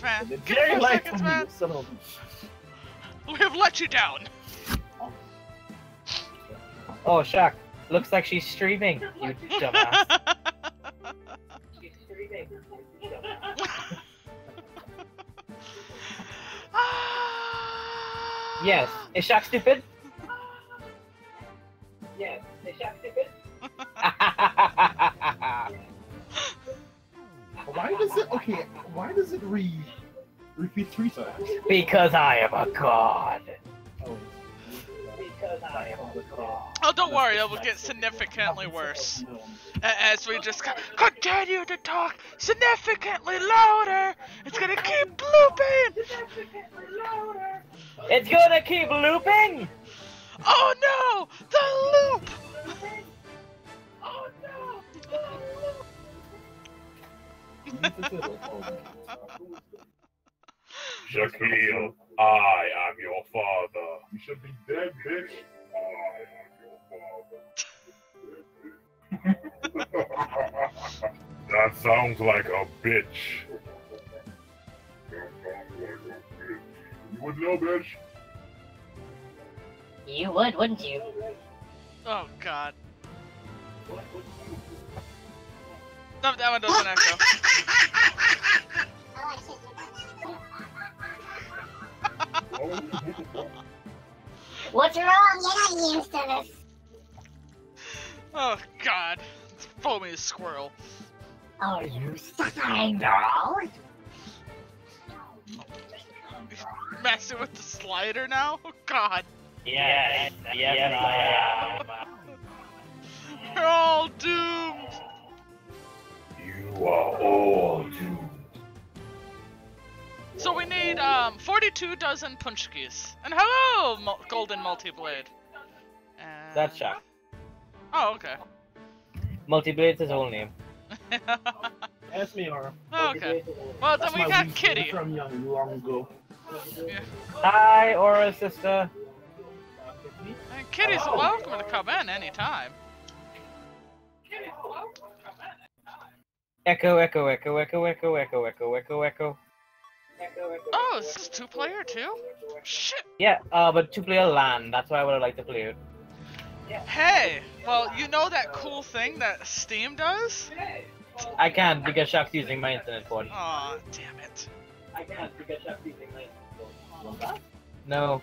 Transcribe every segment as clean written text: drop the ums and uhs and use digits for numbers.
man. It's Give very me 4 light seconds, for me, man. son of We have let you down. Oh, Shaq. Looks like she's streaming, you dumbass. She's streaming. Yes. Is Shaq stupid? Yes. Is Shaq stupid? Why does it? Okay. Why does it repeat 3 times? Because I am a god. Oh. Because I am a god. Oh, don't worry, it will get significantly worse. As we just continue to talk significantly louder, it's gonna keep looping! Significantly louder. It's gonna keep looping! Oh no! The loop! Oh no! Shaquille, I am your father. You should be dead, bitch. I am your father. That sounds like a bitch. That sounds like a bitch. You would know, bitch. You would, wouldn't you? Oh god. No, that one doesn't echo. What's wrong? You're not used to this. Oh god. It's foamy as squirrel. Are you suffering, girl? Messing with the slider now? Oh god. Yes, yes, I am. We're all doomed. You are all doomed. So we need 42 dozen punchkis. And hello, golden multi-blade. And... That's Shaq. Oh, okay. Multi-Blade's his whole name. Ask me, Aura. Oh, okay. Well, then That's we my got weak Kitty. from young, long ago. Yeah. Hi, Aura sister. And Kitty's welcome to come in anytime. Echo, echo, echo, echo, echo, echo, echo, echo, echo. Oh, is this 2-player too? Shit. Yeah, but 2-player LAN. That's why I would like to play it. Hey, well, you know that cool thing that Steam does? I can't because Shaq's using my internet phone. Aw, damn it. I can't because Shaq's using my internet phone. No.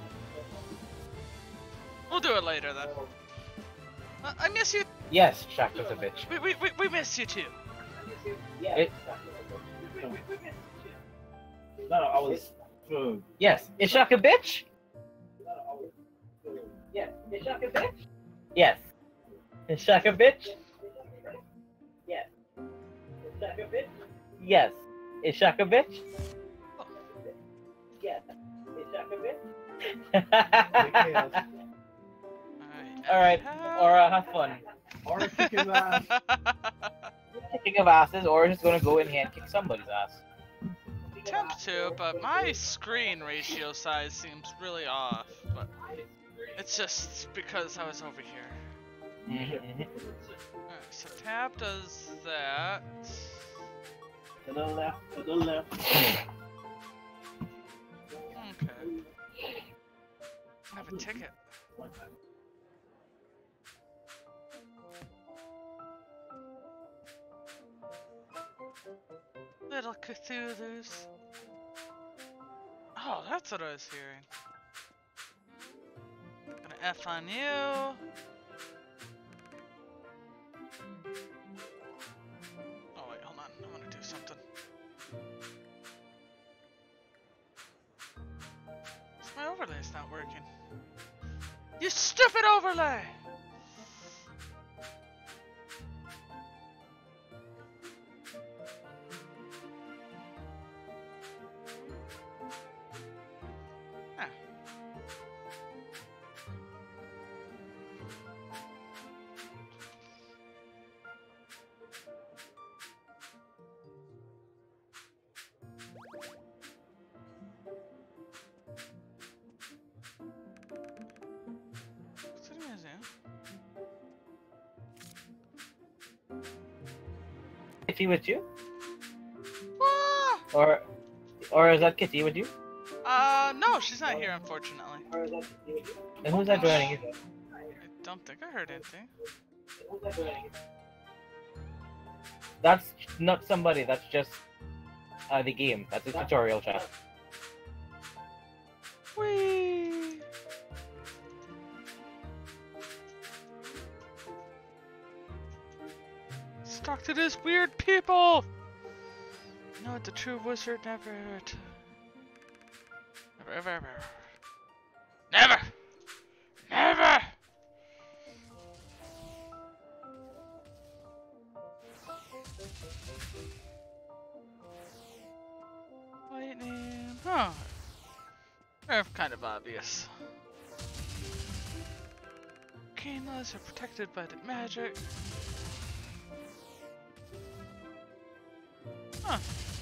We'll do it later then. I miss you. Yes, Shaq was a bitch. We miss you too. It, No, I was. yes. Is Shaq a bitch? Yes. Is Shaq a bitch? Yes. Is Shaq a bitch? Yes. Is Shaq a bitch? Yes. Is Shaq a bitch? Yes. Is Shaq a bitch? Alright, Aura, have fun. Aura kicking ass. Kicking of asses, or just gonna go in here and kick somebody's ass. Attempt to, but my screen ratio size seems really off. But it's just because I was over here. Alright, so tab does that. To the left, to the left. Okay. I have a ticket. Little Cthulhu's. Oh, that's what I was hearing. Gonna F on you. Oh wait, hold on. I want to do something. My overlay's not working. You stupid overlay! Ah. What's it gonna do? Is he with you? Ah! Or Or is that Kitty with you? No, she's not here, unfortunately. And who's that joining you? I don't think I heard anything. That's not somebody, that's just the game. That's a tutorial chat. Whee! Stuck to this weird people! No, the true wizard never... Never, ever, ever. Never! Never! Lightning... Huh. Kind of obvious. Caneless are protected by the magic. Huh.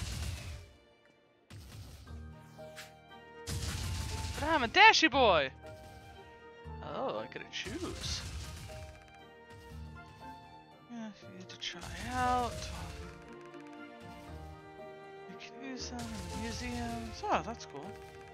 But I'm a dashy boy! Oh, I gotta choose. Yeah, you need to try out. You can use them in the museums. Oh, that's cool.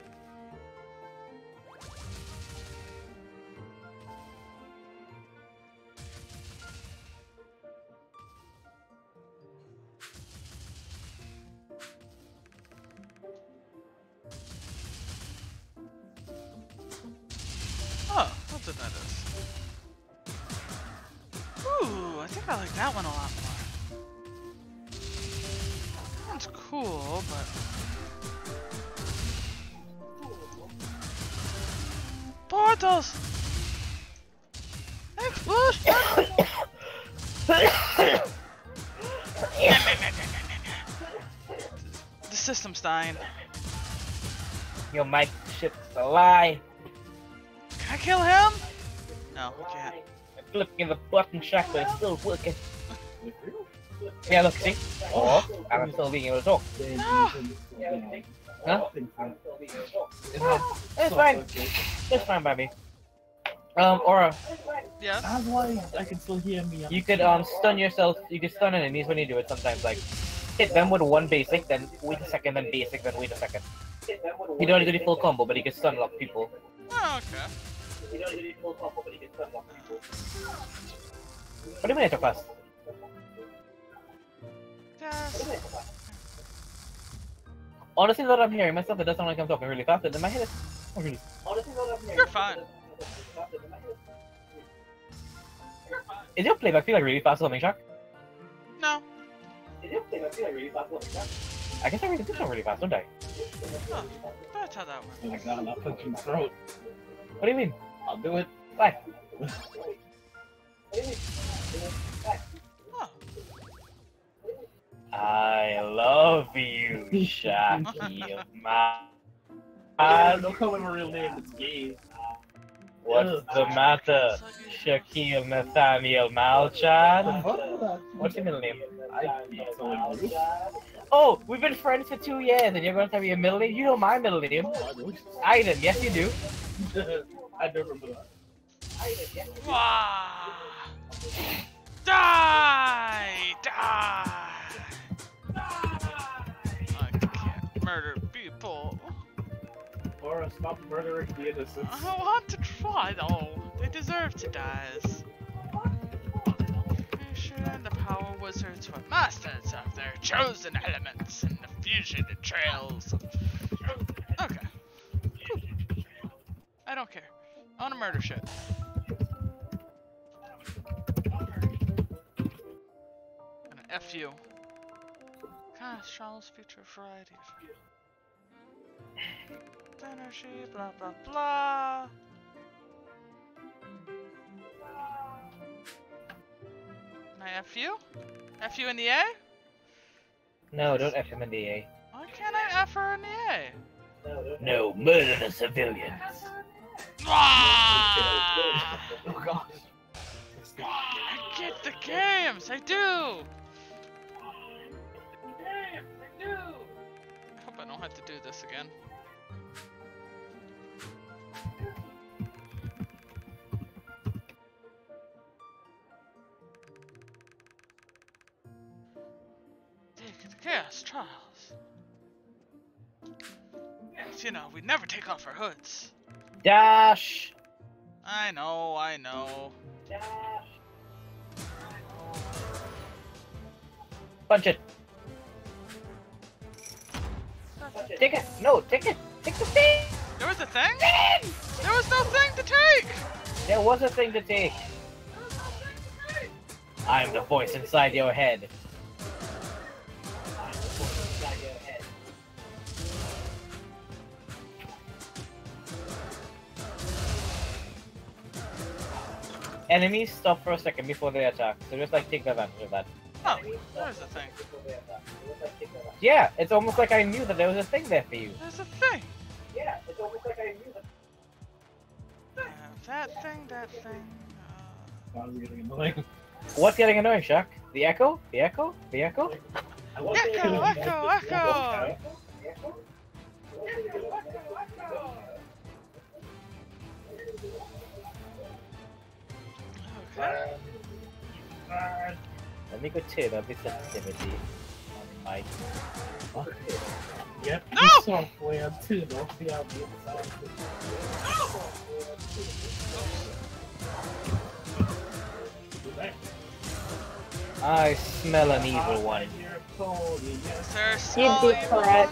Oh, that's what that is. Ooh, I think I like that one a lot more. That one's cool, but... Portals! Explosion! The system's dying. Your mic shit's a lie. Can I kill him? No, I can't. I'm flipping the button shack, but it's still working. Yeah, look, see? Oh, I'm still being able to talk. No! Huh? It's fine. It's fine by me. Aura, Yes? That's why I can still hear me. you could stun yourself. You could stun enemies when you do it sometimes. Like, hit them with one basic, then wait a second, then basic, then wait a second. You don't need to do the full combo, but you can stun lock people. Oh, okay. What do you mean I took fast? Yes. Honestly, what I'm hearing myself, it does sound like I'm talking really fast, and in my head, it's not really. You're fine. Is your playback feel like really fast, Humming Shark? No. I guess I really do sound really fast, don't I? Oh, that's how that works. Oh my god, I'll punch you in the throat. What do you mean? I'll do it. Why? Oh. I love you, Shaquille. Don't call him a real name, it's gay. What's the matter, Shaquille Nathaniel Malchan? What's your middle name? Oh, we've been friends for 2 years, and you're going to tell me your middle name? You know my middle name. Aiden, yes you do. I don't remember that. Wah! Die! Die! I can't murder people. Or stop murdering the innocents. I want to try though. They deserve to die. The power wizards were masters of their chosen elements and the fusion and trails. Okay. Cool. I don't care. I wanna murder shit. Gonna F you. Gosh, Charles feature a variety of energy, blah blah blah. Can I F you? F you in the A? No, don't F him in the A. Why can't I F her in the A? No, murder the civilians. Ah! Oh gosh. I get the games, I do! I hope I don't have to do this again. Take the Chaos Trials. you know, we never take off our hoods. Dash! I know, I know. Dash! Punch it! Take it! No, take it! Take the thing! There was a thing? There was no thing to take! There was a thing to take. I'm the voice inside your head. I'm the voice inside your head. Enemies stop for a second before they attack, so just like take advantage of that. Oh, there's a thing. Yeah, it's almost like I knew that there was a thing there for you. There's a thing. Yeah, it's almost like I knew that. That thing, that thing. Sounds getting annoying. What's getting annoying, Shaq? The echo? The echo? The echo? Echo! Okay. Let me go turn up the sensitivity on my... Yep. No! Software too. Don't see how the I smell an evil one. Sir, You'd be correct.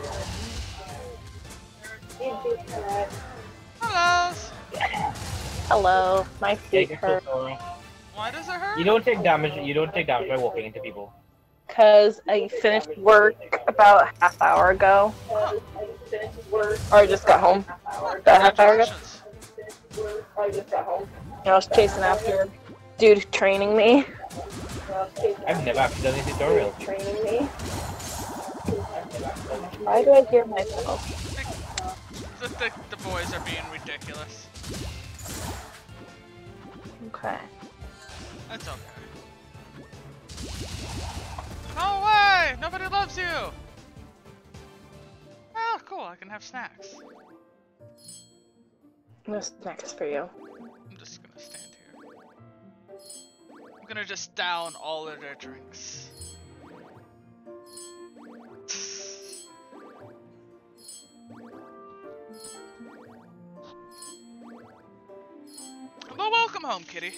Hello. Hello, my feet Take hurt. Why does it hurt? You don't take damage. You don't take damage by walking into people. Because I finished work about a half hour ago. Or I just got home. About a half hour ago. Congratulations. I was chasing after a dude training me. I've never actually done any tutorials. Why do I hear myself? The boys are being ridiculous. Okay. That's okay. No way! Nobody loves you! Oh, cool, I can have snacks. No snacks for you. I'm just gonna stand here. I'm gonna just down all of their drinks. Well, welcome home, kitty.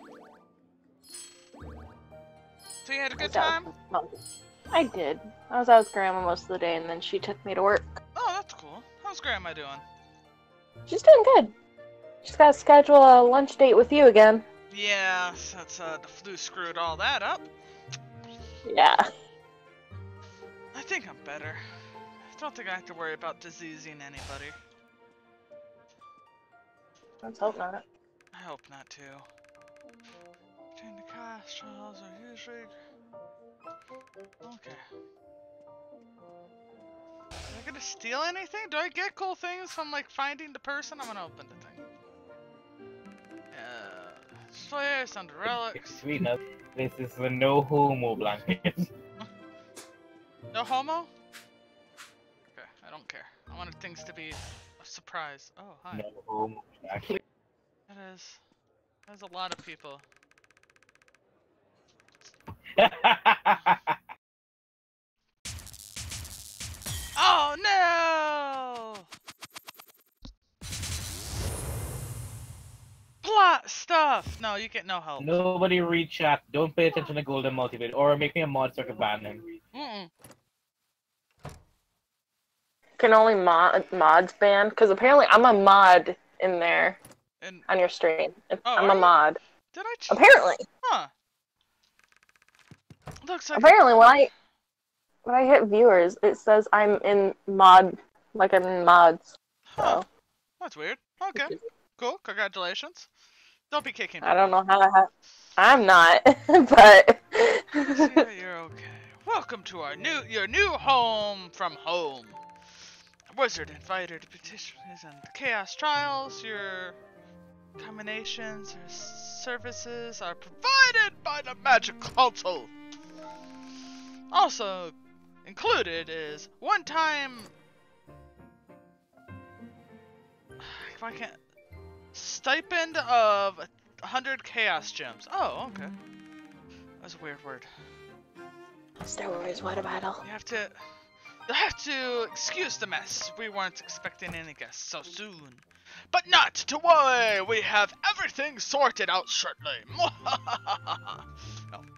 So you had a good time? I did. I was out with Grandma most of the day, and then she took me to work. Oh, that's cool. How's Grandma doing? She's doing good. She's got to schedule a lunch date with you again. Yeah, that's the flu screwed all that up. Yeah. I think I'm better. I don't think I have to worry about diseasing anybody. Let's hope not. I hope not too. Between the cast trials are usually okay. Am I gonna steal anything? Do I get cool things from like finding the person? I'm gonna open the thing. Slayers under relics. Sweet enough. This is the no homo blanket. No homo? Okay, I don't care. I wanted things to be a surprise. Oh, hi. No homo blanket. That is. There's a lot of people. Oh no! Plot stuff! No, you get no help. Nobody read chat. Don't pay attention to Golden Multivid, or make me a mod so I can ban him. Mm-mm. Can only mods ban? Because apparently I'm a mod in there And on your stream. Oh, I'm are a you? mod. did I? Apparently. Huh. Looks like. Apparently, when I hit viewers, it says I'm in mod, like I'm in mods. Huh. So That's weird. Okay. Cool. Congratulations. Don't be kicking me. I don't know how I'm not, but Yeah, you're okay. Welcome to your new home from home. Wizard invited petitions and chaos trials. Your combinations or services are provided by the Magic Console. Also included is one-time. Why can't stipend of 100 chaos gems. Oh, okay. That's a weird word. Star Wars water bottle. You have to You'll have to excuse the mess. We weren't expecting any guests so soon. But not to worry, we have everything sorted out shortly. Oh.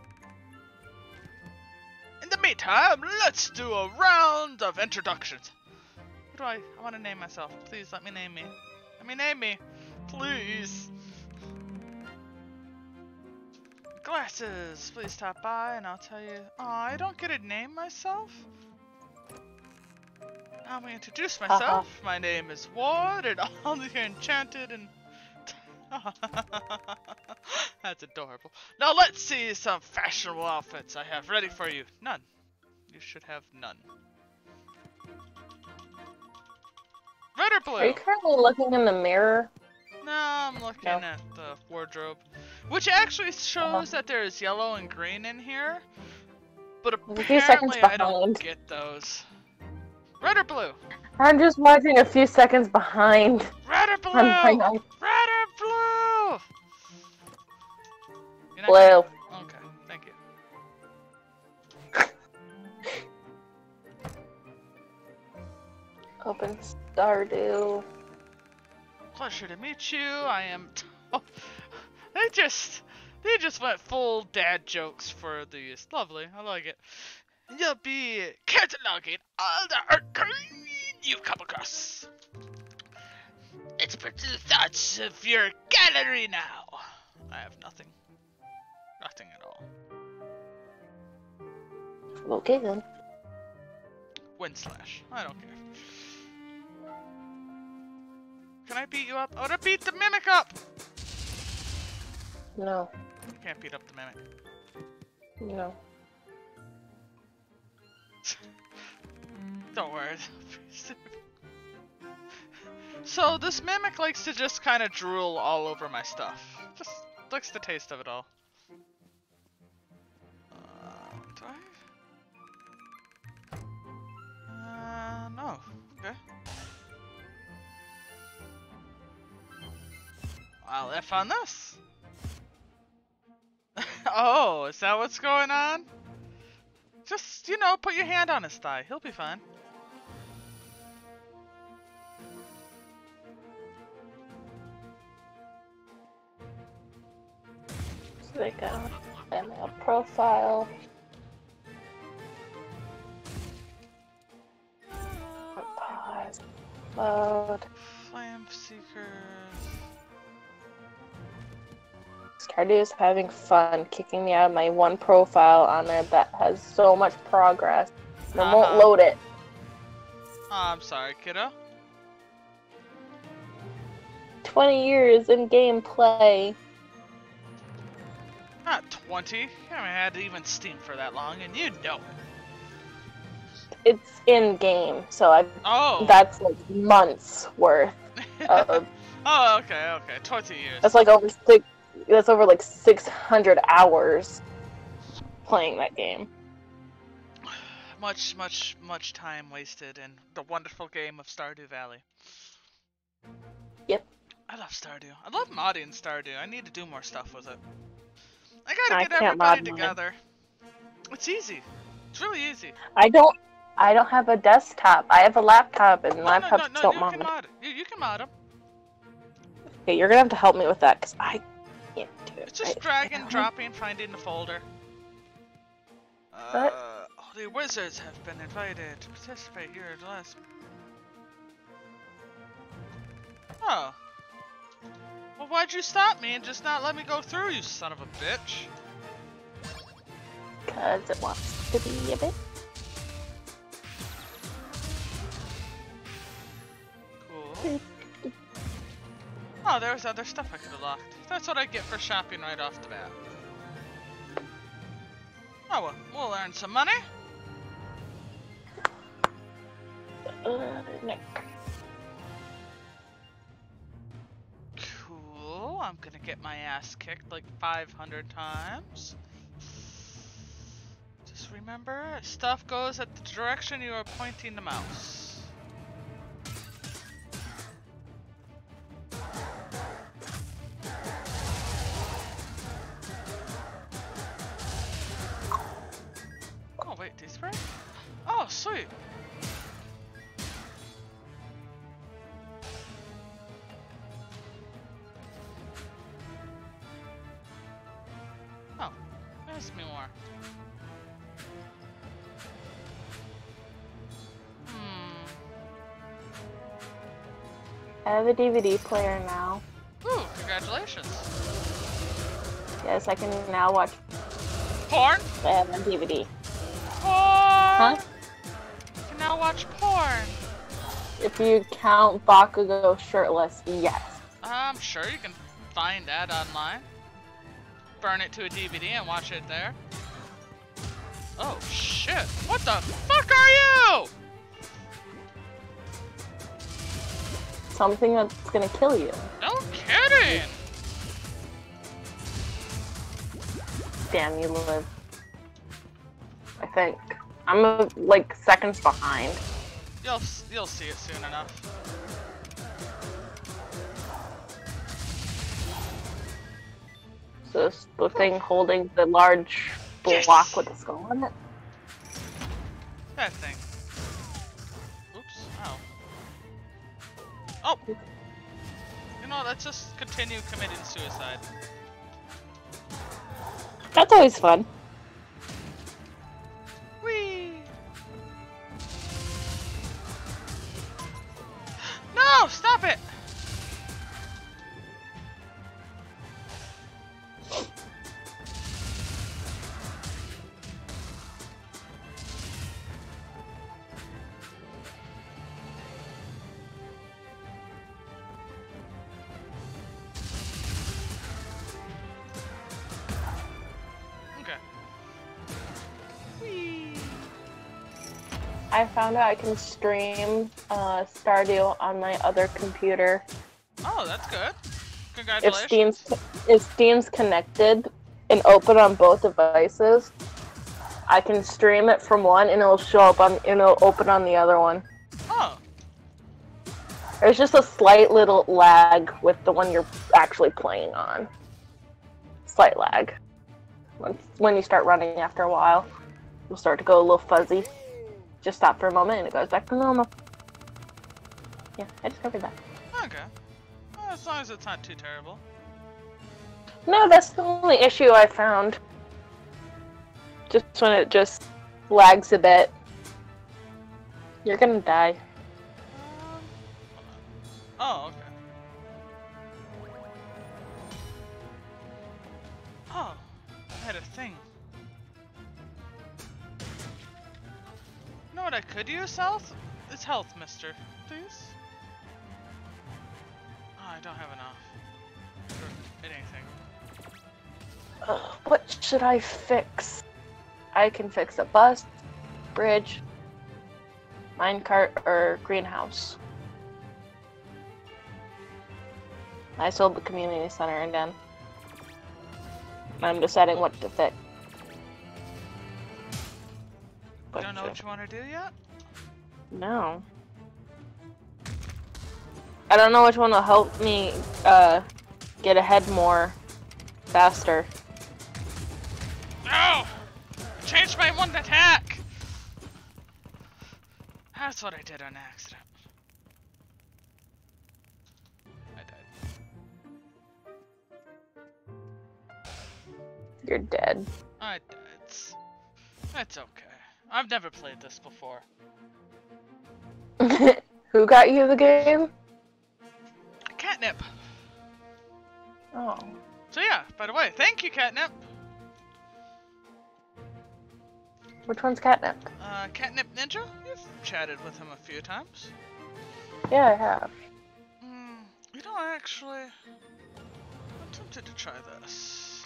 In the meantime, let's do a round of introductions. Who do I want to name myself. Please let me name me. Let me name me. Please. Glasses, please stop by and I'll tell you. Oh, I don't get to name myself? Let me introduce myself. My name is Ward and I'll be enchanted and... That's adorable. Now let's see some fashionable outfits I have ready for you. None. You should have none. Red or blue? Are you currently looking in the mirror? No, I'm looking at the wardrobe. Which actually shows that there's yellow and green in here. But A few seconds apparently I don't behind. get those. Red or blue? I'm just watching a few seconds behind. Red or blue? On my notes. Red or blue? You're not Blue. gonna- Okay, thank you. Open Stardew. Pleasure to meet you. I am. Oh, they just went full dad jokes for these. Lovely, I like it. You'll be cataloging all the arcane you come across. Let's put to the thoughts of your gallery now. I have nothing. Nothing at all. Okay then. Wind slash. I don't care. Can I beat you up? I wanna beat the mimic up! No. You can't beat up the mimic. No. Don't worry. So this mimic likes to just kind of drool all over my stuff. Just likes the taste of it all. Do I? No. Okay. Well, I found this. Oh, is that what's going on? Just, you know, put your hand on his thigh. He'll be fine. So they go. ML profile. Pause. Mode. Flame Seekers. Stardew's having fun kicking me out of my one profile on there that has so much progress. And I won't load it. Oh, I'm sorry, kiddo. 20 years in gameplay. Not 20. I haven't had even Steam for that long, and you know it. It's in game, so Oh. that's like months worth of. Oh, okay. 20 years. That's like over like 600 hours playing that game. Much time wasted in the wonderful game of Stardew Valley. Yep. I love Stardew. I love modding Stardew. I need to do more stuff with it. I gotta I get can't everybody mod mine. together. It's easy. It's really easy. I don't have a desktop. I have a laptop, and laptops No, don't you mod. can mod it. You can mod them. Okay, you're gonna have to help me with that, because I can't do it. It's just dragging, dropping, finding the folder. What? All the wizards have been invited to participate here at last. Oh. Well, why'd you stop me and just not let me go through, you son of a bitch? Because it wants to be a bit. Cool. Oh, there was other stuff I could have locked. That's what I get for shopping right off the bat. Oh well, we'll earn some money. No. Cool, I'm gonna get my ass kicked like 500 times. Just remember, stuff goes at the direction you are pointing the mouse. Oh wait, these right? Oh sweet, promise me more. I have a DVD player now. Ooh, congratulations. Yes, I can now watch. Porn? I have a DVD. Porn! Huh? You can now watch porn. If you count Bakugo shirtless, yes. I'm sure you can find that online. Burn it to a DVD and watch it there. Oh shit! What the fuck are you? Something that's gonna kill you. No kidding! Damn, you live. I think. I'm like seconds behind. You'll see it soon enough. So it's the thing holding the large block Yes! with the skull on it. That thing. Oops. Ow. Oh! You know, let's just continue committing suicide. That's always fun. Whee! No! Stop it! Okay. Whee! I found out I can stream Stardew on my other computer. Oh, that's good. If Congratulations. Steam's connected and open on both devices, I can stream it from one and it'll show up on it'll open on the other one. Oh. There's just a slight little lag with the one you're actually playing on. Slight lag. When you start running after a while, it'll start to go a little fuzzy. Just stop for a moment and it goes back to normal. Yeah, I discovered that. Okay. Well, as long as it's not too terrible. No, that's the only issue I found. Just when it just lags a bit. You're gonna die. Oh, okay. Oh, I had a thing. You know what I could use, health? It's health, mister. Please? Oh, I don't have enough. For anything. What should I fix? I can fix a bus, bridge, minecart, or greenhouse. I sold the community center again. I'm deciding what to fix. You don't know what you want to do yet? No. I don't know which one will help me get ahead more faster. No! I changed my one attack! That's what I did on accident. I died. You're dead. I died. That's okay. I've never played this before. Who got you the game? Catnip! Oh. So yeah, by the way, thank you, Catnip! Which one's Catnip? Catnip Ninja? You've chatted with him a few times. Yeah, I have. You know, actually, I'm tempted to try this.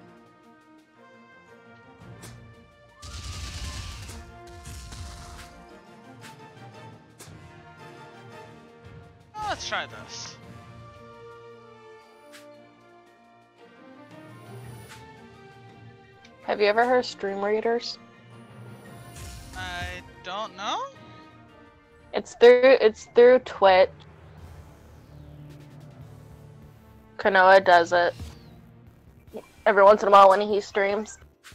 Oh, let's try this. Have you ever heard of stream readers? I don't know? It's through Twitch. Kanoa does it every once in a while when he streams.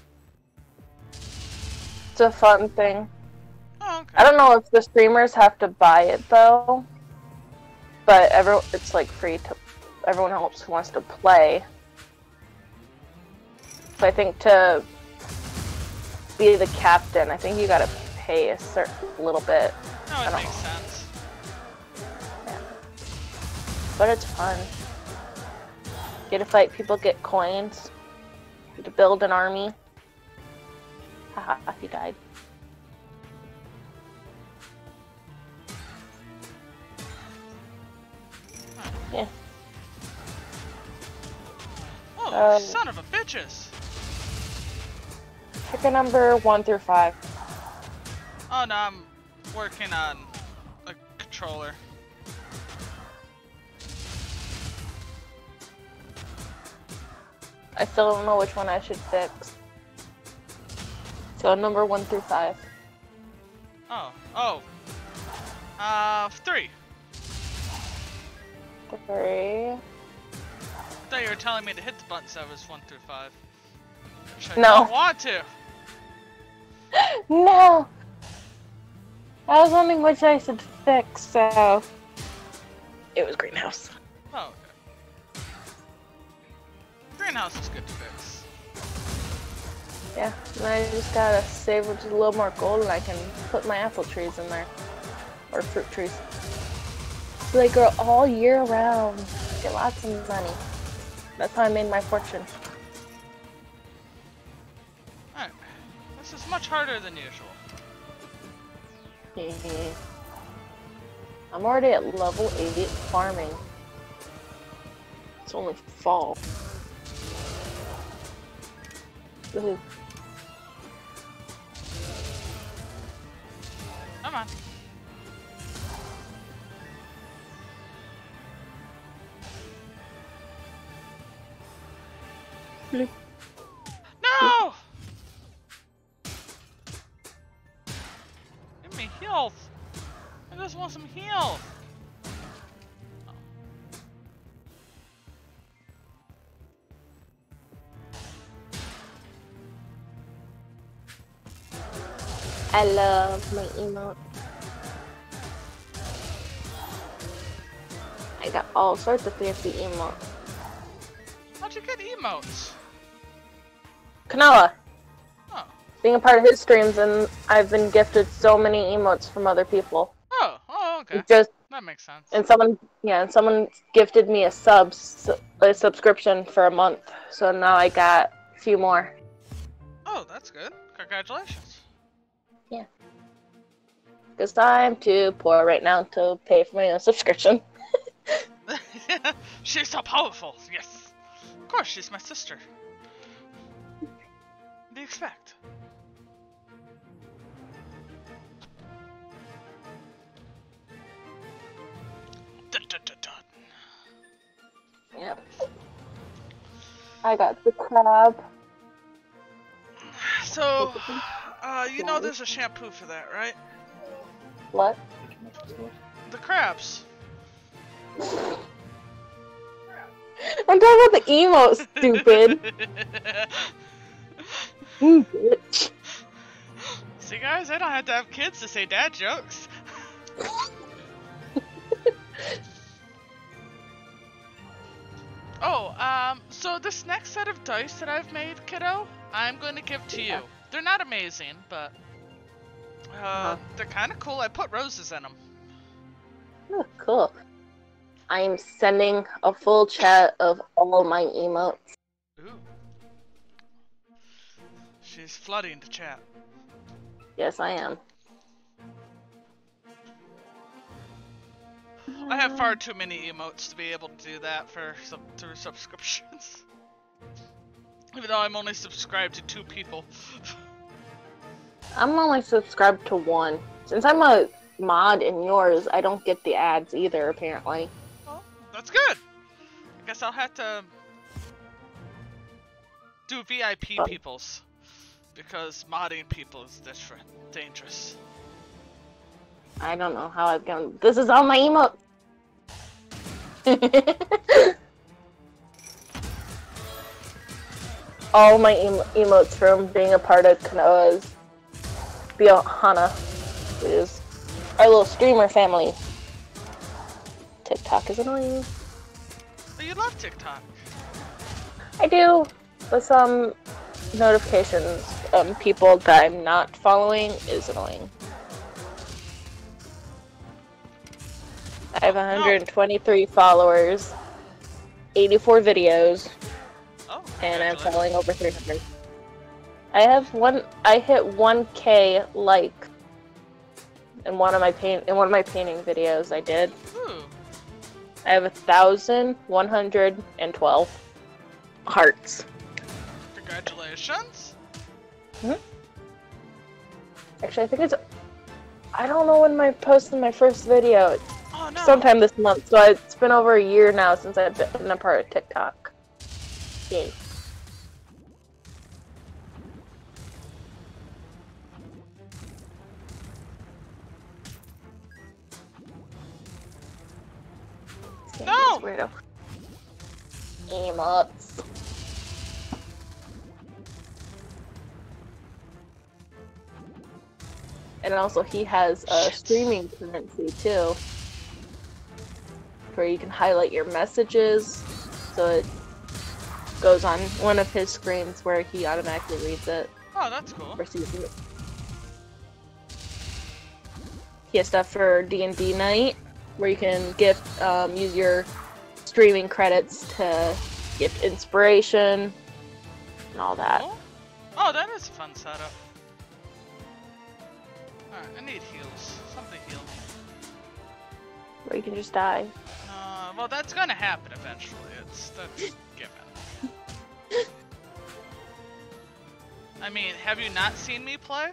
It's a fun thing. Oh, okay. I don't know if the streamers have to buy it though, but it's like free to everyone else who wants to play. So I think to be the captain. I think you gotta pay a certain little bit. No, it makes sense. Yeah. But it's fun. Get to fight people, get coins. Get to build an army. Haha, he died. Yeah. Oh, son of a bitches! Pick a number 1 through 5. Oh no, I'm working on a controller. I still don't know which one I should fix. So number 1 through 5. Oh. 3. 3. I thought you were telling me to hit the buttons that was 1 through 5. Which I No. don't want to. No! I was wondering which I should fix, so... It was greenhouse. Oh, okay. Greenhouse is good to fix. Yeah, and I just gotta save just a little more gold and I can put my apple trees in there. Or fruit trees. So they grow all year round. Get lots of money. That's how I made my fortune. Alright. This is much harder than usual. I'm already at level 8 farming. It's only fall. Ooh. Come on. Bloop. No! Give me health. I just want some health. I love my emote. I got all sorts of fancy emotes. How'd you get emotes? Kanawa, Oh. being a part of his streams, and I've been gifted so many emotes from other people. Oh, okay. Just That makes sense. and someone gifted me a subscription for a month. So now I got a few more. Oh, that's good. Congratulations. Because I'm too poor right now to pay for my own subscription. She's so powerful. Yes. Of course, she's my sister. What do you expect? Dun, dun, dun, dun. Yep. I got the crab. So, you know there's a shampoo for that, right? What? The crabs. I'm talking about the emote, stupid. Bitch. See, guys, I don't have to have kids to say dad jokes. So this next set of dice that I've made, kiddo, I'm going to give to you. They're not amazing, but they're kind of cool. I put roses in them. Oh, cool. I'm sending a full chat of all my emotes. Ooh. She's flooding the chat. Yes, I am. I have far too many emotes to be able to do that through subscriptions. Even though I'm only subscribed to 2 people. I'm only subscribed to 1. Since I'm a mod in yours, I don't get the ads either, apparently. Well, that's good. I guess I'll have to do VIP people's. Because modding people is different. Dangerous. I don't know how I've gone. This is all my emotes. All my emotes from being a part of Kanoa's Hana, which is our little streamer family. TikTok is annoying. But you love TikTok. I do, with some notifications people that I'm not following is annoying. I have 123 followers, 84 videos, and I'm following over 300. I hit 1K like in one of my painting videos I did. Ooh. I have 1,112 hearts. Congratulations. Actually, I think I don't know when I posted my first video. Oh, no. Sometime this month, so it's been over a year now since I've been a part of TikTok. Yay. No! Weirdo. Emotes. And also, he has a streaming currency too, where you can highlight your messages, so it goes on one of his screens where he automatically reads it. Oh, that's cool. Or sees it. He has stuff for D&D night, where you can gift, use your streaming credits to gift inspiration and all that. Oh, that is a fun setup. Alright, I need heals. Something heal me. Where you can just die. Well, that's gonna happen eventually. That's given. I mean, have you not seen me play?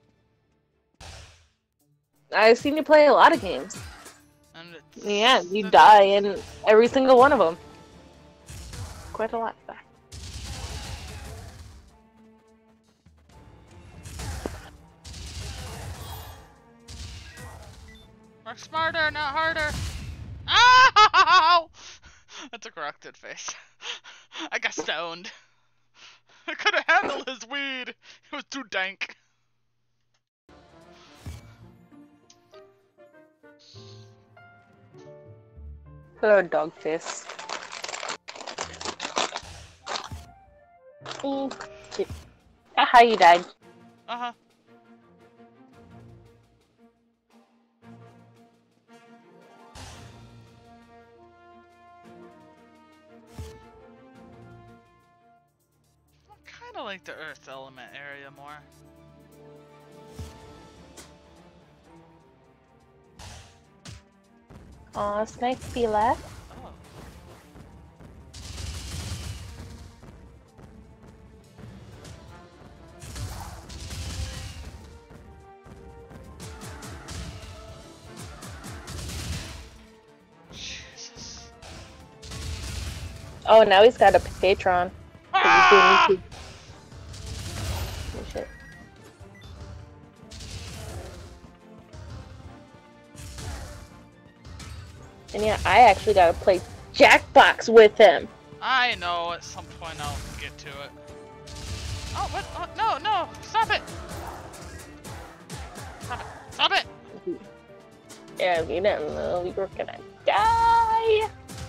I've seen you play a lot of games. And Yeah, you die in every single one of them. Quite a lot, in fact. Work smarter, not harder. Ow! That's a corrected face. I got stoned. I couldn't handle his weed. It was too dank. Hello, Dogface. How you died? Uh-huh. I kinda like the earth element area more. Aw, it's nice to be left. Oh. Jesus. Oh, now he's got a Patreon. 'Cause he's doing YouTube. Oh, shit. And yeah, I actually gotta play Jackbox with him. I know, at some point I'll get to it. Oh, what? Oh, no, no! Stop it! Stop it! Stop it! Yeah, if you didn't know, you were gonna die.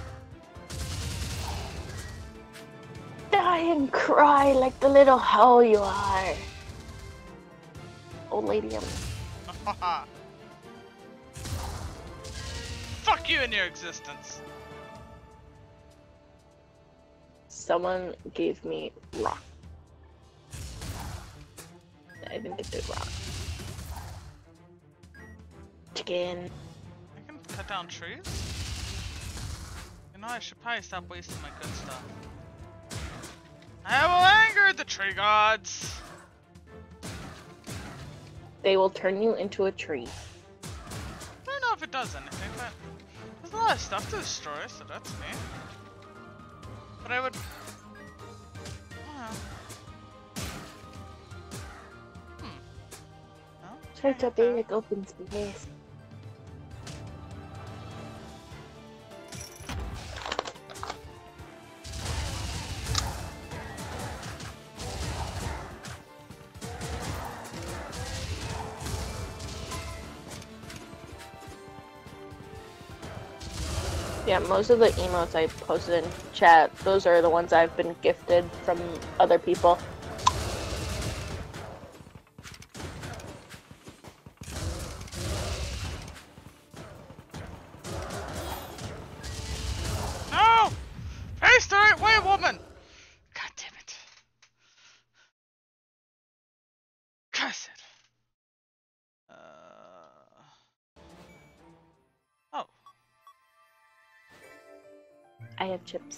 Die and cry like the little hoe you are. Old lady, Fuck you and your existence. Someone gave me rock. I think it did rock. Chicken. I can cut down trees? You know, I should probably stop wasting my good stuff. I will anger the tree gods! They will turn you into a tree. I don't know if it does anything, but there's a lot of stuff to destroy, so that's me. But I would... No? Try to be like open space. Yeah, most of the emotes I posted in chat, those are the ones I've been gifted from other people. I have chips.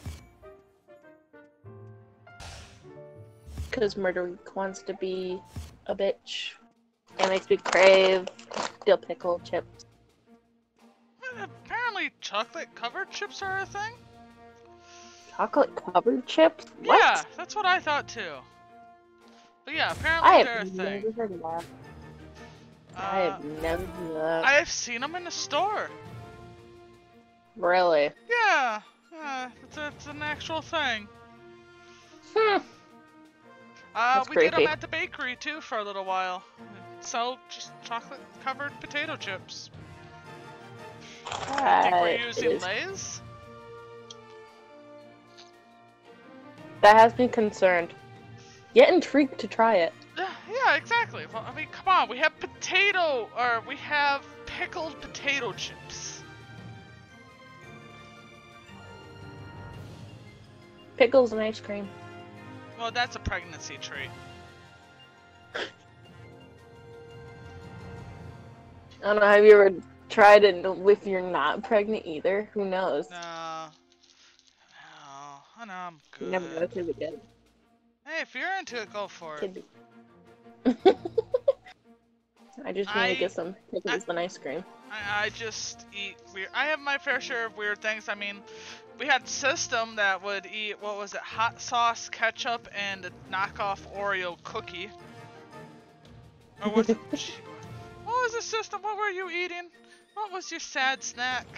Because Murderique wants to be a bitch. It makes me crave dill pickle chips. Apparently chocolate covered chips are a thing? Chocolate covered chips? What? Yeah, that's what I thought too. But yeah, apparently I they're a have thing. never heard of that. I have never heard of that. I've seen them in the store. Really? Yeah, it's an actual thing. That's we did them creepy. at the bakery too for a little while. Sell just chocolate covered potato chips. I think we're using Lay's? That has me concerned. Get intrigued to try it. Yeah, exactly. Well, I mean, come on, we have pickled potato chips. Pickles and ice cream. Well, that's a pregnancy treat. I don't know, have you ever tried it if you're not pregnant either? Who knows? No, I know I'm good. You never know, it could be good. Hey, if you're into it, go for it. Could be. I just want to get some pickles and ice cream. I just eat weird. I have my fair share of weird things. I mean, we had System that would eat, what was it, hot sauce, ketchup, and a knockoff Oreo cookie. Or was it? What was the System? What were you eating? What was your sad snack?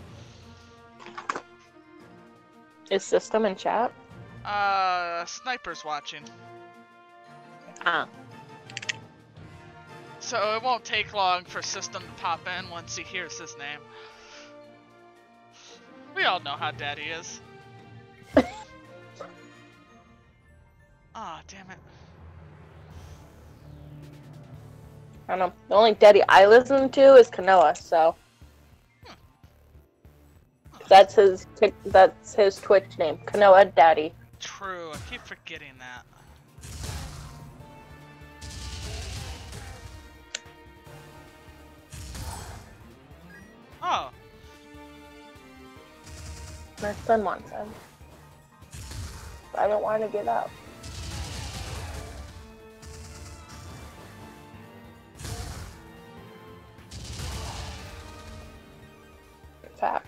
Is System in chat? Sniper's watching. Ah. So it won't take long for System to pop in once he hears his name. We all know how Daddy is. Ah, damn it. I don't know. The only daddy I listen to is Kanoa, so that's his Twitch name, Kanoa Daddy. True, I keep forgetting that. Oh. My son wants him. I don't want to get up. Fat.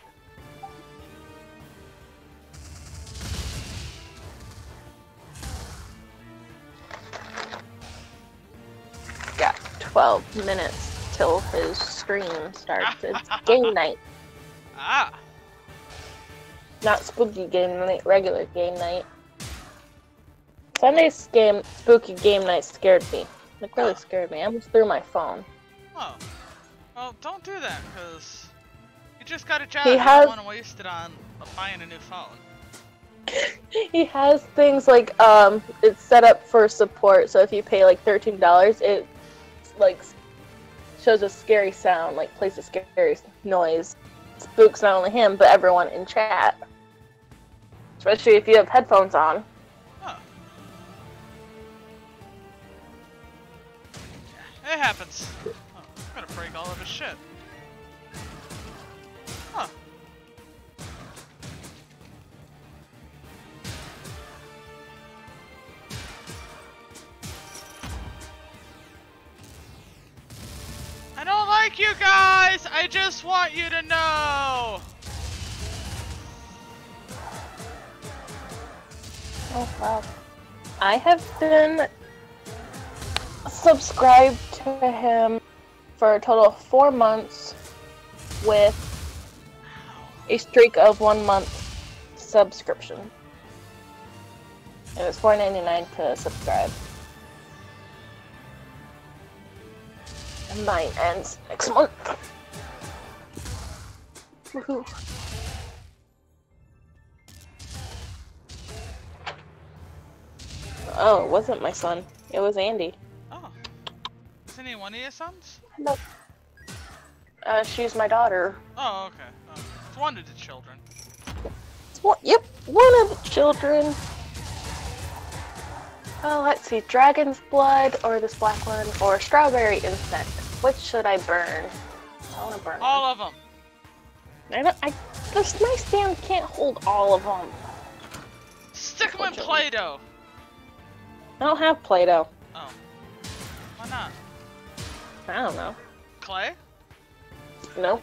Got 12 minutes till his stream starts. It's game night. Ah. Not spooky game night, regular game night. Sunday's spooky game night scared me. Like, really scared me. I almost threw my phone. Oh. Well, don't do that, because you just got a job. He You has- don't want to waste it on buying a new phone. He has things like, it's set up for support, so if you pay like $13, it, like, shows a scary sound, like, plays a scary noise. Spooks not only him, but everyone in chat. Especially if you have headphones on. Huh. It happens. Oh, I'm gonna break all of his shit. Huh. I don't like you guys! I just want you to know! Oh wow. I have been subscribed to him for a total of 4 months with a streak of 1 month subscription. It was $4.99 to subscribe. And mine ends next month. Woohoo. Oh, it wasn't my son. It was Andy. Oh. Isn't he one of your sons? No. She's my daughter. Oh, okay. Oh, it's one of the children. Yep, one of the children. Oh, let's see. Dragon's blood, or this black one, or strawberry insect. Which should I burn? I want to burn All of them. This my stand can't hold all of them. Stick them in Play-Doh! I don't have Play-Doh. Oh. Why not? I don't know. Clay? Nope.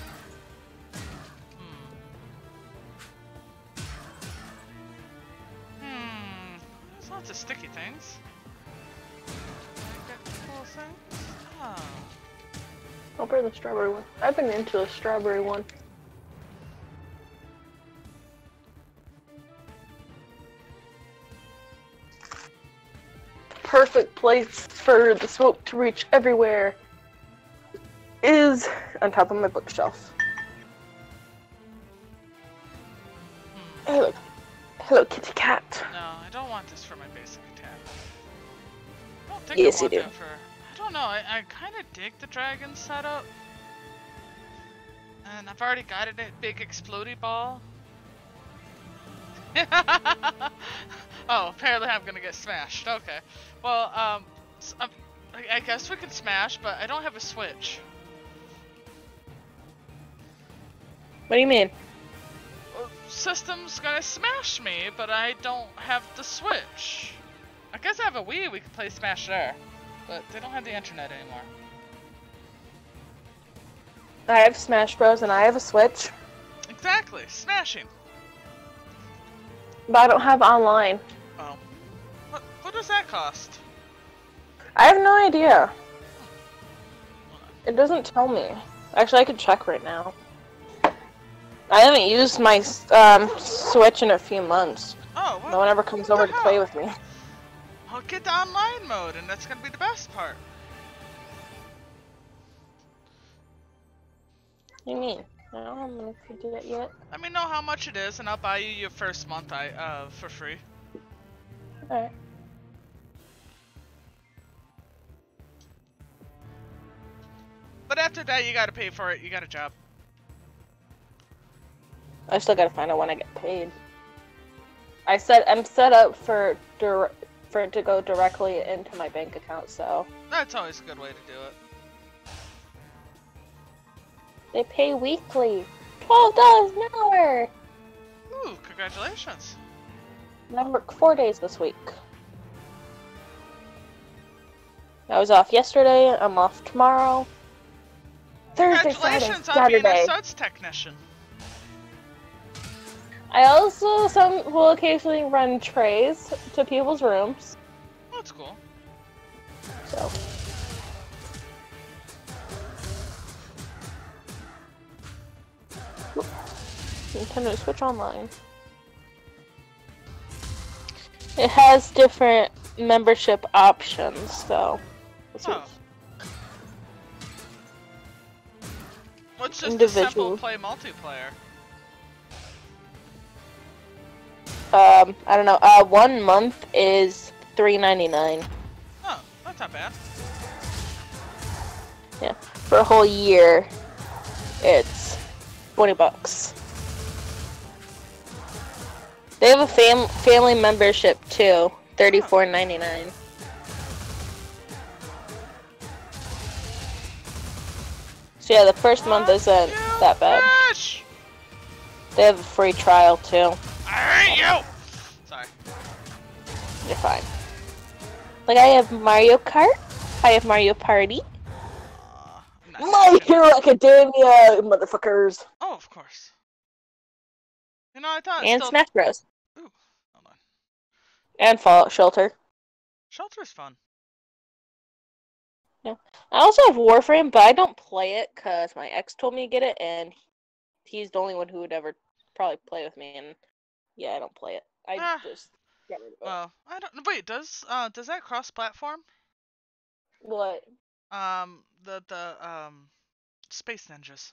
There's lots of sticky things. Got cool things. Oh. I'll bring the strawberry one. I've been into the strawberry one. Perfect place for the smoke to reach everywhere is on top of my bookshelf. Hello, hello, kitty cat. No, I don't want this for my basic attack. I don't think Yes, I want you do. that for... I don't know, I kind of dig the dragon setup. And I've already got a big explodey ball. Oh, apparently I'm gonna get smashed. Okay. Well, I guess we can smash, but I don't have a switch. What do you mean? System's gonna smash me, but I don't have the switch. I guess I have a Wii, we could play Smash there. But they don't have the internet anymore. I have Smash Bros. And I have a Switch, Exactly, smashing. but I don't have online. Oh. What does that cost? I have no idea. It doesn't tell me. Actually, I could check right now. I haven't used my Switch in a few months. Oh, what? No one ever comes over to hell? play with me. I'll get the online mode, and that's gonna be the best part. What do you mean? I don't know if you did it yet. Let me know how much it is, and I'll buy you your first month for free. Alright. But after that, you gotta pay for it. You got a job. I still gotta find out when I get paid. I'm set up for it to go directly into my bank account, so That's always a good way to do it. they pay weekly. $12 an hour. Ooh, congratulations. And I work 4 days this week. I was off yesterday. I'm off tomorrow. Thursday, Friday, Congratulations on being a Saturday. suds technician. I also will occasionally run trays to people's rooms. Oh, that's cool. So. Nintendo Switch Online. It has different membership options, so. Oh. What's just a Individual. simple play multiplayer? I don't know. 1 month is $3.99. Oh, that's not bad. Yeah, for a whole year, it's $20. They have a family membership too, $34.99. So yeah, the first month isn't that bad. Bitch! They have a free trial too. I hate you! Sorry. You're fine. Like I have Mario Kart, I have Mario Party, I'm not My smashing. Hero Academia, motherfuckers, Oh, of course. You know, I thought and still... Smash Bros. Ooh, hold on. And Fallout Shelter. Shelter's fun. I also have Warframe, but I don't play it because my ex told me to get it, and he's the only one who would ever probably play with me. And yeah, I don't play it. I just get rid of it. Well, I don't... Wait, does that cross-platform? What? The Space Ninjas.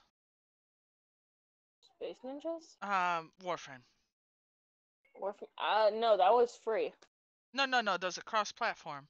Space Ninjas? Warframe. Warframe? No, that was free. No, does it cross-platform?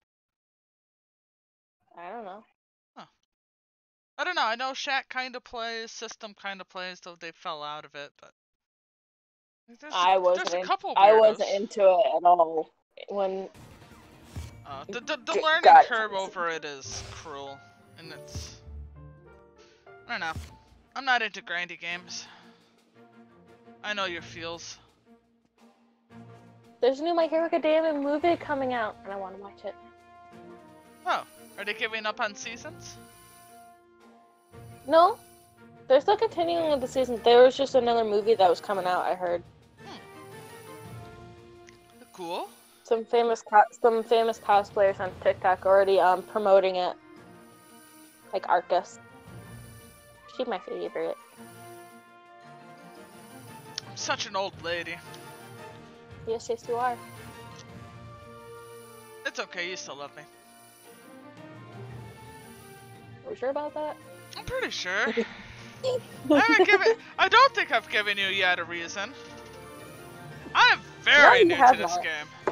I don't know. I don't know, I know Shaq kinda plays, System kinda plays, though they fell out of it, but... There's a couple I weirdos. wasn't into it at all when. The learning God. curve over it is cruel, and it's... I don't know. I'm not into grindy games. I know your feels. There's a new My Hero Academia movie coming out, and I want to watch it. Oh, are they giving up on seasons? No, they're still continuing with the season. There was just another movie that was coming out, I heard. Cool. Some famous cosplayers on TikTok already promoting it. Like Arcus. She's my favorite. I'm such an old lady. Yes, yes, you are. It's okay, you still love me. Are you sure about that? I'm pretty sure. I don't think I've given you yet a reason. I am very new to this game.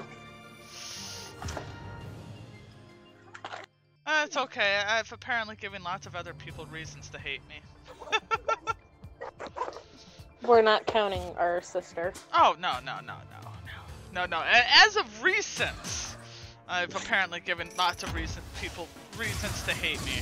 It's okay. I've apparently given lots of other people reasons to hate me. We're not counting our sister. Oh, no. As of recent, I've apparently given lots of people reasons to hate me.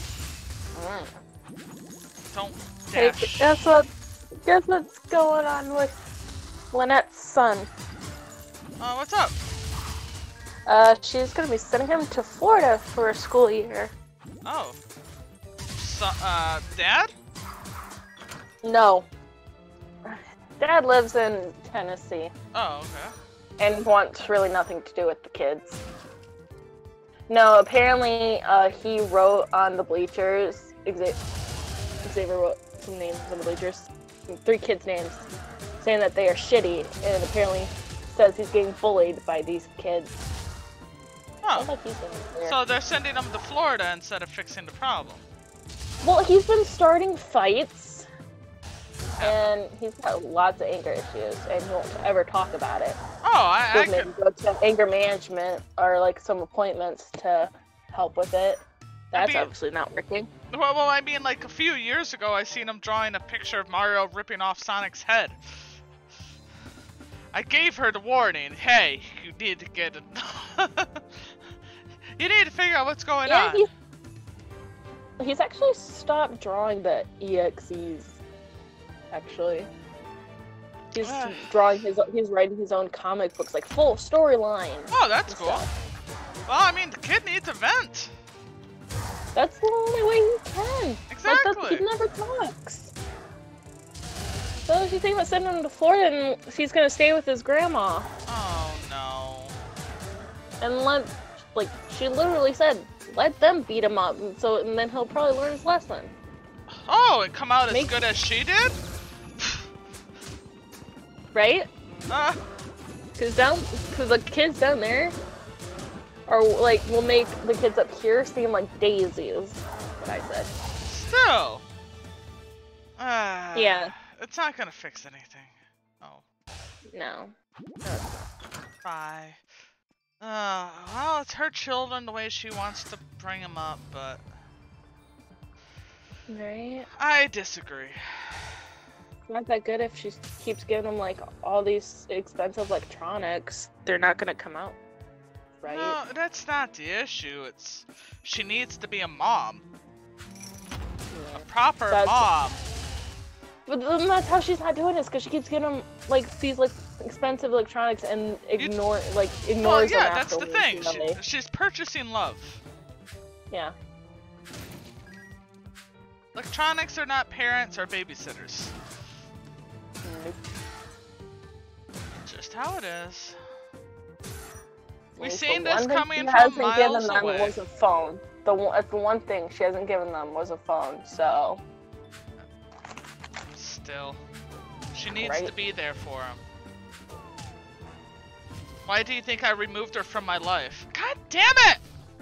Don't dash. Hey, guess what's going on with Lynette's son? What's up? She's gonna be sending him to Florida for a school year. Oh. So, Dad? No. Dad lives in Tennessee. Oh, okay. And wants really nothing to do with the kids. No, apparently, he wrote on the bleachers, Xavier wrote some names on the bleachers, 3 kids' names, saying that they are shitty, and apparently says he's getting bullied by these kids. Oh. Like he's there. So they're sending him to Florida instead of fixing the problem. Well, he's been starting fights, and he's got lots of anger issues, and he won't ever talk about it. Oh, I Maybe go to anger management or like some appointments to help with it. That's obviously not working. Well, I mean, like a few years ago, I seen him drawing a picture of Mario ripping off Sonic's head. I gave her the warning. Hey, you need to get it. You need to figure out what's going on. He's actually stopped drawing the EXEs. Actually, he's he's writing his own comic books, like full storyline. Oh, that's cool. Well, I mean, the kid needs a vent. That's the only way he can. Exactly. Like, he never talks. So she's thinking about sending him to Florida, and he's gonna stay with his grandma. Oh no. And she literally said, let them beat him up, and then he'll probably learn his lesson. Oh, and come out as good as she did? Right? Cause the kids down there will make the kids up here seem like daisies. What I said. Still. Yeah. It's not gonna fix anything. Oh. No. Bye. Well, it's her children the way she wants to bring them up, but... Right? I disagree. It's not that good if she keeps giving them, like, all these expensive electronics. They're not gonna come out. Right? No, that's not the issue. It's... She needs to be a mom. Yeah. A proper mom. But then that's how she's not doing this, because she keeps getting them, these, expensive electronics and ignores them afterwards. Well, yeah, that's the thing. She's purchasing love. Yeah. Electronics are not parents or babysitters. Nope. Just how it is. We've The seen this coming hasn't from miles given them away. was a phone. That's the one thing she hasn't given them was a phone, so... Still. She needs to be there for him. Why do you think I removed her from my life? God damn it!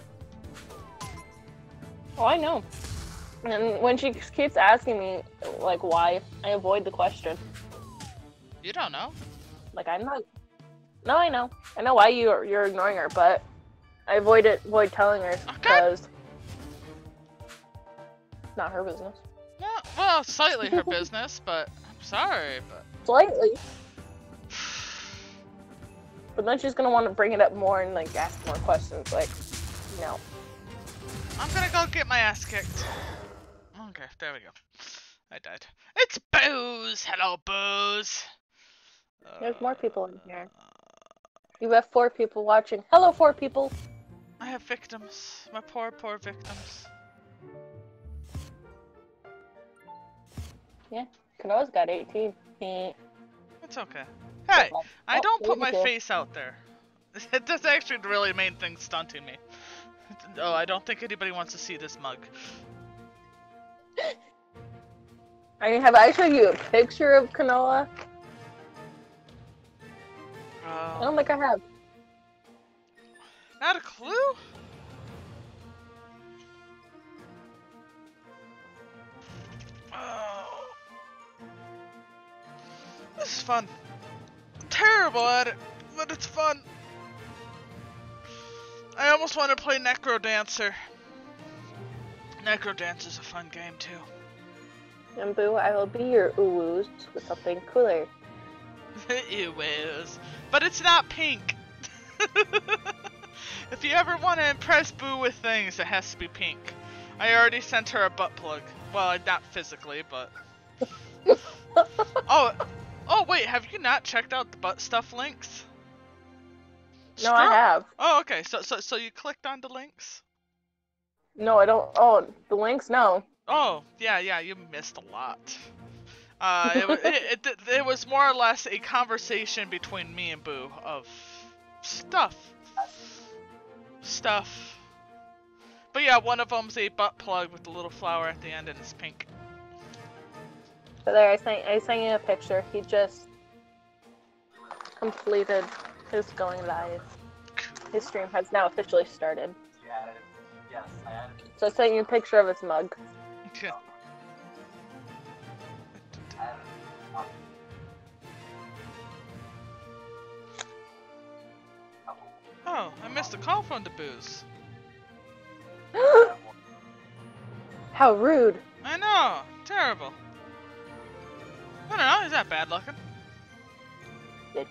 Oh, I know. And when she keeps asking me, why, I avoid the question. You don't know. I'm not... No, I know. I know why you're ignoring her, but I avoid telling her because it's not her business. No, well, slightly her business, but I'm sorry, but... Slightly. But then she's gonna want to bring it up more and ask more questions. No. I'm gonna go get my ass kicked. Okay, there we go. I died. It's Booze! Hello, Booze! There's more people in here. You have 4 people watching. Hello, 4 people. I have victims. My poor, poor victims. Yeah, Kanoa's got 18. It's okay. Hey, I Oh, don't put my beautiful. face out there. That's actually really main thing stunting me. Oh, I don't think anybody wants to see this mug. Have I showed you a picture of Kanoa? I don't think I have. Not a clue? Oh. This is fun. I'm terrible at it, but it's fun. I almost want to play Necro Dancer. Necro Dancer's a fun game too. And Boo, I will be your uwoos with something cooler. Ew, but it's not pink. If you ever want to impress Boo with things, it has to be pink. I already sent her a butt plug. Well, not physically, but... Oh, wait, have you not checked out the butt stuff links? No, I have. Oh, okay, so you clicked on the links? No, I don't. Oh, the links? No. Oh, yeah, you missed a lot. It was more or less a conversation between me and Boo of stuff. But yeah, one of them's a butt plug with the little flower at the end and it's pink. So there, I sent you a picture. He just completed his going live. His stream has now officially started. Yes, I added it. So I sent you a picture of his mug. Okay. Oh, I missed a call from the Boos. How rude. I know, terrible. I don't know, is that bad looking? Bitch.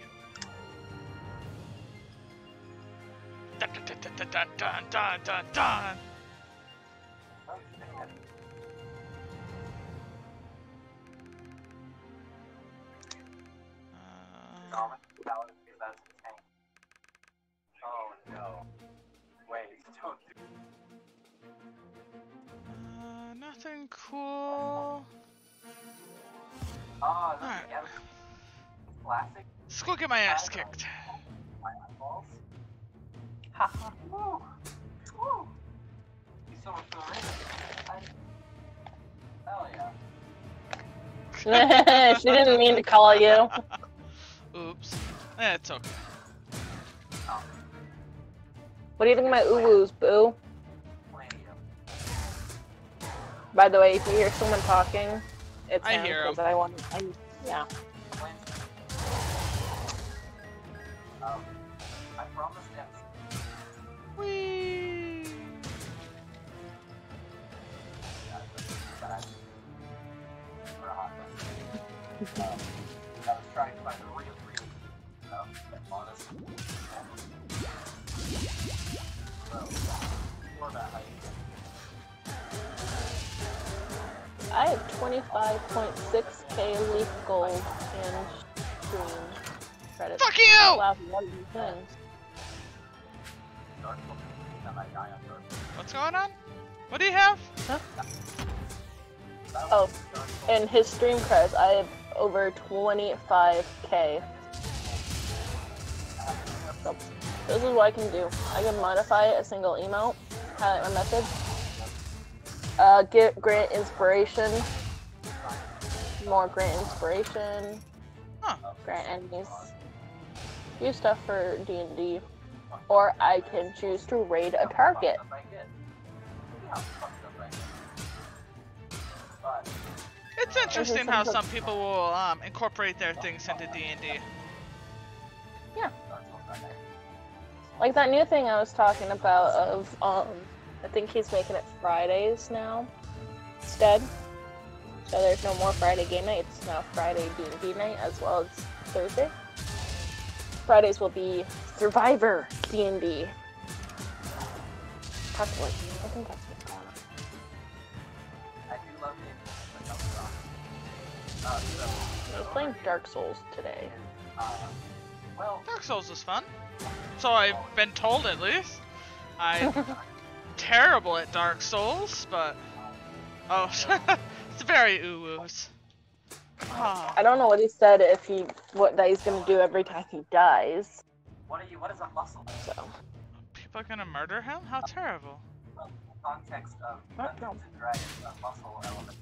Dun dun dun dun dun dun dun dun. Oh no. Wait, don't do Nothing cool. Oh, Alright. classic. Let's go get my ass kicked. My eyeballs. Haha. Woo! Woo! You so much fun. Hell yeah. She didn't mean to call you. Oops. It's okay. What do you think of my uwoos, Boo? By the way, if you hear someone talking, it's I him, hear 'cause him. Yeah. I promised him. Whee! For a hot second. I was trying to find a really honest. For that, I have 25.6k leaf gold in stream credits. Fuck you! Wow, what do you think? What's going on? What do you have? Oh, in his stream credits, I have over 25k. So, this is what I can do. I can modify a single emote, highlight my message, grant inspiration, more grant inspiration, grant enemies, do stuff for D&D, or I can choose to raid a target. It's interesting how some people will incorporate their things into D&D. Yeah. Like that new thing I was talking about of, I think he's making it Fridays now, instead. So there's no more Friday game night, it's now Friday D&D night as well as Thursday. Fridays will be Survivor D&D. Possibly. I think that's what's going on. I do love it. I was playing Dark Souls today. Dark Souls is fun. So I've been told, at least. I'm terrible at Dark Souls, but oh, it's very ooh-woos. Oh. I don't know what he said that he's gonna do every time he dies. What is a muscle? So. People are gonna murder him? How terrible. Context of What? No. Dragons, a muscle element.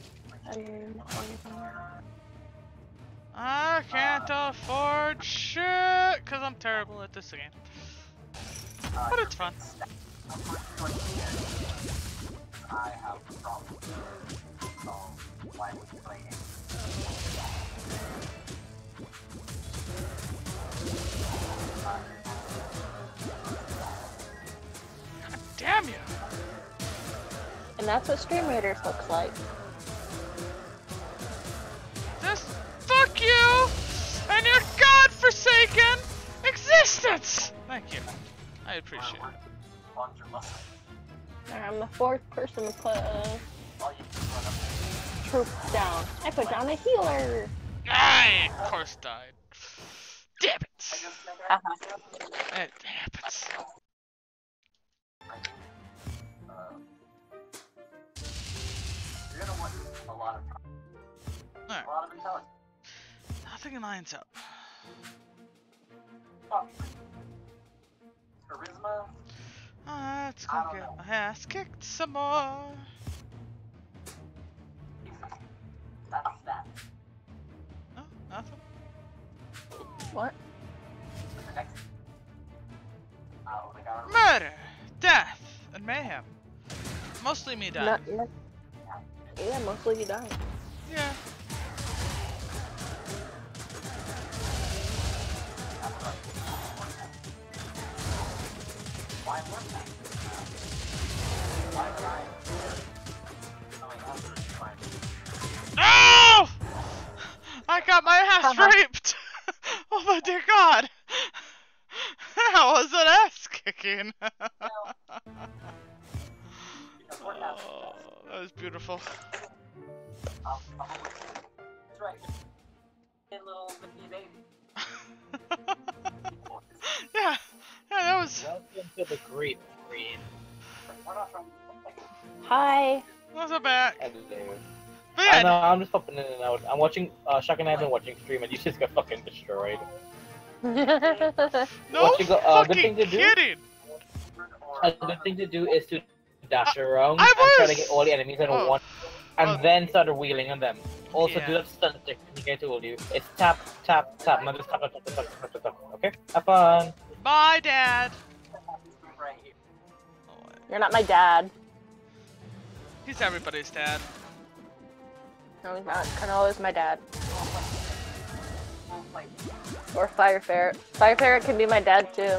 I can't afford shit because I'm terrible at this game. But it's fun. I have a problem. So why would you play it? God damn you! And that's what Stream Raiders looks like. Just fuck you and your godforsaken existence! Thank you. I appreciate it. I'm the fourth person to put troops down. I put down a healer. I, of course, died. Damn it! It happens. You're gonna want a lot of time. Alright. A lot of intelligence. Nothing lines up. Oh. Charisma. Let's go get my ass kicked some more. That's that. No, nothing. What? The next. Murder, death, and mayhem. Mostly me dying. Yeah, mostly you dying. Yeah. Why was that? No! I got my ass raped! Oh my dear god! That was an ass kicking! Oh, that was beautiful. That's right. Little Mickey baby. Yeah, that was. Welcome to the Great Green. We're not trying to Hi. Wasn't bad. Hello. But I yeah, know, I'm just popping in and out. I'm watching, Chuck and I've been watching stream and you just got fucking destroyed. no Watching, good fucking thing to do? kidding! A good thing to do is to dash around I and try to was- get all the enemies in one, and then start wheeling on them. Also, Yeah. do that stun technique I told you. It's tap, tap, tap, not just tap, tap, tap, tap, tap, tap, tap. Okay? Have fun! Bye, Dad! You're not my dad. He's everybody's dad. No, he's not. Colonel is my dad. Or Fire Ferret. Fire Ferret can be my dad too.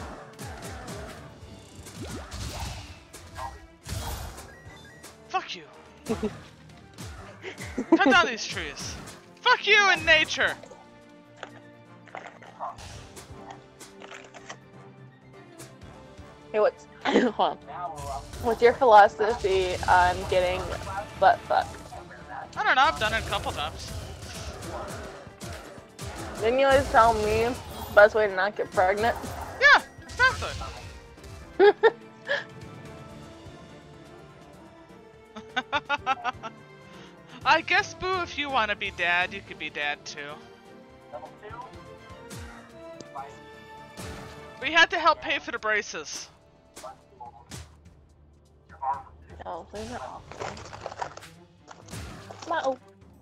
Fuck you. Cut down these trees. Fuck you and nature! Hey, hold on. What's your philosophy on getting butt fucked? I don't know, I've done it a couple times. Didn't you always tell me the best way to not get pregnant? Yeah, exactly. I guess, Boo, if you want to be dad, you could be dad too. We had to help pay for the braces. Oh, these are awful. No.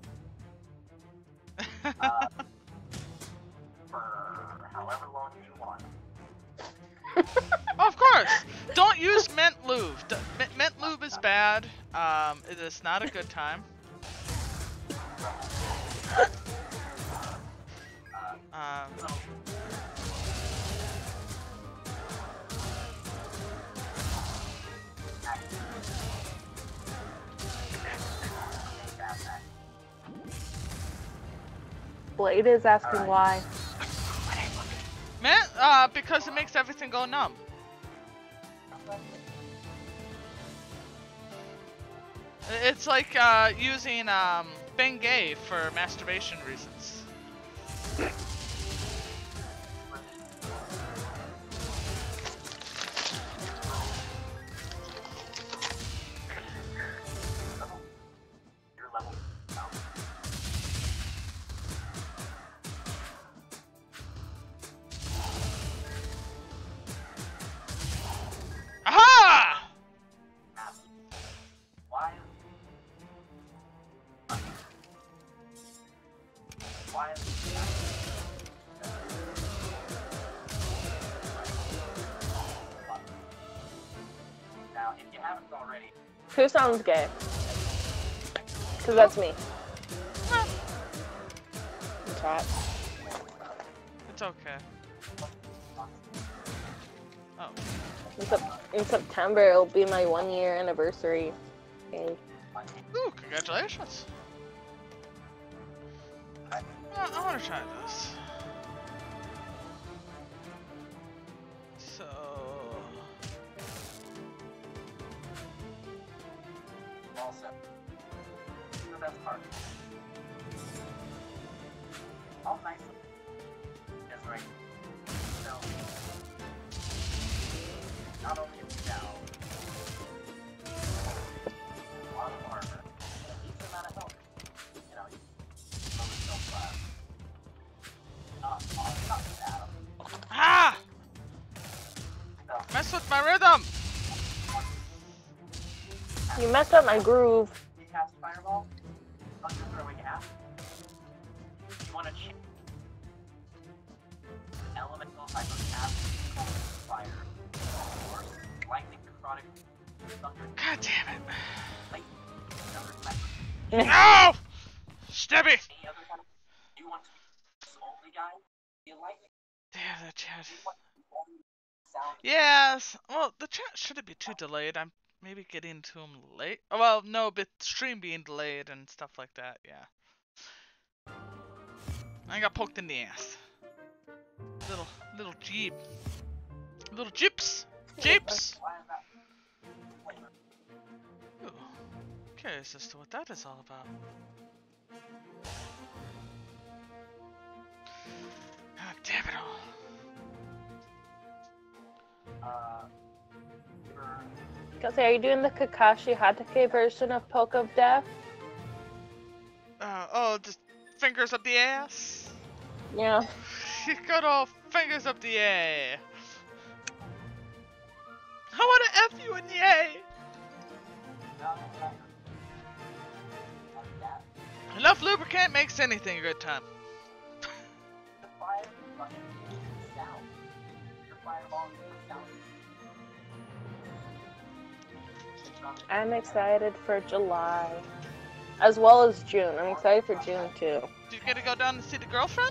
For however long you want. Of course! Don't use mint lube. Mint lube is bad. It is not a good time. Blade is asking why. Mint, because it makes everything go numb. It's like using Bengay for masturbation reasons. Who sounds gay? Because that's me. It's hot. It's okay. Oh. In September, it'll be my 1-year anniversary. Okay. Ooh, congratulations. I want to try this. So... Also, the best part. All nice. That's right. So, not only have we now a lot of armor, and a decent amount of health, you know, from the self class. Not bad. Ah! Mess with my rhythm! You messed up my groove. You cast Fireball, thunder throwing app. You want to change elemental type of app called fire. Or lightning, necrotic, thunder. God damn it. Light, another type. No! Stubby! Any other kind of. You want to be the only guy? Be a lightning. Damn that chat. You want to be only sound. Yes. Well, the chat shouldn't be too delayed. I'm maybe getting to them late. Oh, well, no, but stream being delayed and stuff like that. Yeah. I got poked in the ass. Little jeep. Little jeeps. Jeeps. Ooh. Curious as to what that is all about. God damn it all. Kelsey, are you doing the Kakashi Hatake version of Poke of Death? Oh, just fingers up the ass? Yeah. Good old fingers up the ass. I wanna F you in the A. Enough lubricant makes anything a good time. I'm excited for July. As well as June. I'm excited for June too. Do you get to go down to see the girlfriend?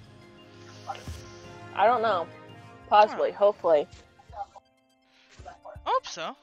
I don't know. Possibly. Hopefully. Hope so.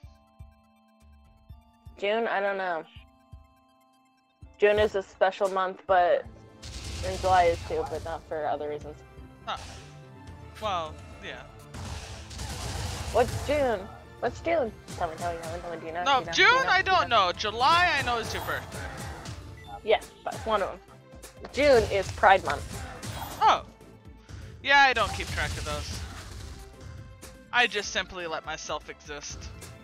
June? I don't know. June is a special month, but and July is too, but not for other reasons. Huh. Well, yeah. What's June? What's June? Tell me, do you know? No, do you know, June do you know, I do you don't know. July I know is your birthday. Yes, but it's one of them. June is Pride Month. Oh. Yeah, I don't keep track of those. I just simply let myself exist.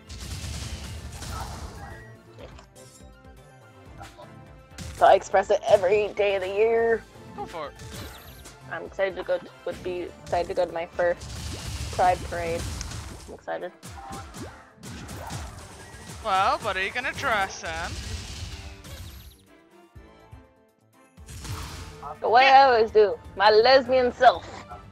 So I express it every day of the year. Go for it. I'm excited to go. Would be excited to go to my first Pride parade. I'm excited. Well, what are you gonna dress in? The way I always do, my lesbian self.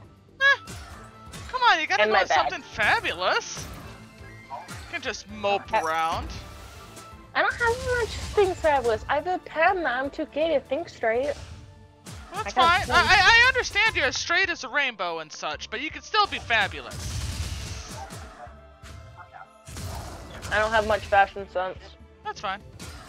Come on, you gotta And go my with bag. something fabulous. You can just mope around. I don't have much things fabulous. I have a pen that I'm too gay to think straight. That's I fine. got- I understand you're as straight as a rainbow and such, but you can still be fabulous. I don't have much fashion sense. That's fine.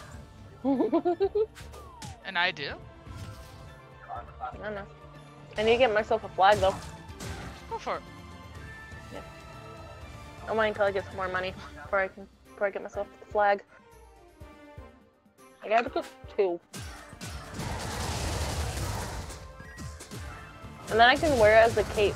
And I do. I don't know. I need to get myself a flag though. Go for it. I'll wait until I get some more money before I get myself the flag. I gotta get 2. And then I can wear it as a cape.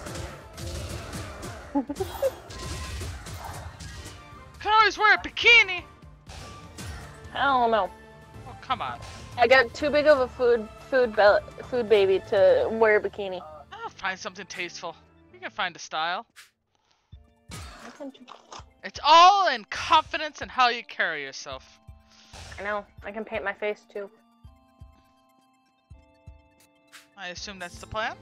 Can always wear a bikini. I don't know. Oh, come on. I got too big of a food baby to wear a bikini. I'll find something tasteful. You can find a style. It's all in confidence and how you carry yourself. I know. I can paint my face too. I assume that's the plan?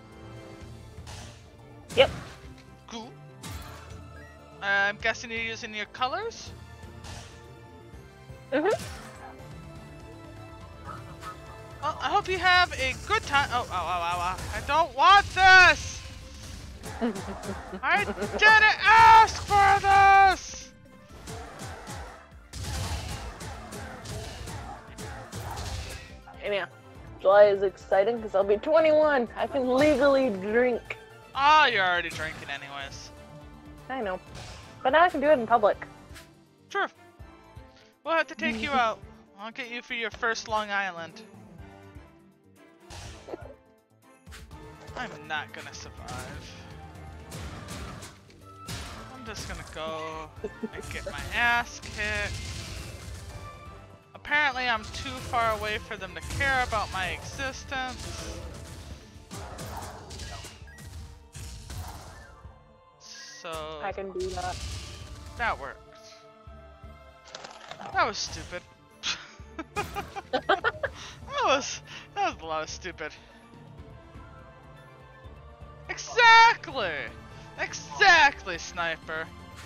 Yep. Cool. I'm guessing you're using your colors? Mhm. Well, I hope you have a good time. Oh, I don't want this! I didn't ask for this! And yeah, July is exciting because I'll be 21. I can legally drink. Ah, you're already drinking anyways. I know. But now I can do it in public. Sure. We'll have to take you out. I'll get you for your first Long Island. I'm not gonna survive. I'm just gonna go and get my ass kicked. Apparently I'm too far away for them to care about my existence. So I can do that. that worked. That was stupid. that was a lot of stupid. Exactly! Exactly, Sniper.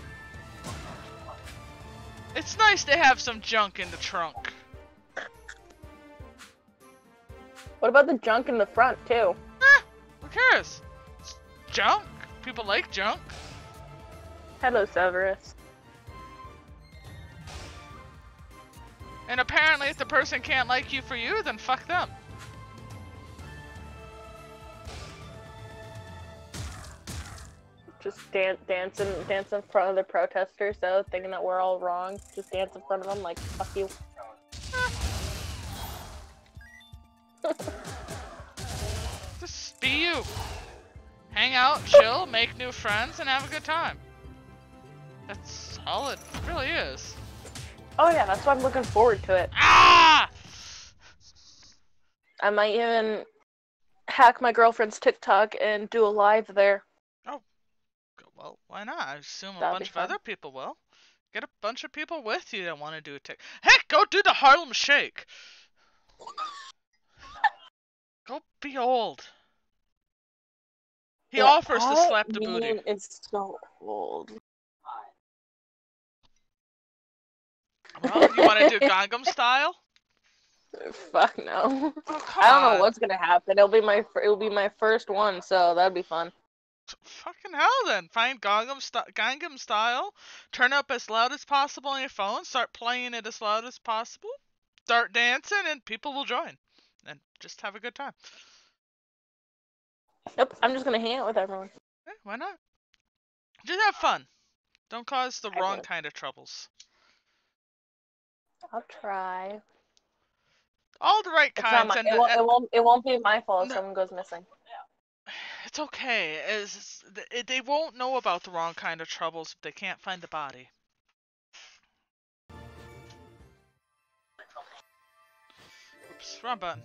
It's nice to have some junk in the trunk. What about the junk in the front, too? Who cares? It's junk. People like junk. Hello, Severus. And apparently if the person can't like you for you, then fuck them. Just dance in front of the protesters, though, thinking that we're all wrong. Just dance in front of them like, fuck you. Just be you. Hang out, chill, make new friends, and have a good time. That's all it really is. Oh yeah, that's why I'm looking forward to it. Ah! I might even hack my girlfriend's TikTok and do a live there. Oh, well, why not? I assume a That'd bunch be of fun. other people will. Get a bunch of people with you that want to do a tick. Heck, go do the Harlem Shake. Go be old. He offers to slap the booty. It's so old. Well, you want to do Gangnam Style? Fuck no. Oh, come I don't know on. what's gonna happen. It'll be my first one, so that'd be fun. Fucking hell then. Find Gangnam Style, turn up as loud as possible on your phone, start playing it as loud as possible, start dancing, and people will join. And just have a good time. Nope, I'm just gonna hang out with everyone. Yeah, why not? Just have fun. Don't cause the I wrong will. kind of troubles. I'll try. All the right It's not kinds. my, And it won't be my fault if No. someone goes missing. it's okay. They won't know about the wrong kind of troubles if they can't find the body. Oops, wrong button.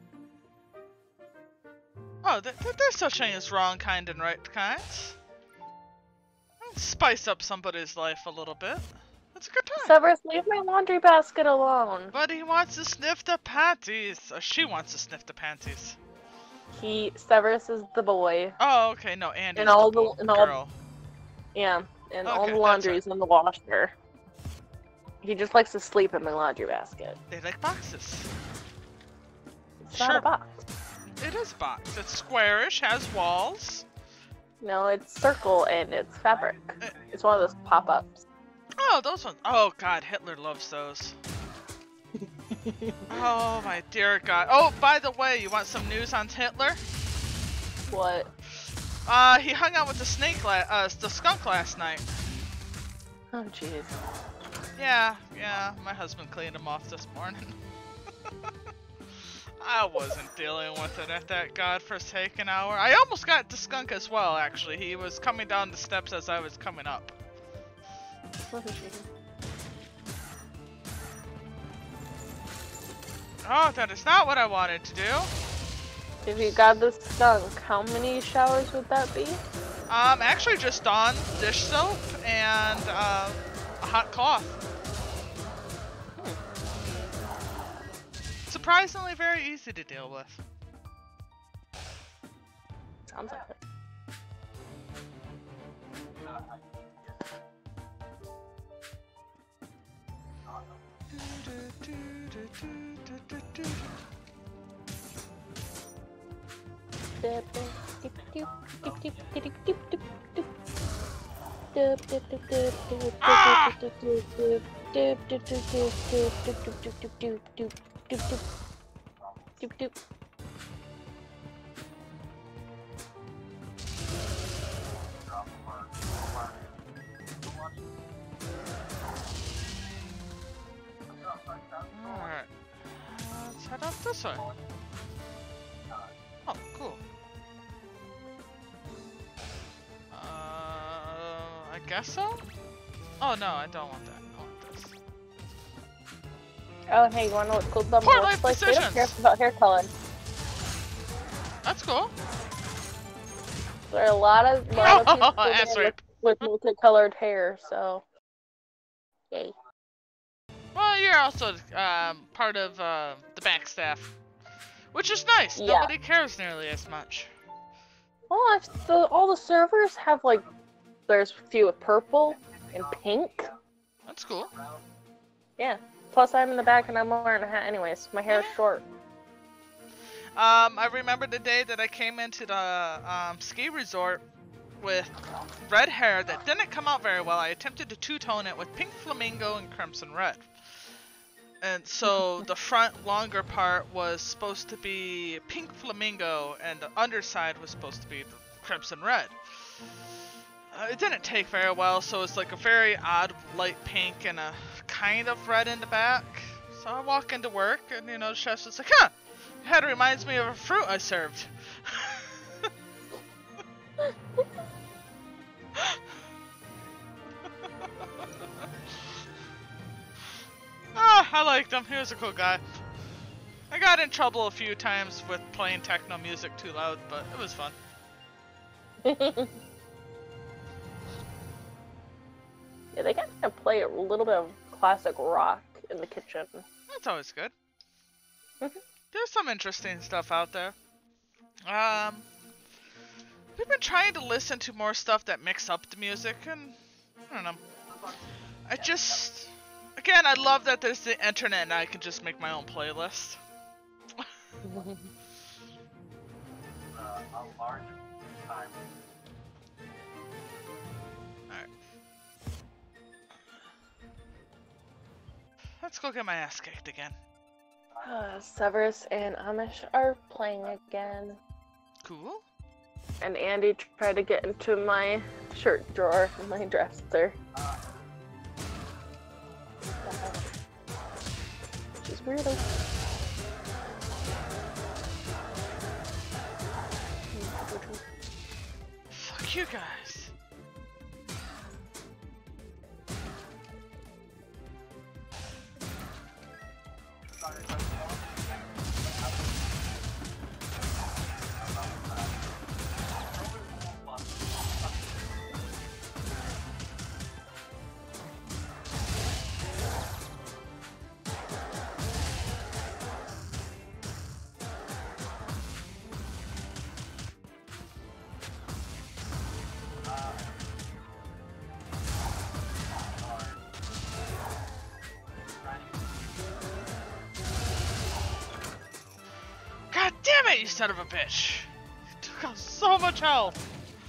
Oh, there's such thing as wrong kind and right kinds. Spice up somebody's life a little bit. It's a good time. Severus, leave my laundry basket alone. But he wants to sniff the panties. Or she wants to sniff the panties. Severus is the boy. Oh, okay. No, Andy's And all the and all- girl. Yeah, and all Okay, the that's laundry's in the washer. He just likes to sleep in my laundry basket. They like boxes. It's not Sure. a box. It is a box. It's squarish, has walls. No, it's circle and it's fabric. It's one of those pop-ups. Oh, those ones. Oh, God. Hitler loves those. Oh, my dear God. Oh, by the way, you want some news on Hitler? What? He hung out with the skunk last night. Oh, jeez. Yeah, my husband cleaned him off this morning. I wasn't dealing with it at that godforsaken hour. I almost got the skunk as well, actually. He was coming down the steps as I was coming up. Oh, that is not what I wanted to do. If you got the skunk, how many showers would that be? Actually just Dawn dish soap and a hot cloth. Surprisingly very easy to deal with. Sounds like it. Alright. Let's head up this way. Oh, cool. I guess so? Oh no, I don't want that. I want this. Oh, hey, you wanna know what's cool about Poor my life workplace? They don't care decisions. about hair color. That's cool. There are a lot of people Ass there rape. with multicolored hair, so yay. Well, you're also part of the back staff, which is nice. Yeah. Nobody cares nearly as much. Well, all the servers have like, there's a few with purple and pink. That's cool. Yeah. Plus, I'm in the back and I'm wearing a hat anyways. My hair is short. I remember the day that I came into the ski resort with red hair that didn't come out very well. I attempted to two-tone it with pink flamingo and crimson red. And so the front longer part was supposed to be pink flamingo and the underside was supposed to be the crimson red. It didn't take very well, so it's like a very odd light pink and a kind of red in the back. So I walk into work and, you know, the chef's just like, huh, your head reminds me of a fruit I served. I liked him. He was a cool guy. I got in trouble a few times with playing techno music too loud, but it was fun. Yeah, they kind of play a little bit of classic rock in the kitchen. That's always good. Mhm. There's some interesting stuff out there. We've been trying to listen to more stuff that mix up the music, and I don't know. Again, I love that there's the internet and I can just make my own playlist. Alright. Let's go get my ass kicked again. Severus and Amish are playing again. Cool. And Andy tried to get into my shirt drawer in my dresser. Which is weird. Fuck you guys. God damn it, you son of a bitch! You took out so much health!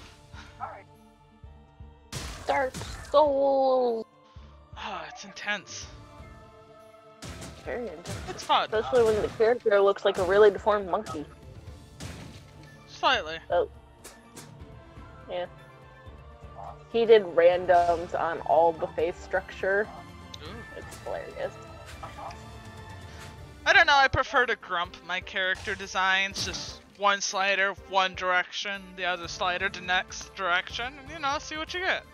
Dark Souls! Oh, it's intense. Very intense. It's fun. Especially when the character looks like a really deformed monkey. Slightly. Oh. Yeah. He did randoms on all the face structure. Ooh. It's hilarious. I don't know, I prefer to grump my character designs. Just one slider, one direction, the other slider, the next direction, and you know, see what you get.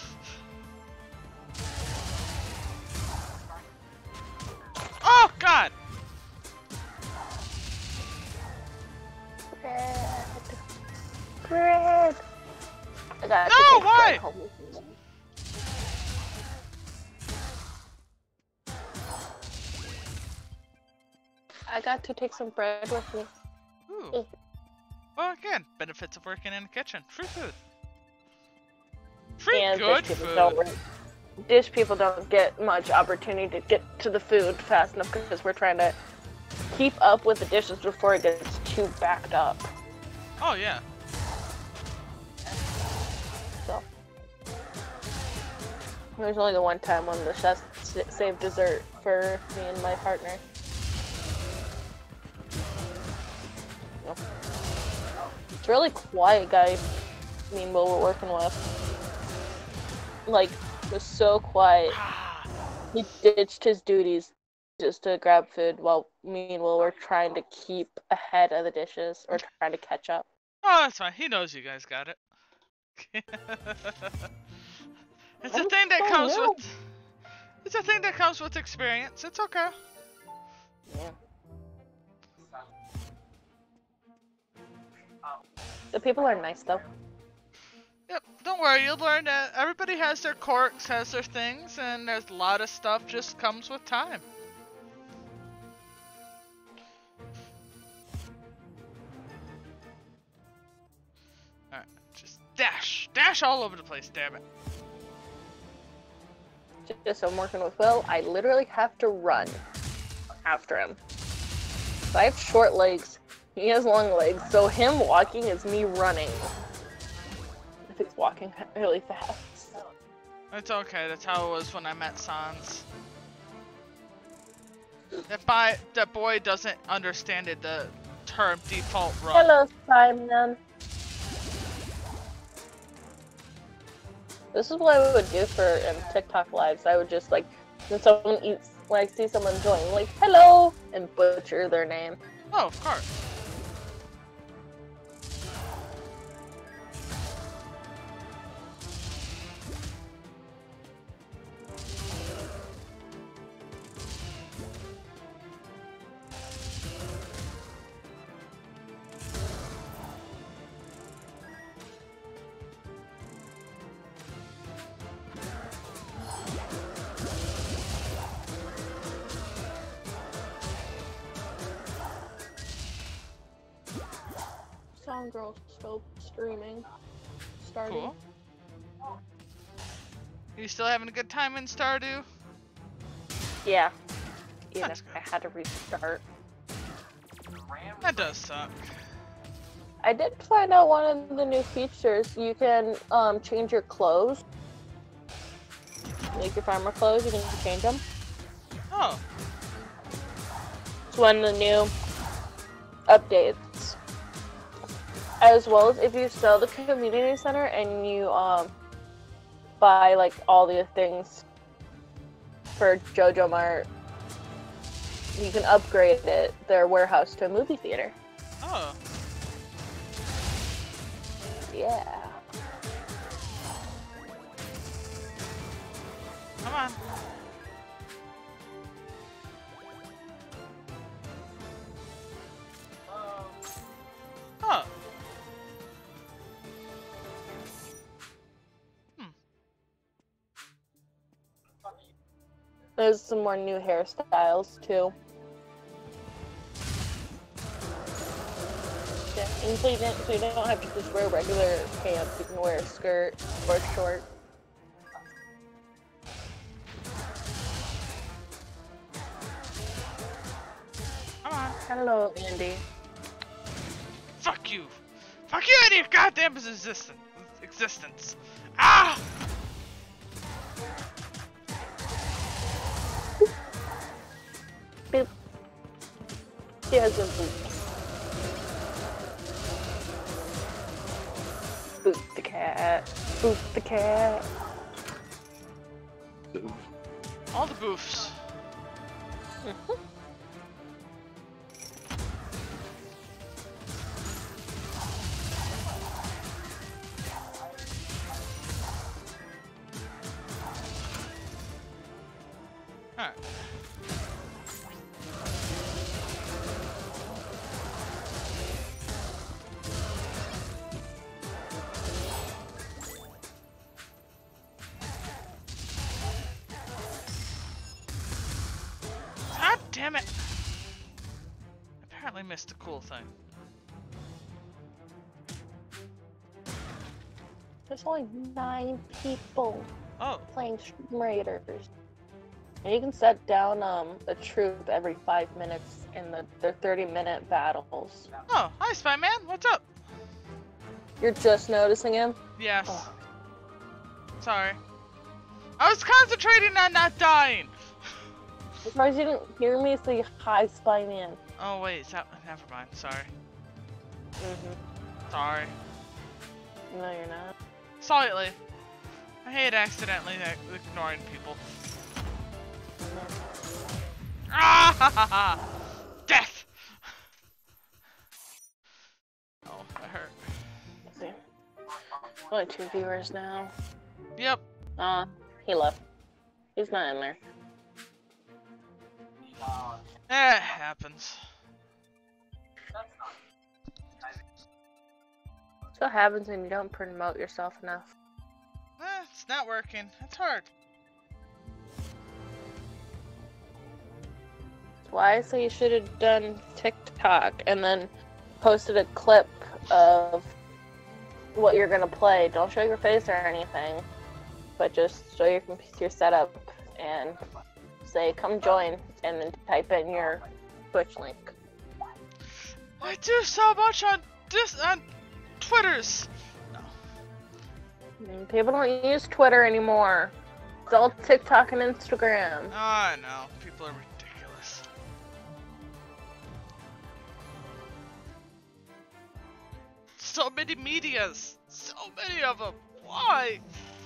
Oh, God! Bread! I got No, why? I got to take some bread with me. Ooh. Well, again, benefits of working in the kitchen. Free food. Free And good food. Dish people don't get much opportunity to get to the food fast enough because we're trying to keep up with the dishes before it gets too backed up. Oh, yeah. So there's only the one time when the chef saved dessert for me and my partner. It's a really quiet guy. I mean, what we're working with, like, was so quiet. He ditched his duties just to grab food while meanwhile we're trying to keep ahead of the dishes or trying to catch up. Oh, that's fine. He knows you guys got it. It's a thing that comes with. It's a thing that comes with experience. It's okay. Yeah. The people are nice though. Yep, don't worry, you'll learn that everybody has their quirks, has their things, and there's a lot of stuff just comes with time. Alright, just dash all over the place, damn it. Just so I'm working with Will, I literally have to run after him. So I have short legs, he has long legs, so him walking is me running. If he's walking really fast. It's okay, that's how it was when I met Sans. That boy doesn't understand the term default run. Hello, Simon. This is what I would do for TikTok lives. I would just like, when someone eats, when I see someone join, like, hello, and butcher their name. Oh, of course. Song Girl still streaming. Starting. Cool. You still having a good time in Stardew? Yeah. Even That's if I had to restart. That does suck. I did find out one of the new features. You can change your clothes. Like your farmer clothes, you can change them. Oh. It's one of the new updates. As well as if you sell the community center and you buy like all the things for JoJo Mart, you can upgrade their warehouse to a movie theater. Oh. Yeah. Come on. Oh. There's some more new hairstyles too. Yeah, and so you don't have to just wear regular pants. You can wear a skirt or short. Come on. Hello, Andy. Fuck you. Fuck you and your goddamn existence. Ah! Boop. She has a boot. Boot the cat. Boot the cat. All the boofs. Alright. God damn it! Apparently missed a cool thing. There's only 9 people Oh, playing Stream Raiders. And you can set down a troop every 5 minutes in their 30-minute battles. oh, hi, Spy-Man. What's up? You're just noticing him? Yes. Oh. Sorry. I was concentrating on not dying. I'm surprised you didn't hear me say hi, Spy-Man. Oh wait, never mind. Sorry. Mm-hmm. Sorry. No, you're not. Slightly. I hate accidentally ignoring people. Ah ha ha ha! Death! Oh, that hurt. Let's see. Only 2 viewers now. Yep. He left. He's not in there. It happens. That's what happens when you don't promote yourself enough. It's not working. It's hard. That's why I say you should have done TikTok and then posted a clip of what you're gonna play. Don't show your face or anything, but just show your computer setup and say "come join" and then type in your Twitch link. I do so much on Twitters. No. People don't use Twitter anymore. It's all TikTok and Instagram. Oh, I know. People are ridiculous. So many medias. So many of them. Why?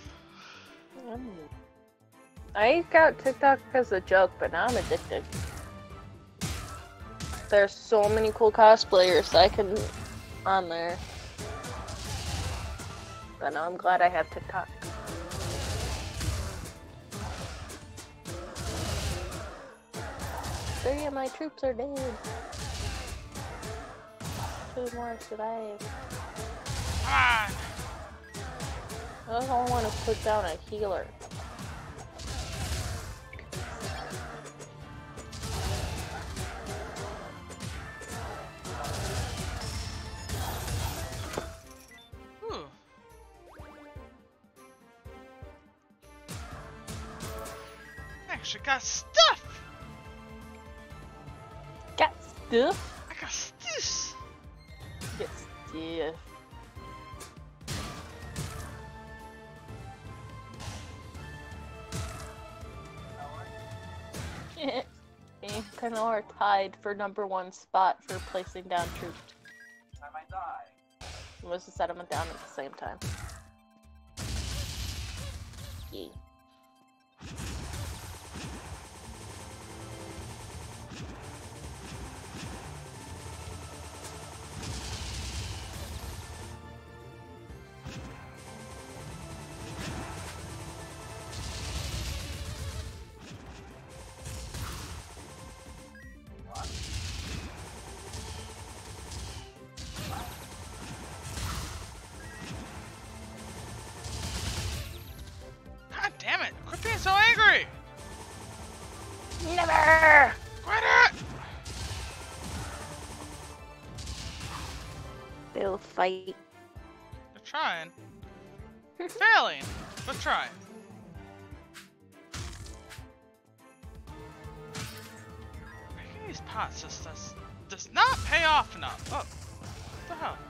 I got TikTok as a joke, but now I'm addicted. There's so many cool cosplayers I can on there. But now I'm glad I have TikTok. 3 of my troops are dead. 2 more survive. Ah! I don't want to put down a healer. Ooh. Actually got stuff! Got stuff? I got stuff! Get stuff. And are tied for #1 spot for placing down troops. Was to set them down at the same time. Yeah. God damn it! Quit being so angry! Never! Quit it! They'll fight. They're trying. Failing, but trying. Making these pots just does not pay off enough. Oh, what the hell?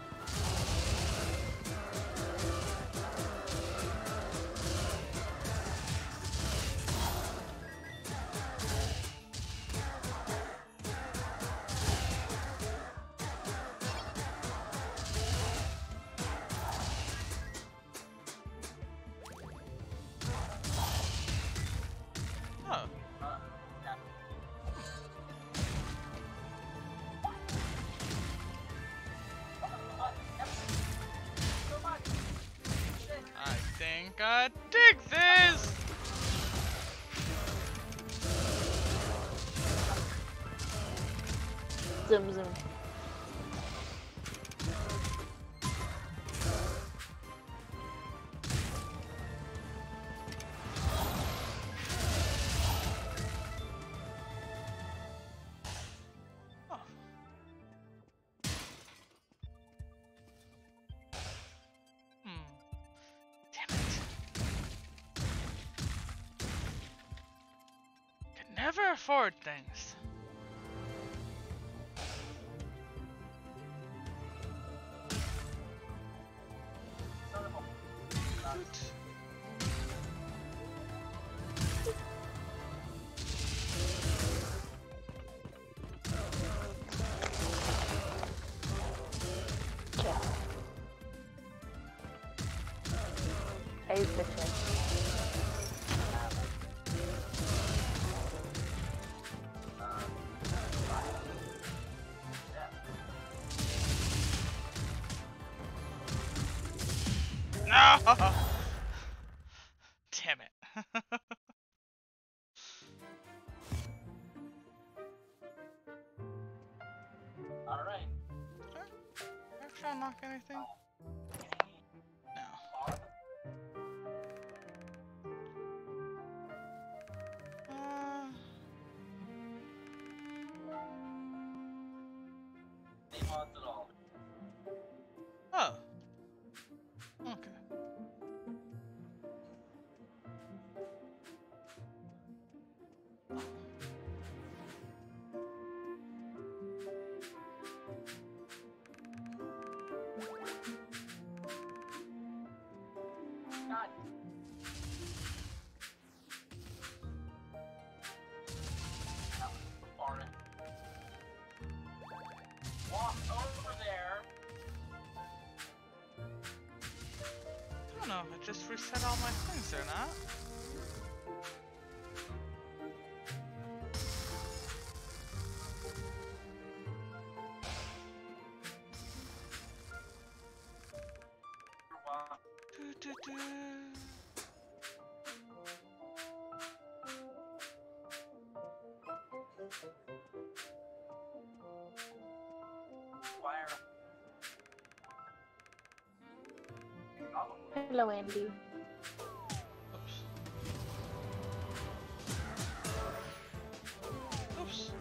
Oh. I think I dig this! Zoom zoom. Oh. never afford things. Okay. Hey, bitch. No! Damn it. Alright. Did I unlock anything? No. Oh. Okay. Walk over there. I don't know, I just reset all my things or not. Do, do, do. Hello, Andy. Oops. Oops.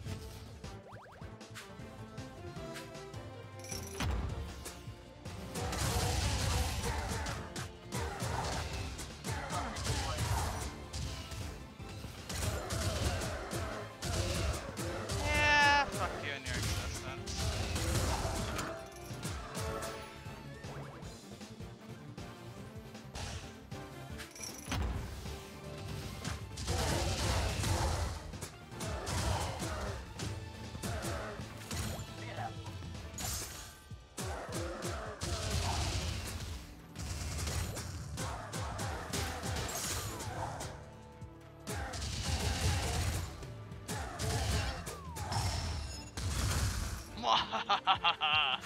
Yeah, fuck you and your existence. Mwahahaha.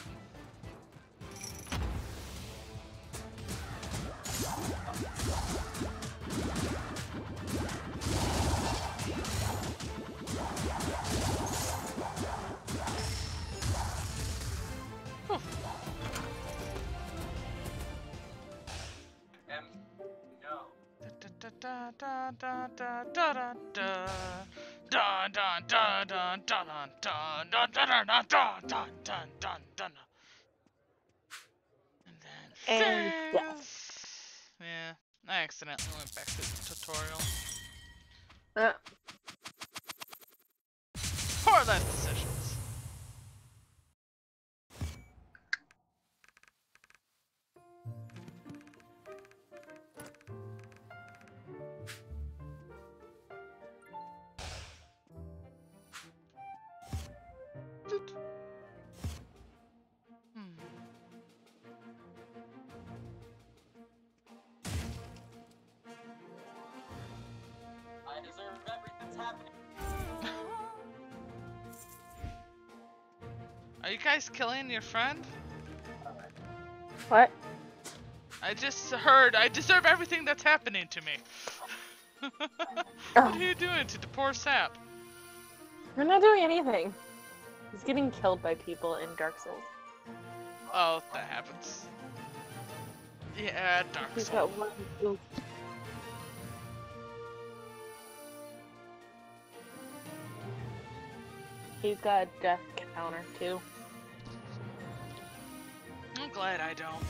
Da da da da da da da. Dun dun dun dun dun dun dun dun dun dun dun dun dun dun dun. And then And fails. Yeah, I accidentally went back to the tutorial. Uh, Poor life decisions. Hmm. I deserve everything that's happening. Are you guys killing your friend? what? I just heard I deserve everything that's happening to me. What Oh, are you doing to the poor sap? we're not doing anything. He's getting killed by people in Dark Souls. Oh, that happens. Yeah, Dark He's Souls. got one. Ooh. He's got a death counter too. I'm glad I don't.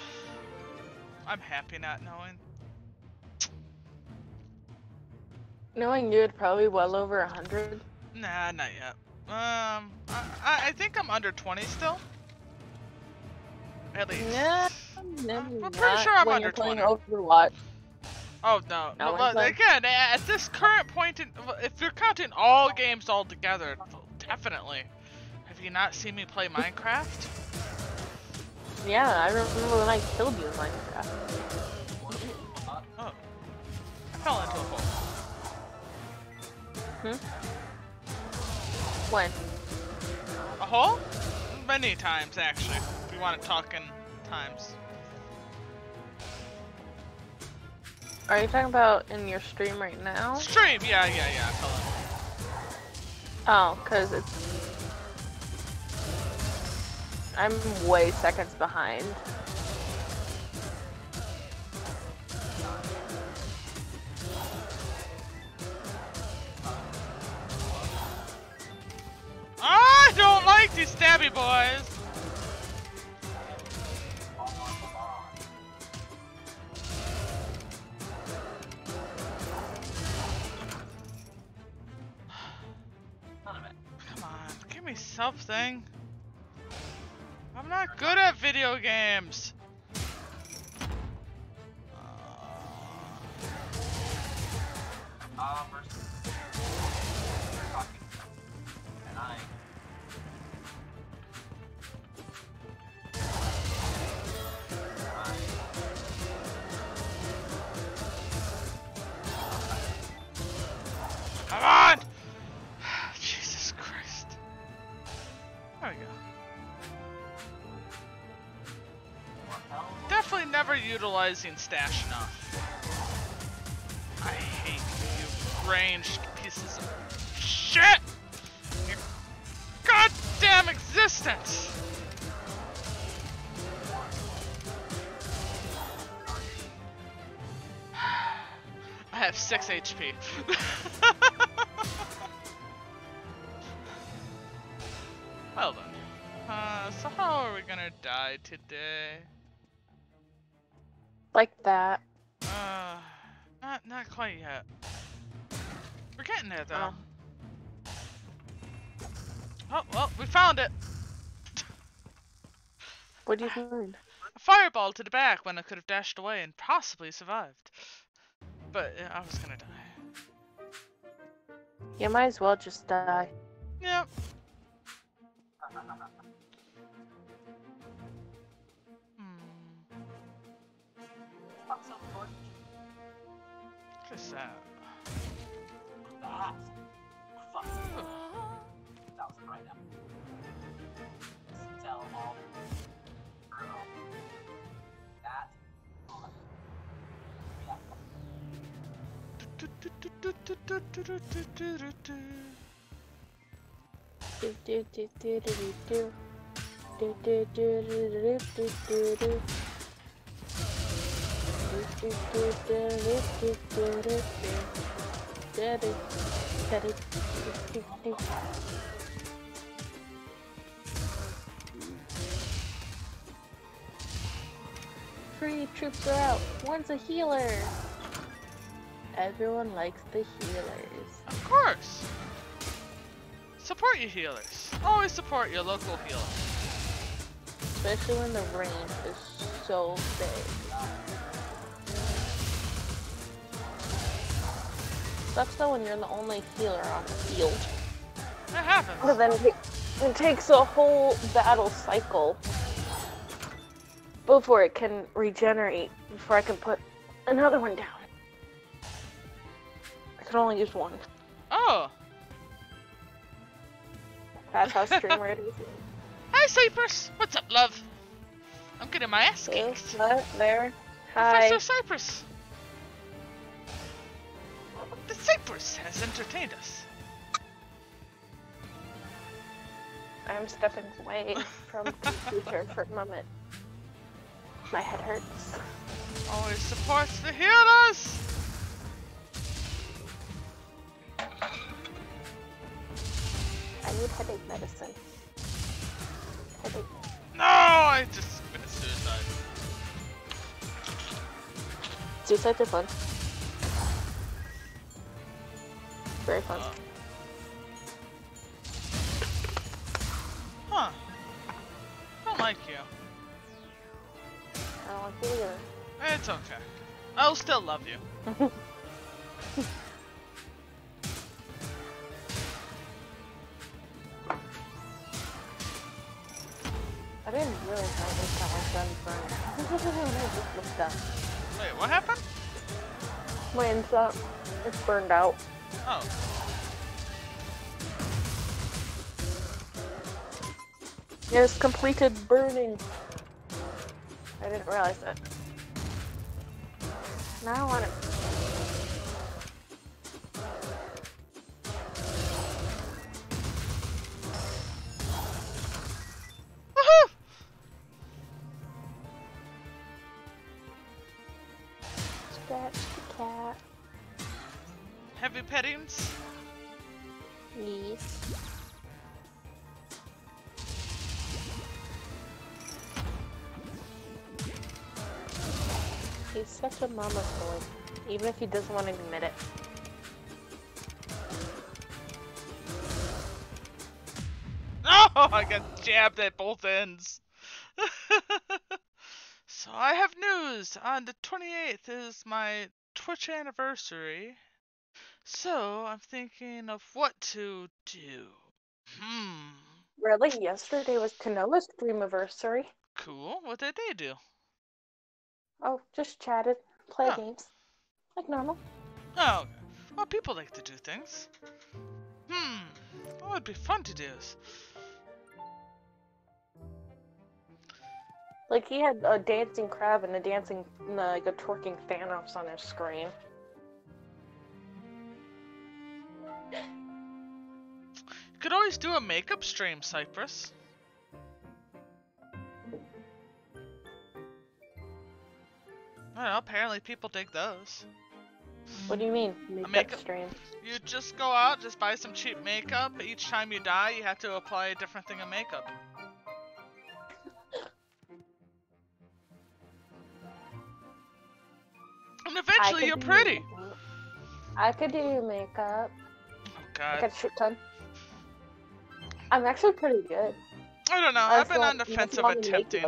I'm happy not knowing. Knowing you, it'd probably well over 100. Nah, not yet. I think I'm under 20 still. At least. Yeah, I'm maybe pretty not sure I'm when under you're playing 20. Overwatch. Oh no, No, no. I'm Well, playing- again, at this current point in, if you're counting all games all together, definitely. Have you not seen me play Minecraft? Yeah, I remember when I killed you in Minecraft. Oh, I fell into a hole. When? A hole? Many times, actually. If you want to talk in times. Are you talking about in your stream right now? Stream, yeah, I fell in. Oh, cause it's. I'm way seconds behind. I don't like these stabby boys. Come on, give me something. I'm not good at video games. Come on! Jesus Christ. There we go. Definitely never utilizing stash enough. I hate you ranged pieces of shit! Your goddamn existence! I have 6 HP. Well then. So how are we gonna die today? Like that. Not quite yet. We're getting there though. Oh, well, we found it! What do you find? A fireball to the back when I could have dashed away and possibly survived. But I was gonna die. You might as well just die. Yep. What is that? Do do do do do do do do do do do do do do. Three troops are out. One's a healer. Everyone likes the healers. Of course. Support your healers. Always support your local healer. Especially when the range is so big. Sucks though when you're the only healer on the field. That happens. But then it takes a whole battle cycle before it can regenerate, before I can put another one down. I can only use one. Oh. That's how streamer it is. Hi, Cypress. What's up, love? I'm getting my ass There, kicked. there. Hi. Professor Cypress. The Cypress has entertained us. I'm stepping away from the computer for a moment. My head hurts. Always supports the healers. I need headache medicine. Headache. No, I just committed suicide. Suicides are fun. Very fun. Huh. I don't like you. I don't like you either. It's okay. I'll still love you. I didn't really notice that my gun burned. I just looked up. Wait, what happened? My insert, it's burned out. Oh. It has completed burning. I didn't realize that. Now I want it. Woohoo! Scratch the cat. Heavy pettings? Yes. He's such a mama's boy, even if he doesn't want to admit it. Oh, I got jabbed at both ends. So I have news. On the 28th is my Twitch anniversary. So I'm thinking of what to do. Really? Yesterday was Kanoa's streamiversary. Cool. What did they do? Oh, just chatted, played Oh. games. Like normal. Oh, okay. Well, people like to do things. What would be fun to do? Like he had a dancing crab and a dancing, like a twerking Thanos on his screen. You could always do a makeup stream, Cypress. Well, apparently people dig those. What do you mean? Makeup makeup- stream. You just go out, just buy some cheap makeup. Each time you die, you have to apply a different thing of makeup. And eventually you're pretty. I could do makeup. Oh I god. got a shit ton. I'm actually pretty good. I don't know. I've been on the fence of attempting.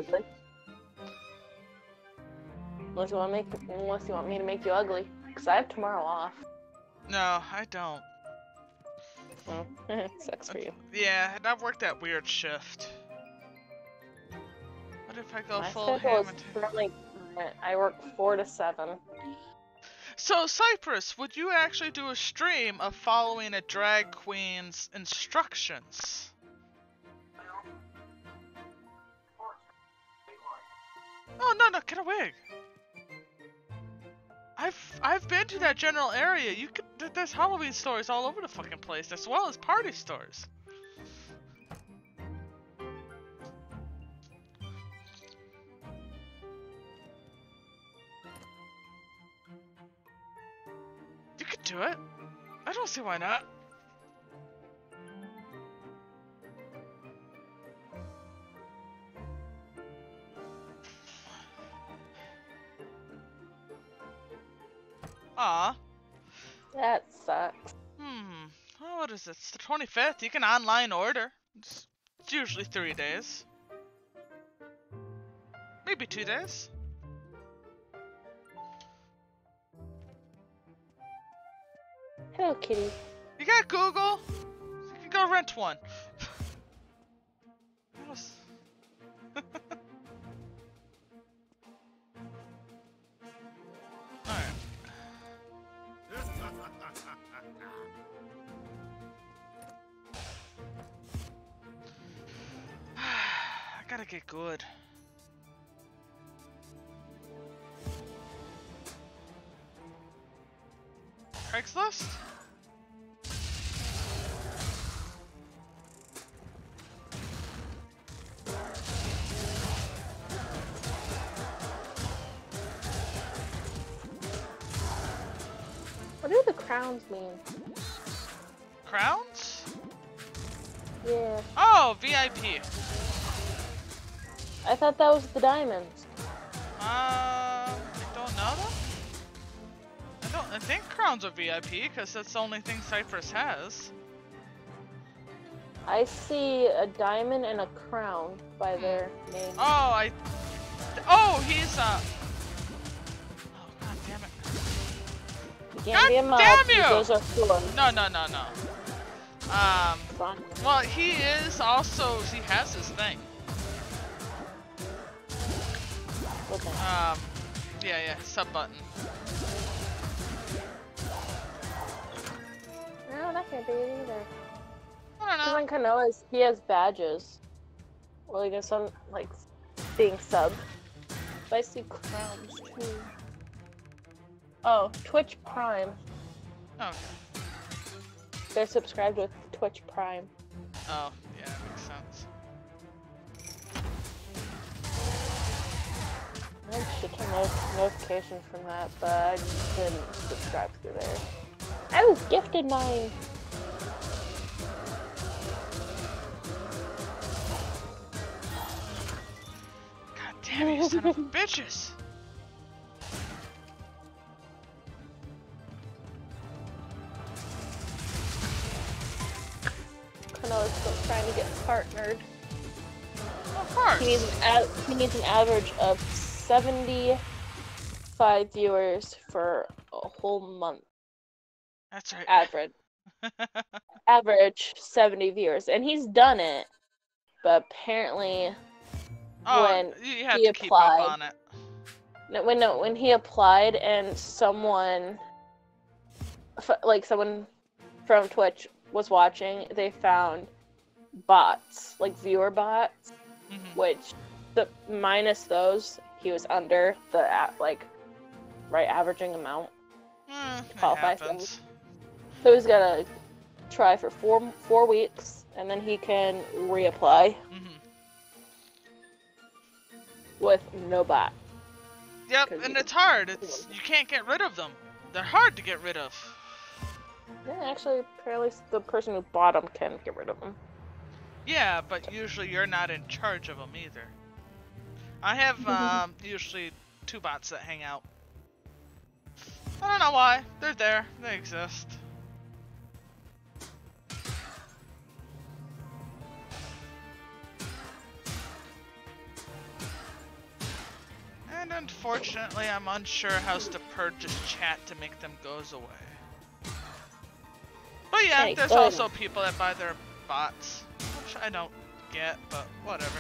Unless you want me to make you ugly, because I have tomorrow off. No, I don't. Oh, sucks for you. Yeah, and I've worked that weird shift. What if I go My full schedule is ham? currently, I work 4 to 7. So, Cypress, would you actually do a stream of following a drag queen's instructions? Oh, no, get a wig. I've been to that general area. You could there's Halloween stores all over the fucking place, as well as party stores. You could do it. I don't see why not. Aw. That sucks. Oh, what is it? It's the 25th. You can online order. It's usually 3 days. Maybe 2 days. Hello, kitty. You got Google? You can go rent one. Alright. I gotta get good. Craigslist? What do the crowns mean? Crowns? Yeah. Oh, VIP. I thought that was the diamonds. I don't know them. I I think Crown's a VIP because that's the only thing Cypress has. I see a diamond and a crown by their name. Oh, he's Oh, god damn it. You can't be a mob. damn you! Those are four. No. Fun. Well, he is also, he has his thing. Okay. Yeah, sub button. No, that can't be it either. I don't Because know. on Kanoa's, he has badges. Well, he gets some, like, being subbed. But I see crowns, too. Oh, Twitch Prime. Okay. They're subscribed with Twitch Prime. Oh, yeah, that makes sense. I should turn notifications from that, but I didn't subscribe through there. I was gifted mine! God damn it, you son of a bitches! Kanoa's still trying to get partnered. Of course. He needs an average of 75 viewers for a whole month. That's right. Average 70 viewers, and he's done it. But apparently, when you have he to keep up applied- on it. when he applied, and someone from Twitch was watching, they found bots, like viewer bots, which minus those, he was under the right averaging amount. It Qualify for happens. So he's gotta try for 4 weeks, and then he can reapply with no bot. Yep, 'Cause and you- it's hard. You can't get rid of them. They're hard to get rid of. Yeah, actually, apparently the person who bought them can get rid of them. Yeah, but usually you're not in charge of them either. I have usually 2 bots that hang out. I don't know why. They're there. They exist. And unfortunately, I'm unsure how to purchase chat to make them goes away. But yeah, Hey, there's go also ahead. people that buy their bots, which I don't get, but whatever.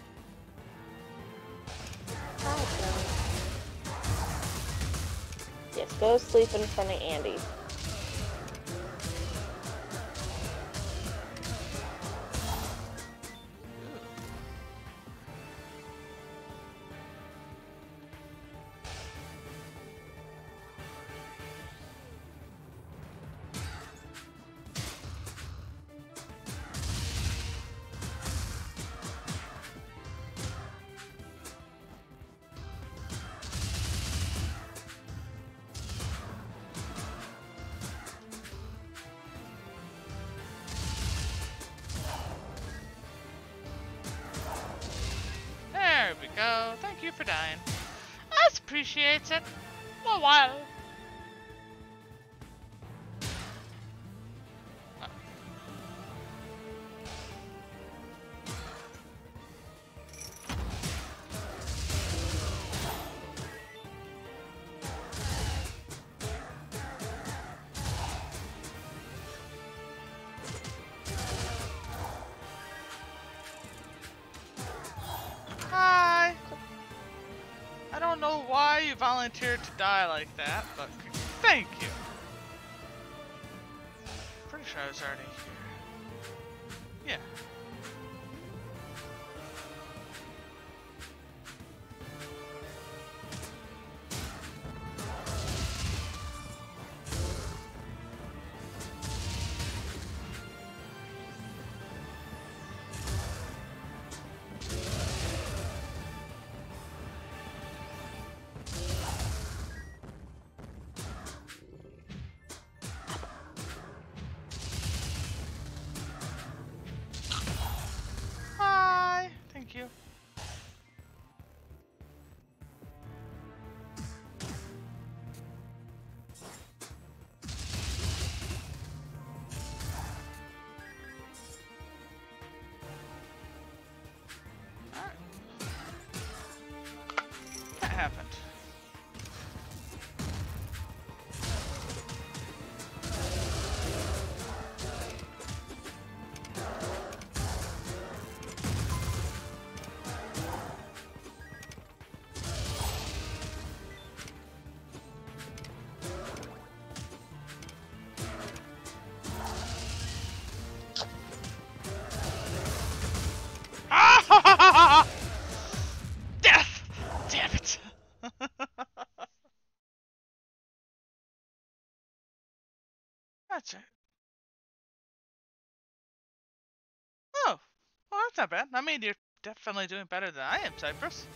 Yes, go sleep in front of Andy. There we go. Thank you for dying. I appreciate it. A while. Hi. I don't know why you volunteered to die like that, but thank you. Pretty sure I was already here. Yeah. happened? Ah! Death! Damn it! That's it. Oh, well, that's not bad. I mean, you're definitely doing better than I am, Cypress.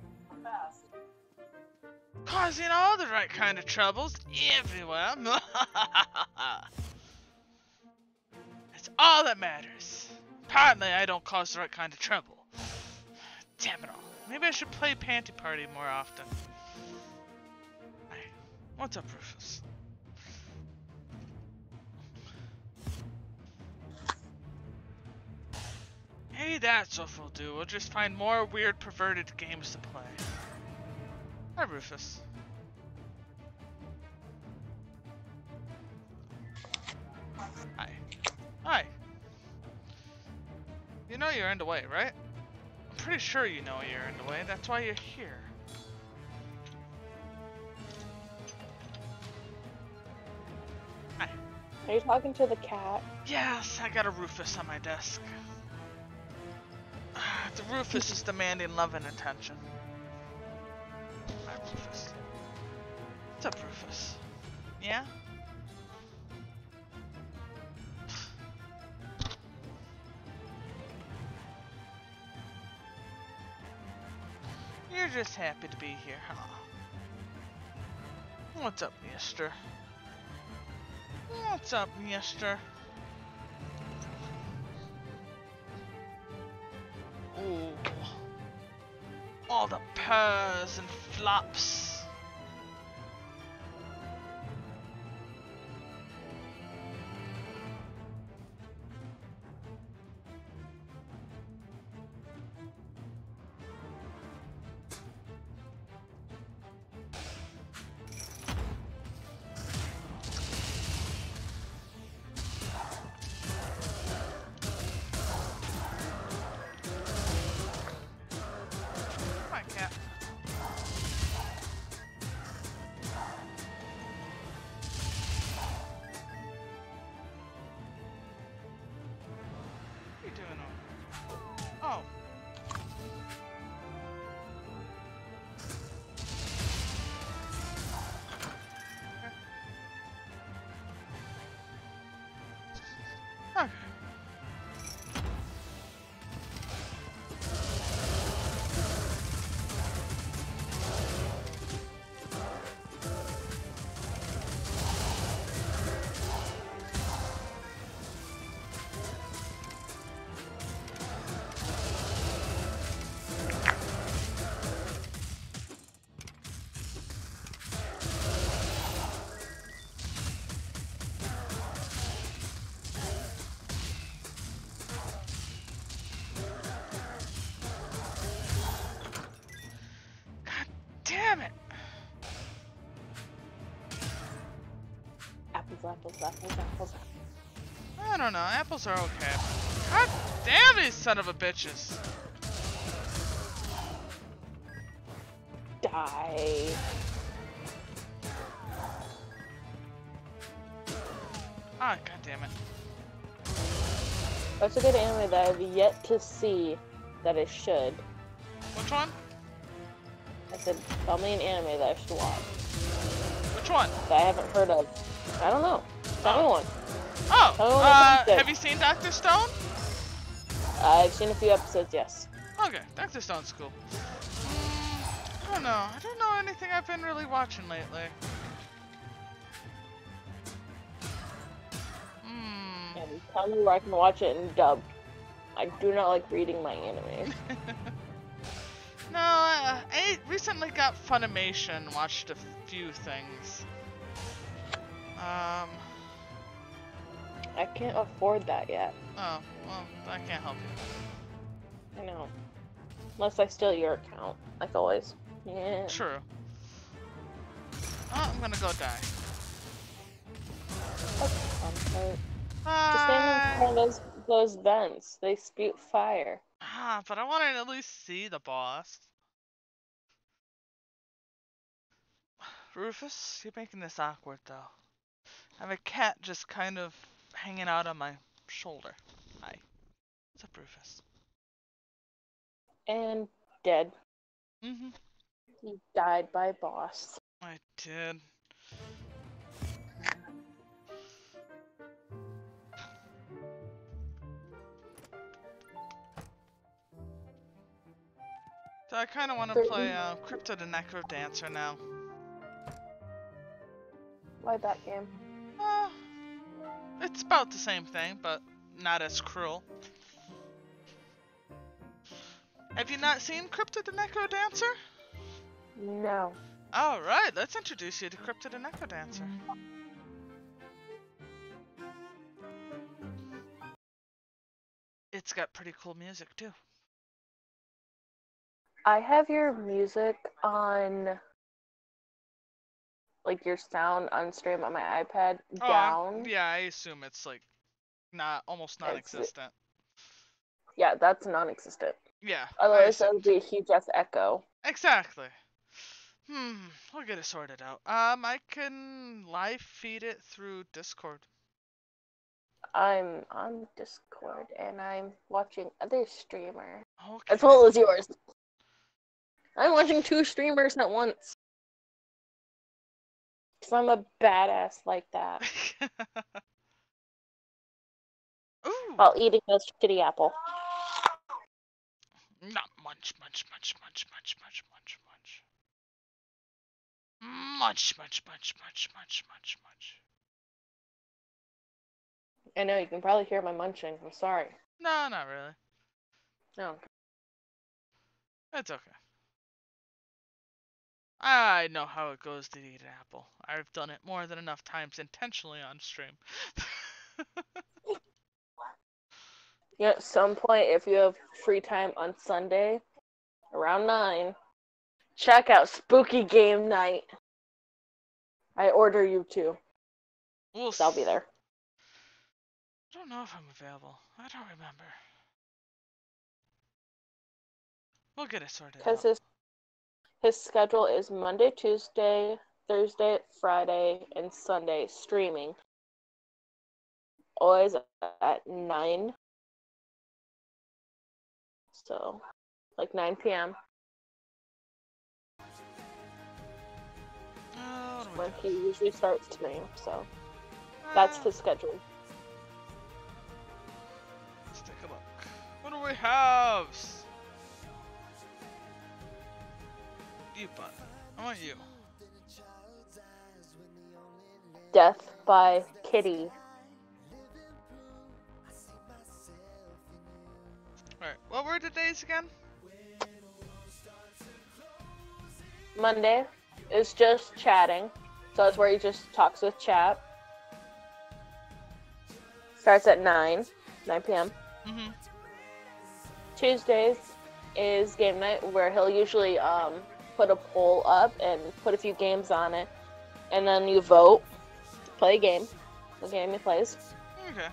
Causing all the right kind of troubles everywhere. That's all that matters. Apparently, I don't cause the right kind of trouble. Damn it all. Maybe I should play Panty Party more often. Hey, what's up, Rufus? Hey, that's what we'll do. We'll just find more weird, perverted games to play. Hi, Rufus. Hi. Hi. You know you're in the way, right? I'm pretty sure you know you're in the way. That's why you're here. Hi. Are you talking to the cat? Yes, I got a Rufus on my desk. The Rufus is demanding love and attention. Hi, Rufus. What's up, Rufus? Yeah? You're just happy to be here, huh? What's up, mister? What's up, mister? Ooh. All the purrs and flops. Oh. Okay. Damn it! Apples. I don't know. Apples are okay. God damn these son of a bitches! Die. Ah, god damn it. That's a good anime that I've yet to see that I should. Which one? I said, tell me an anime that I should watch. Which one? That I haven't heard of. I don't know. Tell me one. Oh! Tell me one that's good. Have you seen Dr. Stone? I've seen a few episodes, yes. Okay, Dr. Stone's cool. I don't know. I don't know anything I've been really watching lately. And tell me where I can watch it in dub. I do not like reading my anime. No, I recently got Funimation, watched a few things. I can't afford that yet. Oh, well, I can't help you. I know. Unless I steal your account, like always. Yeah. True. Oh, I'm gonna go die. Just stand in front Bye. of those vents. They spew fire. Ah, but I want to at least see the boss. Rufus, you're making this awkward though. I have a cat just kind of hanging out on my shoulder. Hi. What's up, Rufus? And dead. Mm-hmm. He died by boss. I did. So I kind of want to play Crypto the Necro Dancer now. Why that game? Uh, it's about the same thing, but not as cruel. Have you not seen Crypto the Necro Dancer? No. Alright, let's introduce you to Crypto the Necro Dancer. It's got pretty cool music too. I have your music on, like your sound on stream on my iPad down. Yeah, I assume it's like almost non-existent. Yeah, that's non-existent. Yeah. Otherwise, that would be a huge ass echo. Exactly. We'll get it sorted out. I can live feed it through Discord. I'm on Discord and I'm watching other streamers Okay. as well as yours. I'm watching 2 streamers at once. Cause I'm a badass like that. Ooh. While eating a shitty apple. Not munch, munch, munch, munch, munch, munch, munch, munch. Munch, munch, munch, munch, munch, munch, munch. I know, you can probably hear my munching. I'm sorry. No, not really. No. It's okay. I know how it goes to eat an apple. I've done it more than enough times intentionally on stream. Yeah, at some point, if you have free time on Sunday, around 9, check out Spooky Game Night. I order you too. I'll be there. I don't know if I'm available. I don't remember. We'll get it sorted out. Because his schedule is Monday, Tuesday, Thursday, Friday, and Sunday streaming. Always at 9. So, like 9 p.m. When he usually starts stream. So, that's his schedule. Let's take a look. What do we have? You button. I want you. Death by Kitty. Alright, what were the days again? Monday is just chatting. So it's where he just talks with chat. Starts at 9 p.m. Mm-hmm. Tuesdays is game night where he'll usually put a poll up and put a few games on it. And then you vote to play a game. The game he plays. Okay.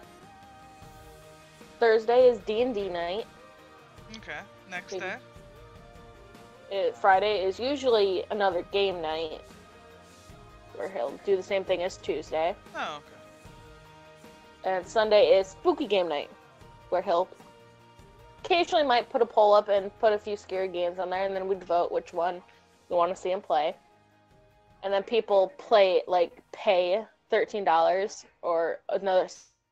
Thursday is D&D night. Okay. Next day? Friday is usually another game night. Where he'll do the same thing as Tuesday. Oh, okay. And Sunday is Spooky Game Night. Where he'll occasionally might put a poll up and put a few scary games on there. And then we'd vote which one we want to see him play. And then people play, like, pay $13 or another.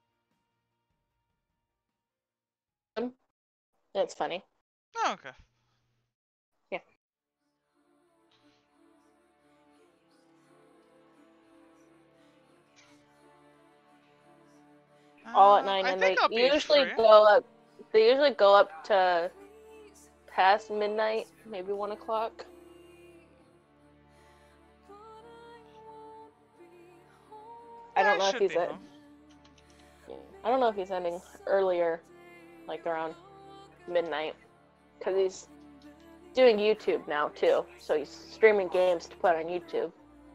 It's funny. Oh, okay. Yeah. All at 9, and they usually go up. They usually go up to past midnight, maybe 1 o'clock. I don't know if he's at. I don't know if he's ending earlier, like around midnight, because doing YouTube now too, so he's streaming games to put on YouTube.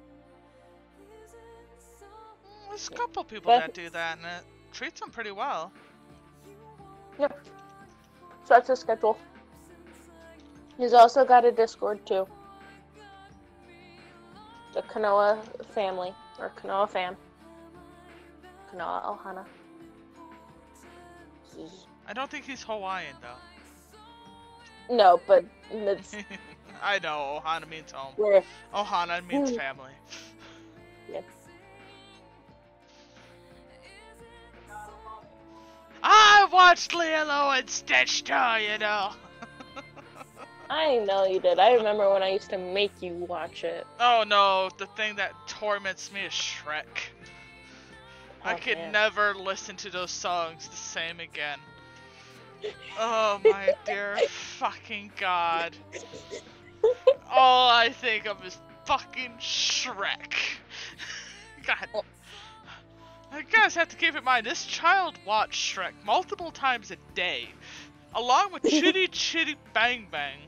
There's a couple people that do that, and it treats them pretty well. Yep. So that's his schedule. He's also got a Discord too. The Kanoa family, or Kanoa fam. Kanoa Ohana. I don't think he's Hawaiian, though. No, but it's I know, Ohana means home. where. Ohana means family. Yep. I watched Lilo and Stitch too, you know. I know you did. I remember when I used to make you watch it. Oh no, the thing that torments me is Shrek. I could man. never listen to those songs the same again. Oh my dear fucking god. All I think of is fucking Shrek. God. You guys have to keep in mind, this child watched Shrek multiple times a day, along with Chitty Chitty Bang Bang.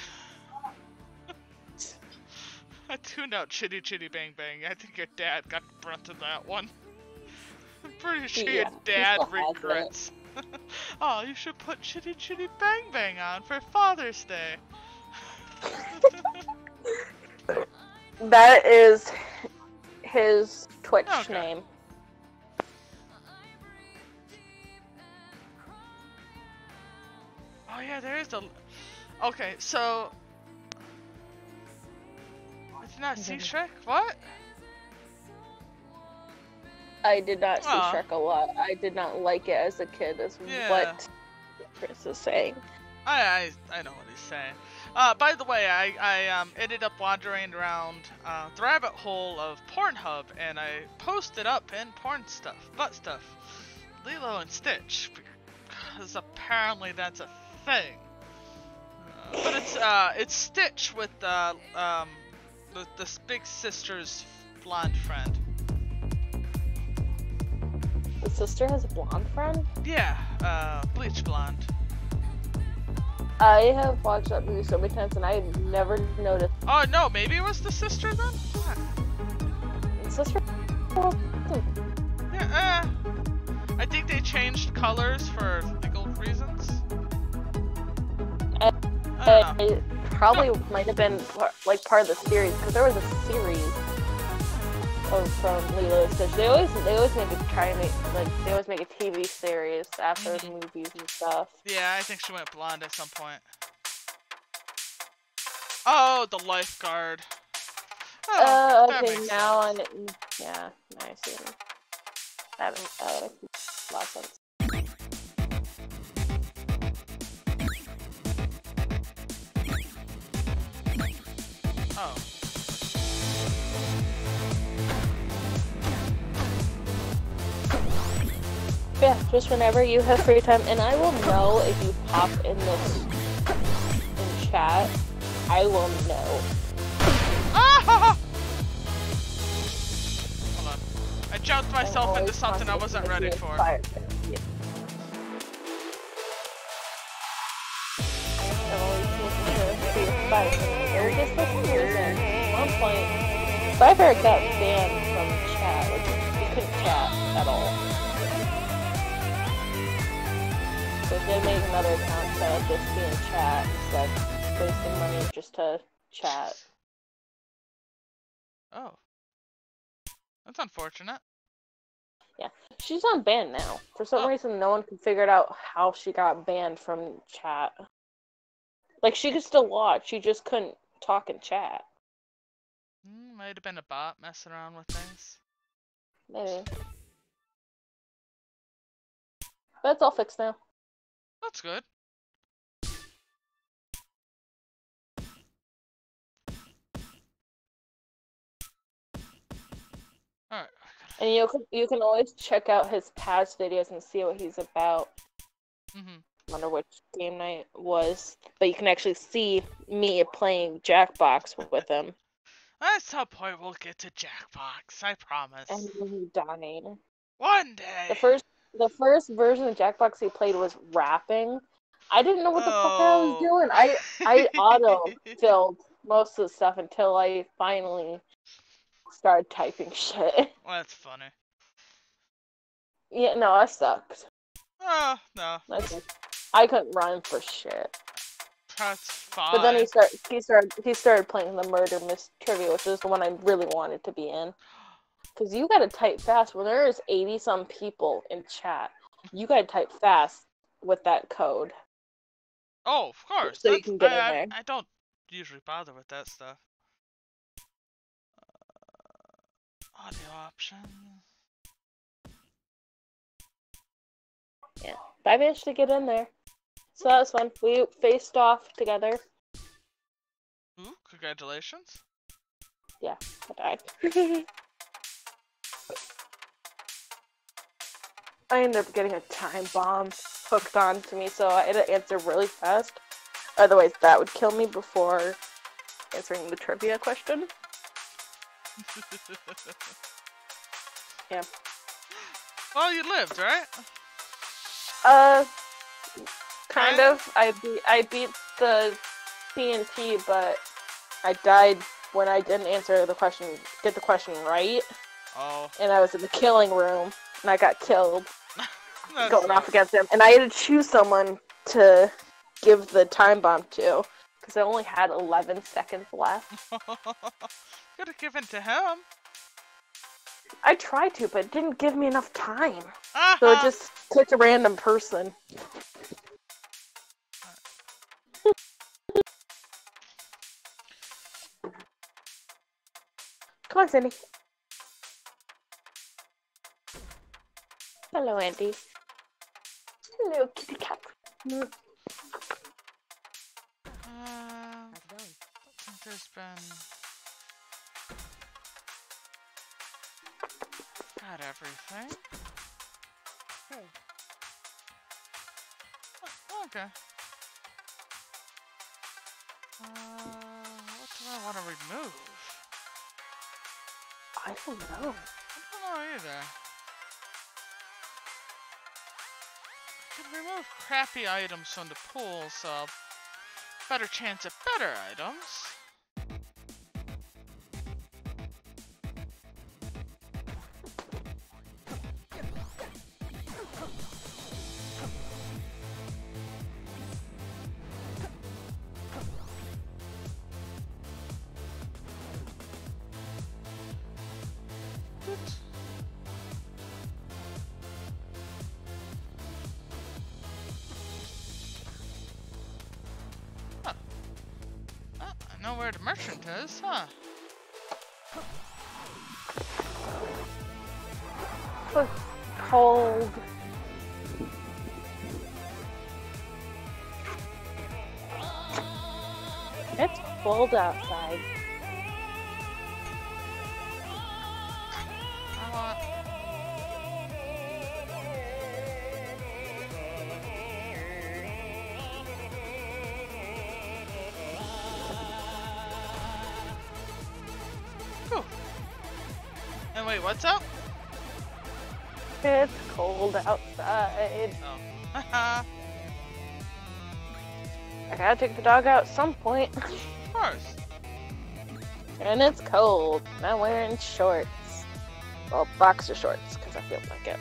I tuned out Chitty Chitty Bang Bang. I think your dad got the brunt of that one. I'm pretty sure Yeah, your he dad still has regrets. Oh, you should put Chitty Chitty Bang Bang on for Father's Day. That is his Twitch Okay. name. Oh yeah, there is a... Okay, so... I did not see Shrek? What? I did not see Aw. Shrek a lot. I did not like it as a kid, is Yeah. what Chris is saying. I know what he's saying. By the way, I ended up wandering around the rabbit hole of Pornhub, and I posted up in porn stuff, butt stuff, Lilo and Stitch, because apparently that's a thing. But it's Stitch with this big sister's blonde friend. The sister has a blonde friend? Yeah, bleach blonde. I have watched that movie so many times and I have never noticed. Oh no, maybe it was the sister then? Huh. The sister? Yeah, I think they changed colors for legal reasons. I don't know. It probably might have been like part of the series, because there was a series from Lilo and Stitch. They always make they always make a TV series after the movies and stuff. Yeah, I think she went blonde at some point. Oh, the lifeguard. Oh, that Okay, makes now sense. yeah, I see. That makes a lot of sense. Oh. Yeah, just whenever you have free time, and I will know if you pop in this in chat. I will know. Ah! Hold on. I jumped myself into Always something I wasn't constantly ready for. inspired. Yeah. I'm always looking to be inspired. There just for some reason, at one point, Cyber got banned from chat. Like, you couldn't chat at all. So they made another account to just be in chat instead of wasting money just to chat. Oh. That's unfortunate. Yeah, she's on ban now. For some reason, no one could figure out how she got banned from chat. Like, she could still watch, she just couldn't talk and chat. Might have been a bot messing around with things. Maybe. But it's all fixed now. That's good. Alright. And you can always check out his past videos and see what he's about. I wonder which game night was. But you can actually see me playing Jackbox with him. At some point we'll get to Jackbox, I promise. And he died. One day! The first version of Jackbox he played was rapping, I didn't know what the fuck I was doing. I auto-filled most of the stuff until I finally started typing shit. Well, that's funny. Yeah, no, I sucked. Oh, no. I couldn't run for shit. That's fine. But then he started playing the murder mystery trivia, which is the one I really wanted to be in. Because you gotta type fast. When there is 80-some people in chat, you gotta type fast with that code. Oh, of course. So you can get in there. I don't usually bother with that stuff. Audio options. Yeah, but I managed to get in there. So that was fun. We faced off together. Ooh, congratulations. Yeah, I died. I ended up getting a time bomb hooked on to me, so I had to answer really fast. Otherwise, that would kill me before answering the trivia question. Yeah. Well, you lived, right? Kind of. I beat the TNT, but I died when I didn't answer the question, get the question right. Oh. And I was in the killing room, and I got killed going off sucks. against him. And I had to choose someone to give the time bomb to, because I only had 11 seconds left. Could have given to him. I tried to, but it didn't give me enough time. Uh-huh. So it just picked a random person. Come on, Cindy. Hello, Andy. Hello, kitty cat. I think there's been... Got everything. Hey. Oh, okay. What do I want to remove? I don't know. I don't know either. I can remove crappy items from the pool, so better chance at better items. I know where the merchant is, huh? So cold. It's cold outside. I want... Whew. And wait, what's up? It's cold outside. Oh. I gotta take the dog out at some point. Of course. And it's cold. And I'm wearing shorts. Well, boxer shorts, because I feel like it.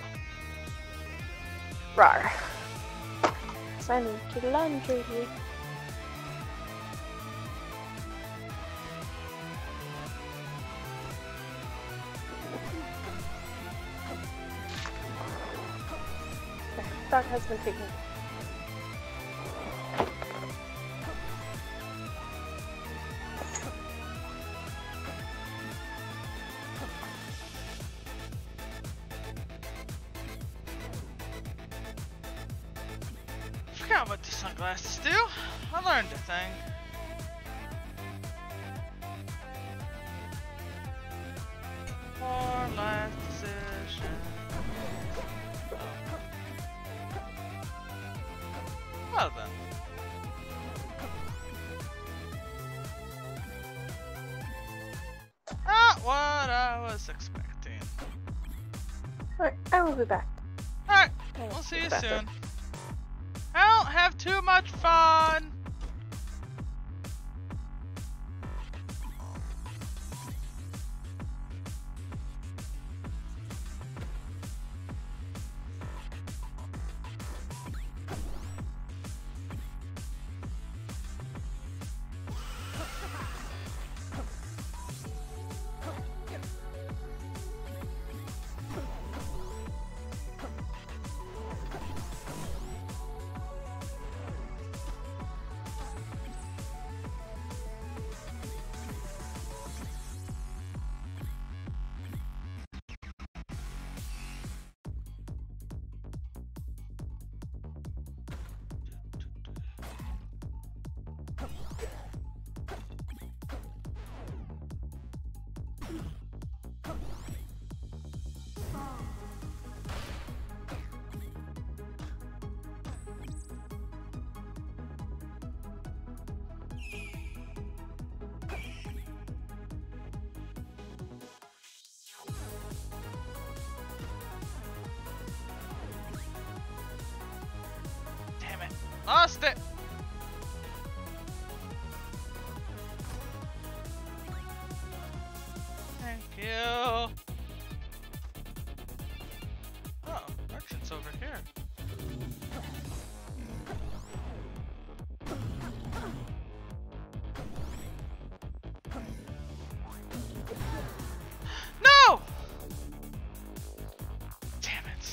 Rawr. So I need to do laundry. Dog has been taking. Forgot what the sunglasses do. I learned a thing. For life decision. Well then. Not what I was expecting. Alright, I will be back. Alright, I will we'll see be you back soon. there. Don't have too much fun. Damn it. Lost it. Thank you. Oh, merchant's over here. No! Damn it.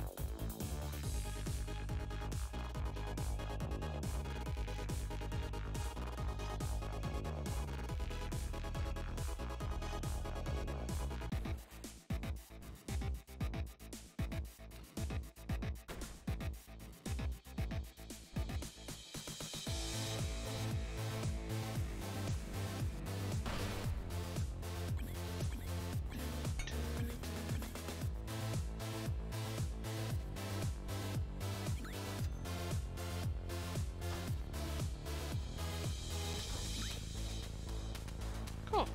Cool.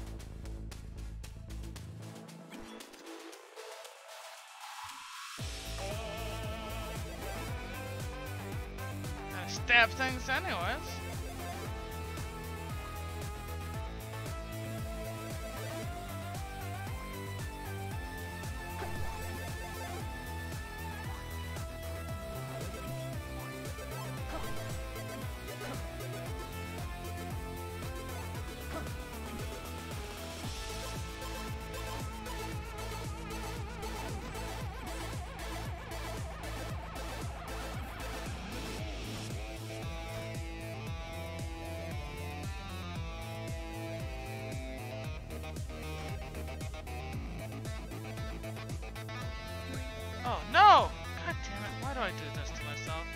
I stab things anyways. Oh no! God damn it, why do I do this to myself?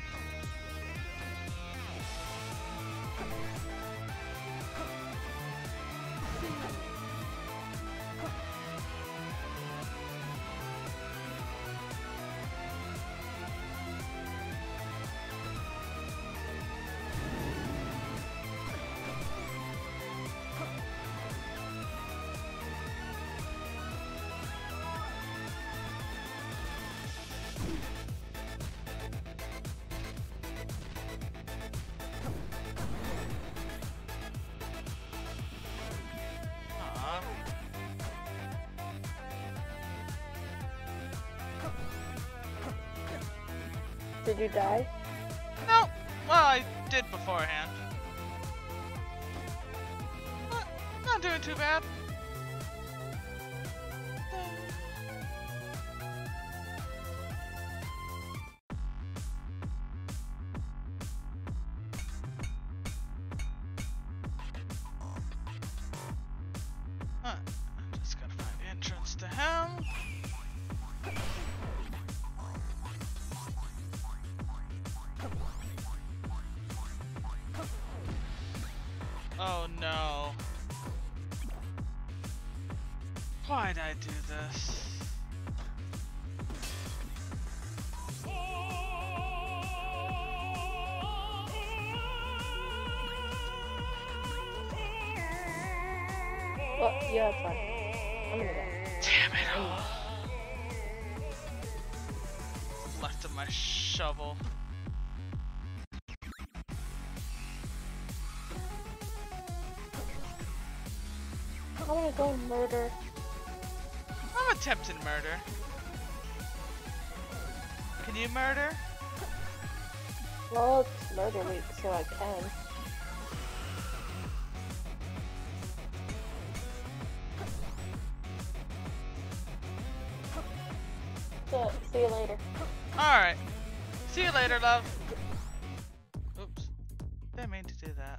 Aw. Did you die? No! Well, I did beforehand. Not doing too bad. Huh. I just gotta find the entrance to him. Oh no. Why'd I do this? Oh, yeah, it's fine. I'm gonna go. Damn it. Left of my shovel. I wanna go murder. I'm attempting murder. Can you murder? Well, it's murder week, so I can. So, see you later. Alright. See you later, love. Oops. Didn't mean to do that.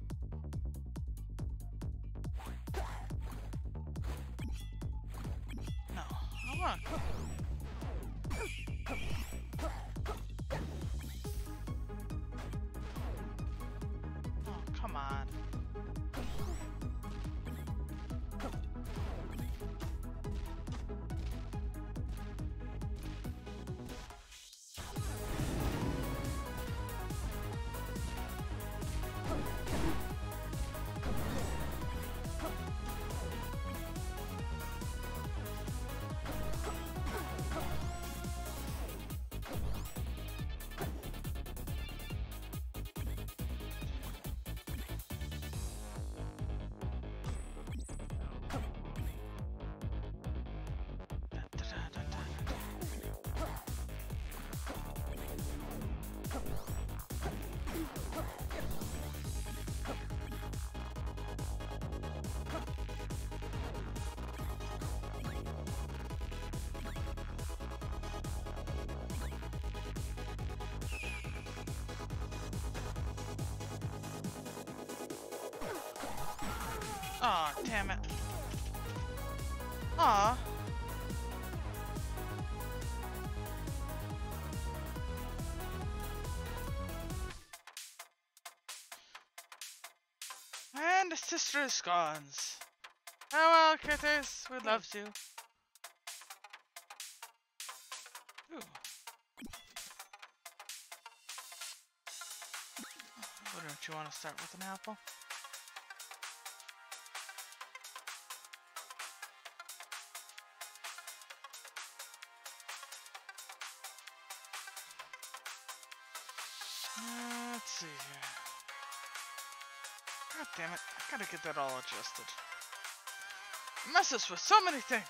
No. I want. Oh, come on. Aw, damn it. Aw. And the sister is gone. Oh well, critters, we love you. Ooh. Wouldn't you want to start with an apple? Let's see here. God damn it, I gotta get that all adjusted. It messes with so many things.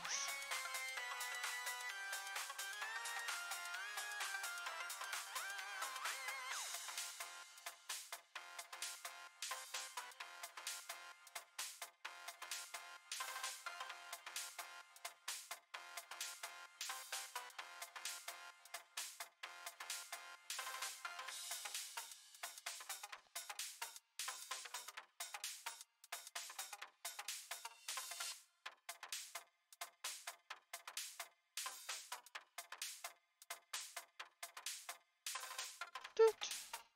Doot.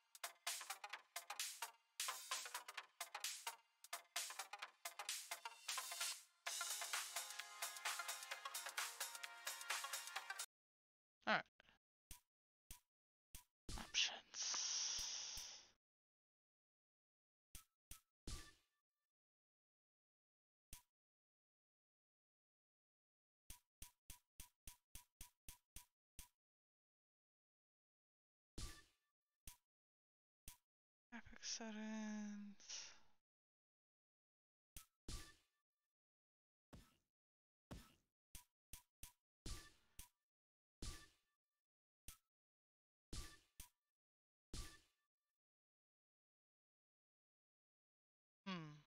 Alright. Options. Epic settings. Hmm.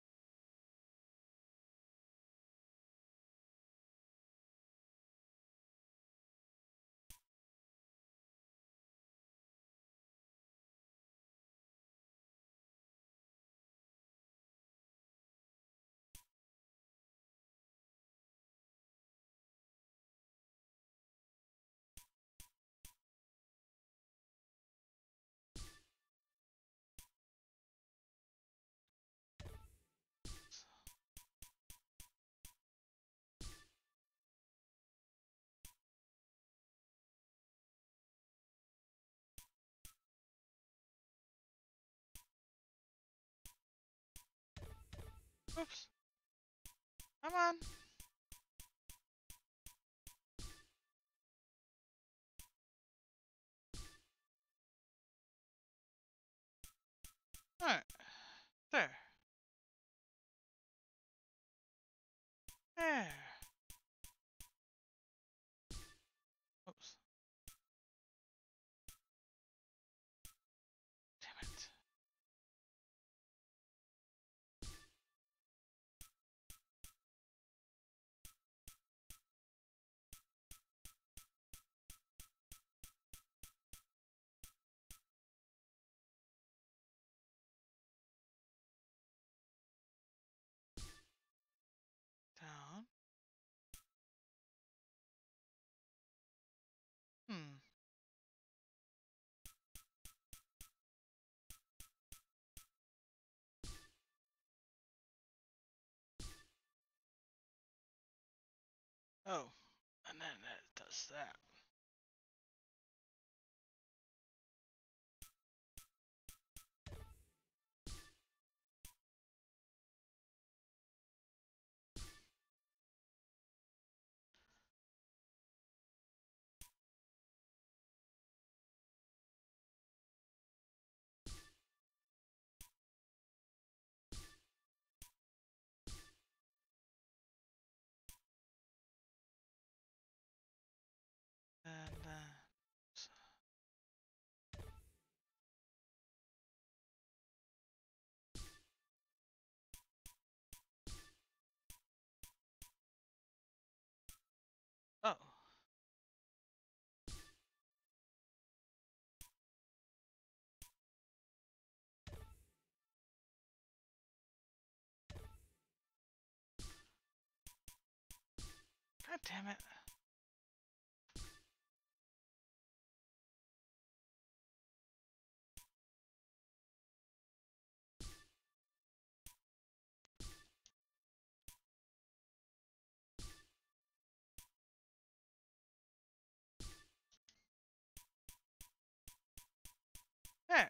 Oops. Come on. Alright. There. There. Oops. Damn it. Down. Hmm. Oh, and then it does that. And oh. God damn it. There.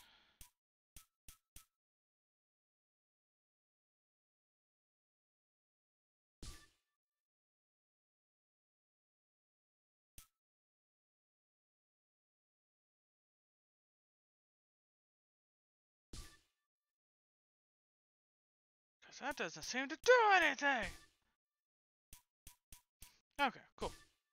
Because that doesn't seem to do anything. Okay, cool.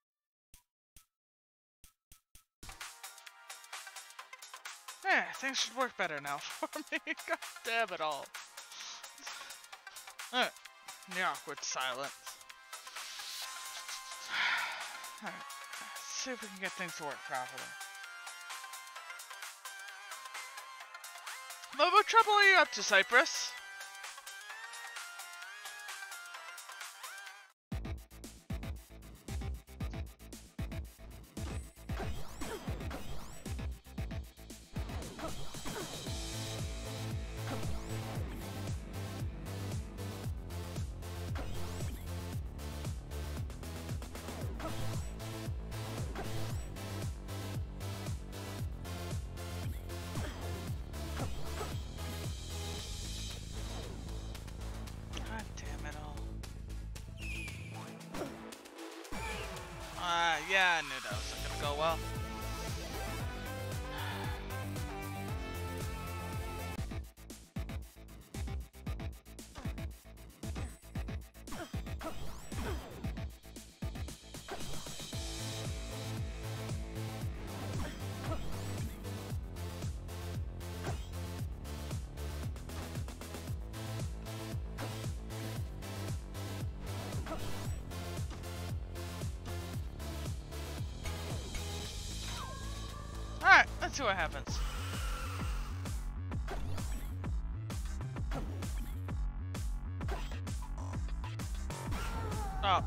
Yeah, things should work better now for me. God damn it all. Alright, the awkward silence. Alright, let's see if we can get things to work properly. What trouble are you up to, Cypress? God damn it all. Yeah, I knew that wasn't gonna go well. Alright, let's see what happens. Oh.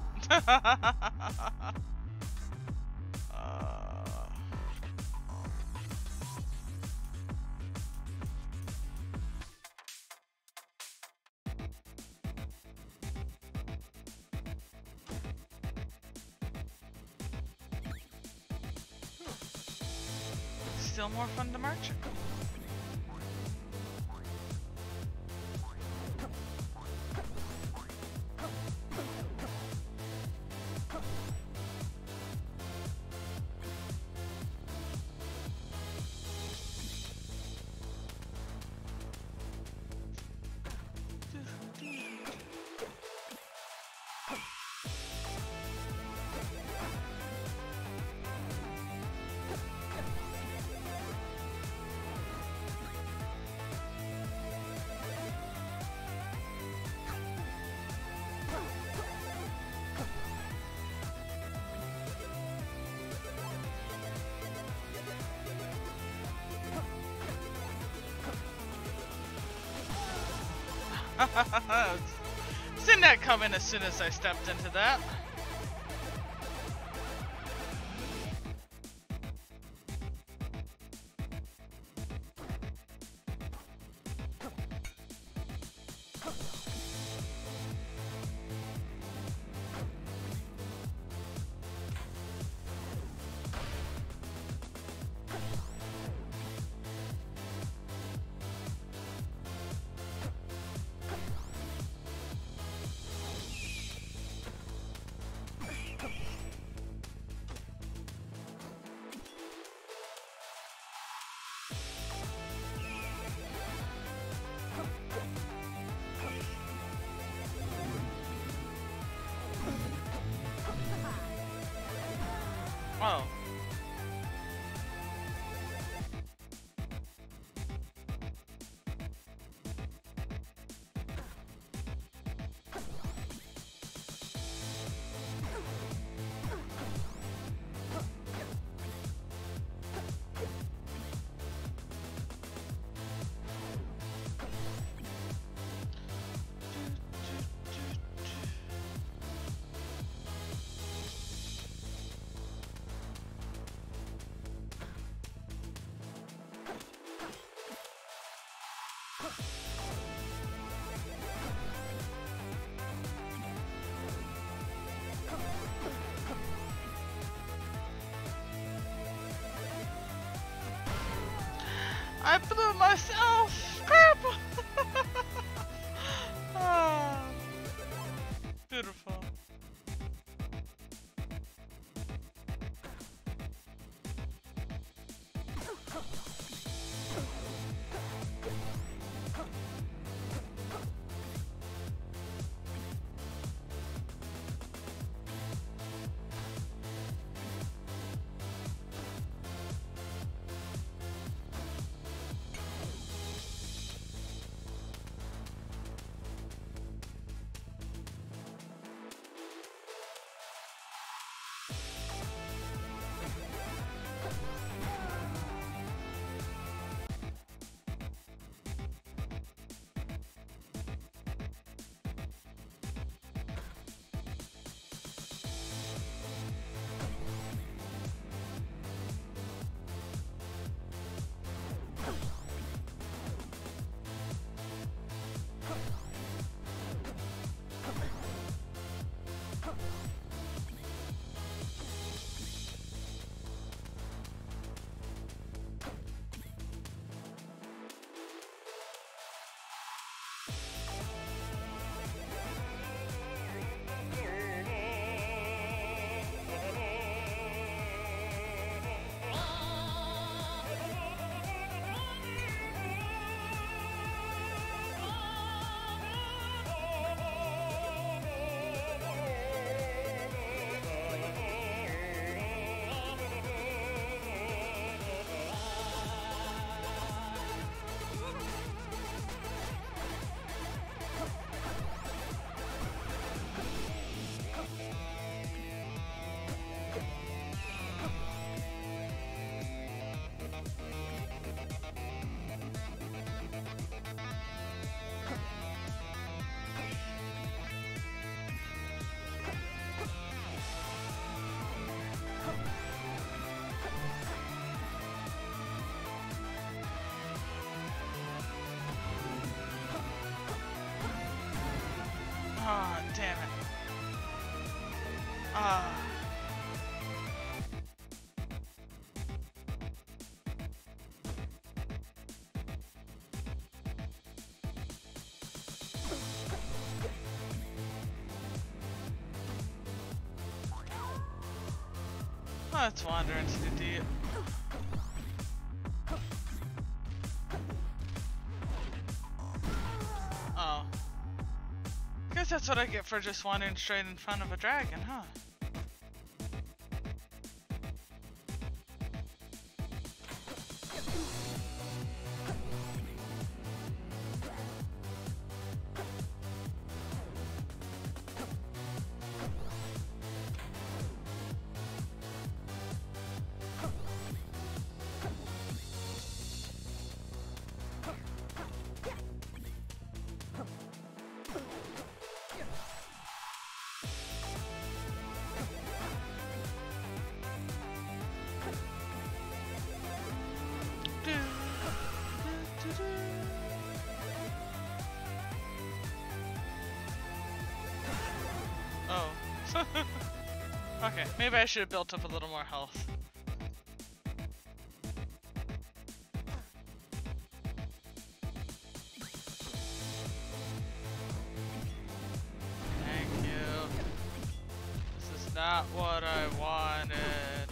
Still more fun to march. Seen that coming as soon as I stepped into that. Oh. I blew myself! Crap! Ah, beautiful. Ah, damn it. Ah. Let's wander into the deep. Oh. Guess that's what I get for just wandering straight in front of a dragon, huh? Okay, maybe I should have built up a little more health. Thank you. This is not what I wanted.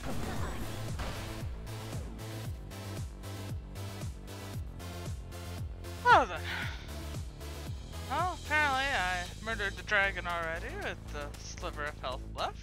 Well then. Well, apparently I murdered the dragon already with the sliver of health left.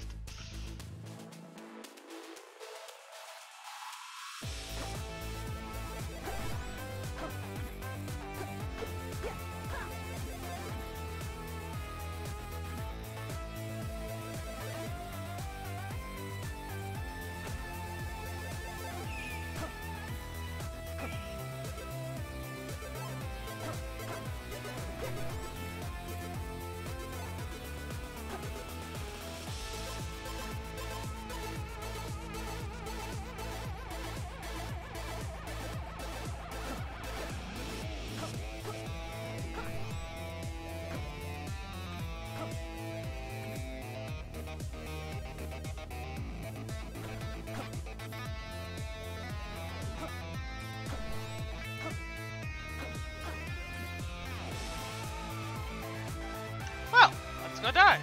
Well, let's go die.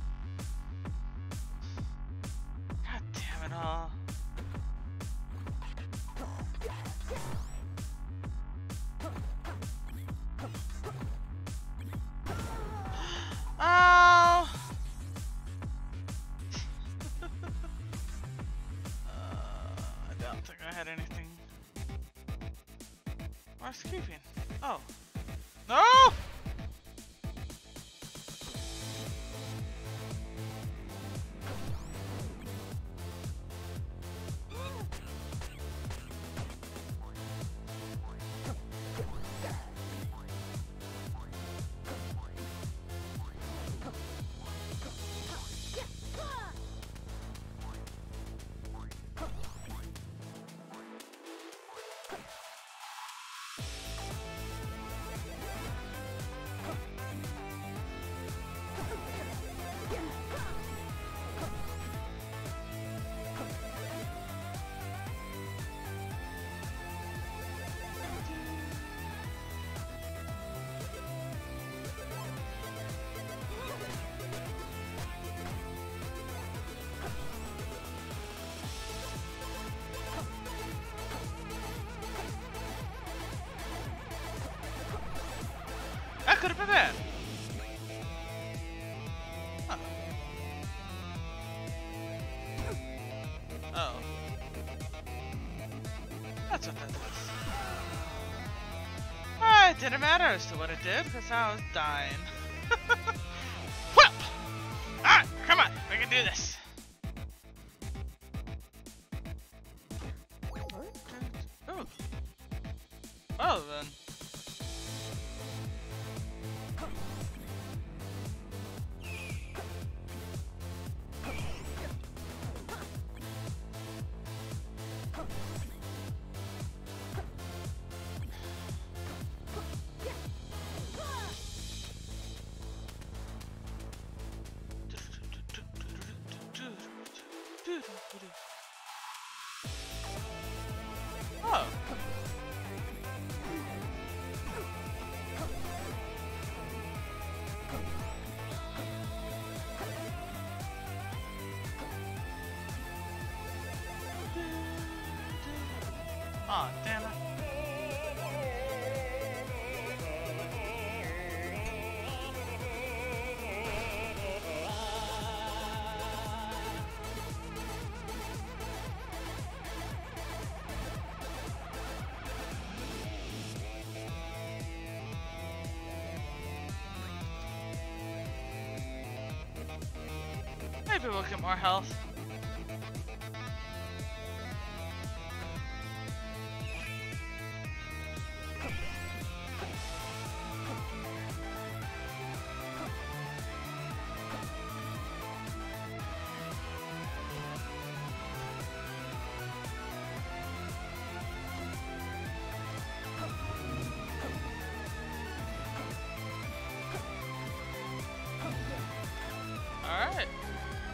God damn it all. Oh. I don't think I had anything. Where's keeping? Oh. No! That could have been bad. Huh. Oh. That's what that does. It didn't matter as to what it did, because I was dying. Well! Alright, come on, we can do this. Oh. Well then. Oh. Aw, damn it. Maybe we'll get more health. Alright.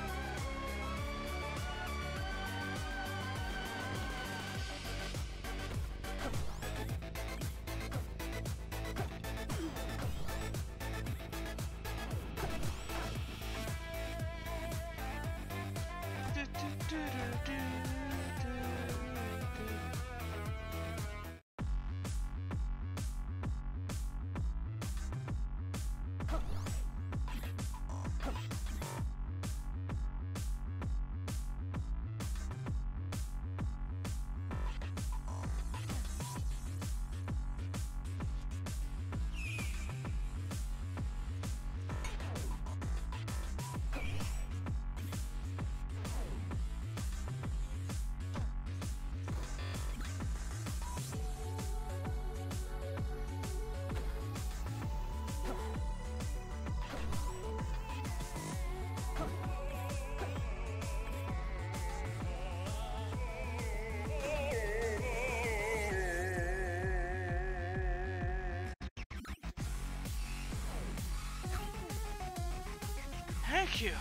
Thank you.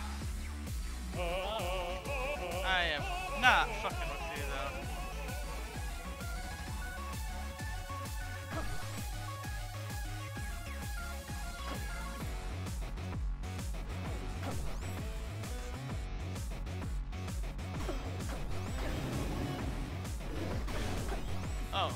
I am not fucking with you though. Oh.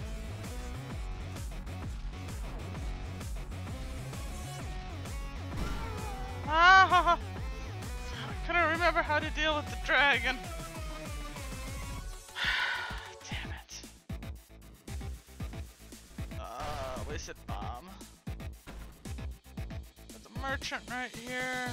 Ah! I couldn't remember how to deal with the dragon. Damn it. Wasted bomb. Got the merchant right here.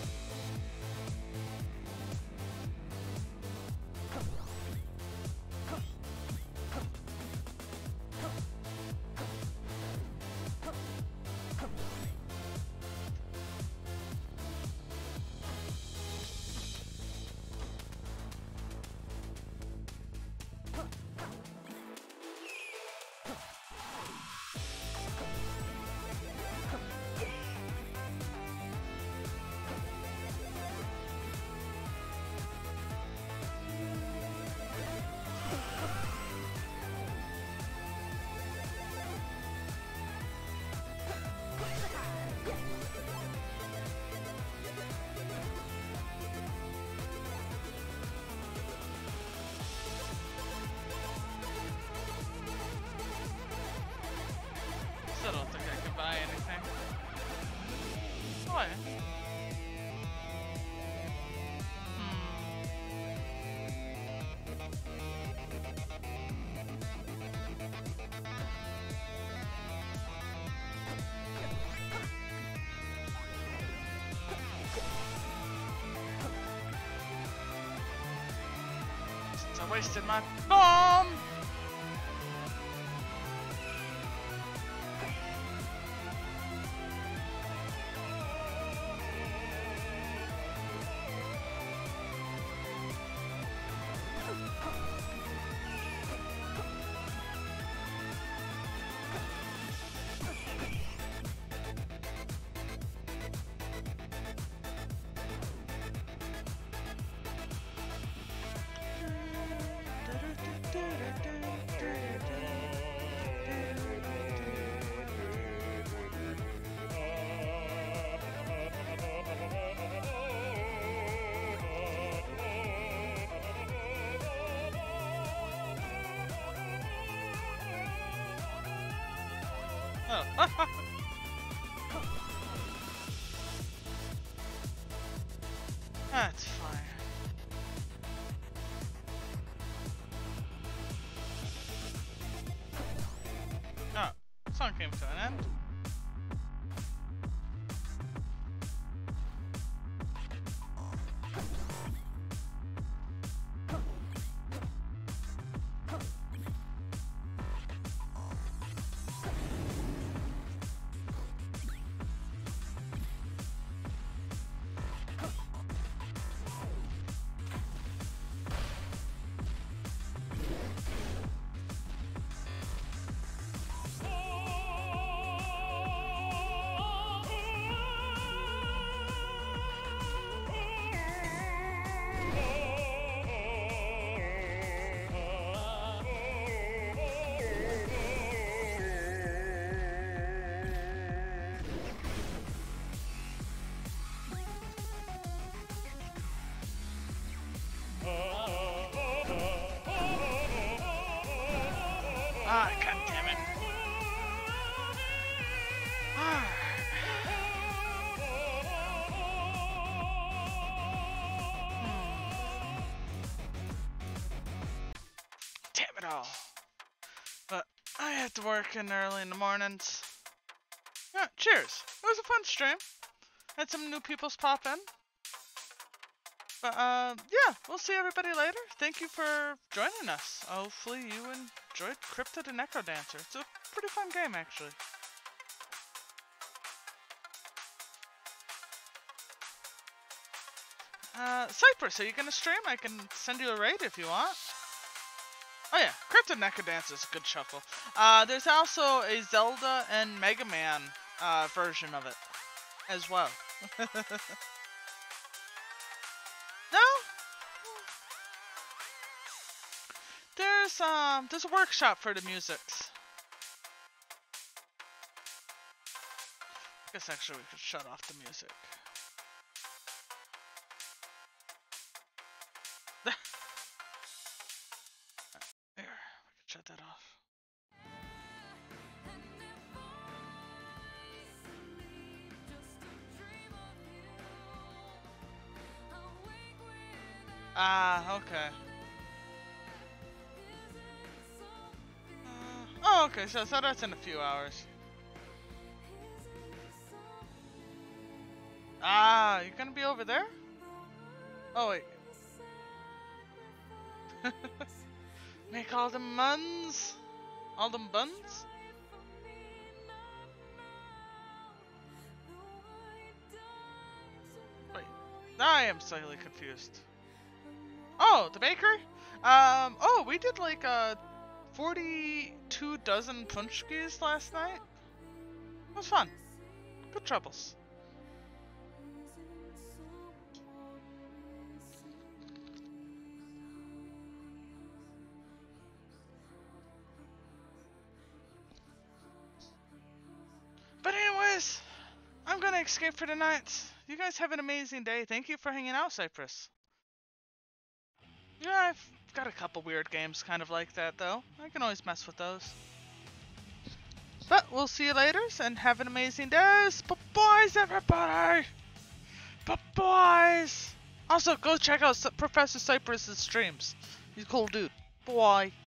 Still don't think I can buy anything. What? Since I wasted my bomb! Oh. That's fine. Oh, song came to an end. Ah, god damn it. Damn it all. But I have to work in early in the mornings. Yeah, cheers. It was a fun stream. Had some new peoples pop in. But yeah, we'll see everybody later. Thank you for joining us. Hopefully you enjoyed Cryptid and Echo Dancer. It's a pretty fun game, actually. Cypress, are you gonna stream? I can send you a raid if you want. Oh yeah, Cryptid and Echo Dancer is a good shuffle. There's also a Zelda and Mega Man version of it as well. there's a workshop for the musics. I guess actually we could shut off the music. Here, we can shut that off. Ah, okay. Oh, okay, so that's in a few hours. Ah, you're gonna be over there? Oh, wait. Make all them buns? All them buns? Wait, I am slightly confused. Oh, the bakery? Oh, we did like 42 dozen punchkis last night. It was fun. Good troubles. But anyways, I'm gonna escape for the night. You guys have an amazing day. Thank you for hanging out, Cypress. Yeah, I've got a couple weird games kind of like that, though. I can always mess with those. But we'll see you later, and have an amazing day. Bye-byes, everybody! Bye-byes! Also, go check out Professor Cypress's streams. He's a cool dude. Bye.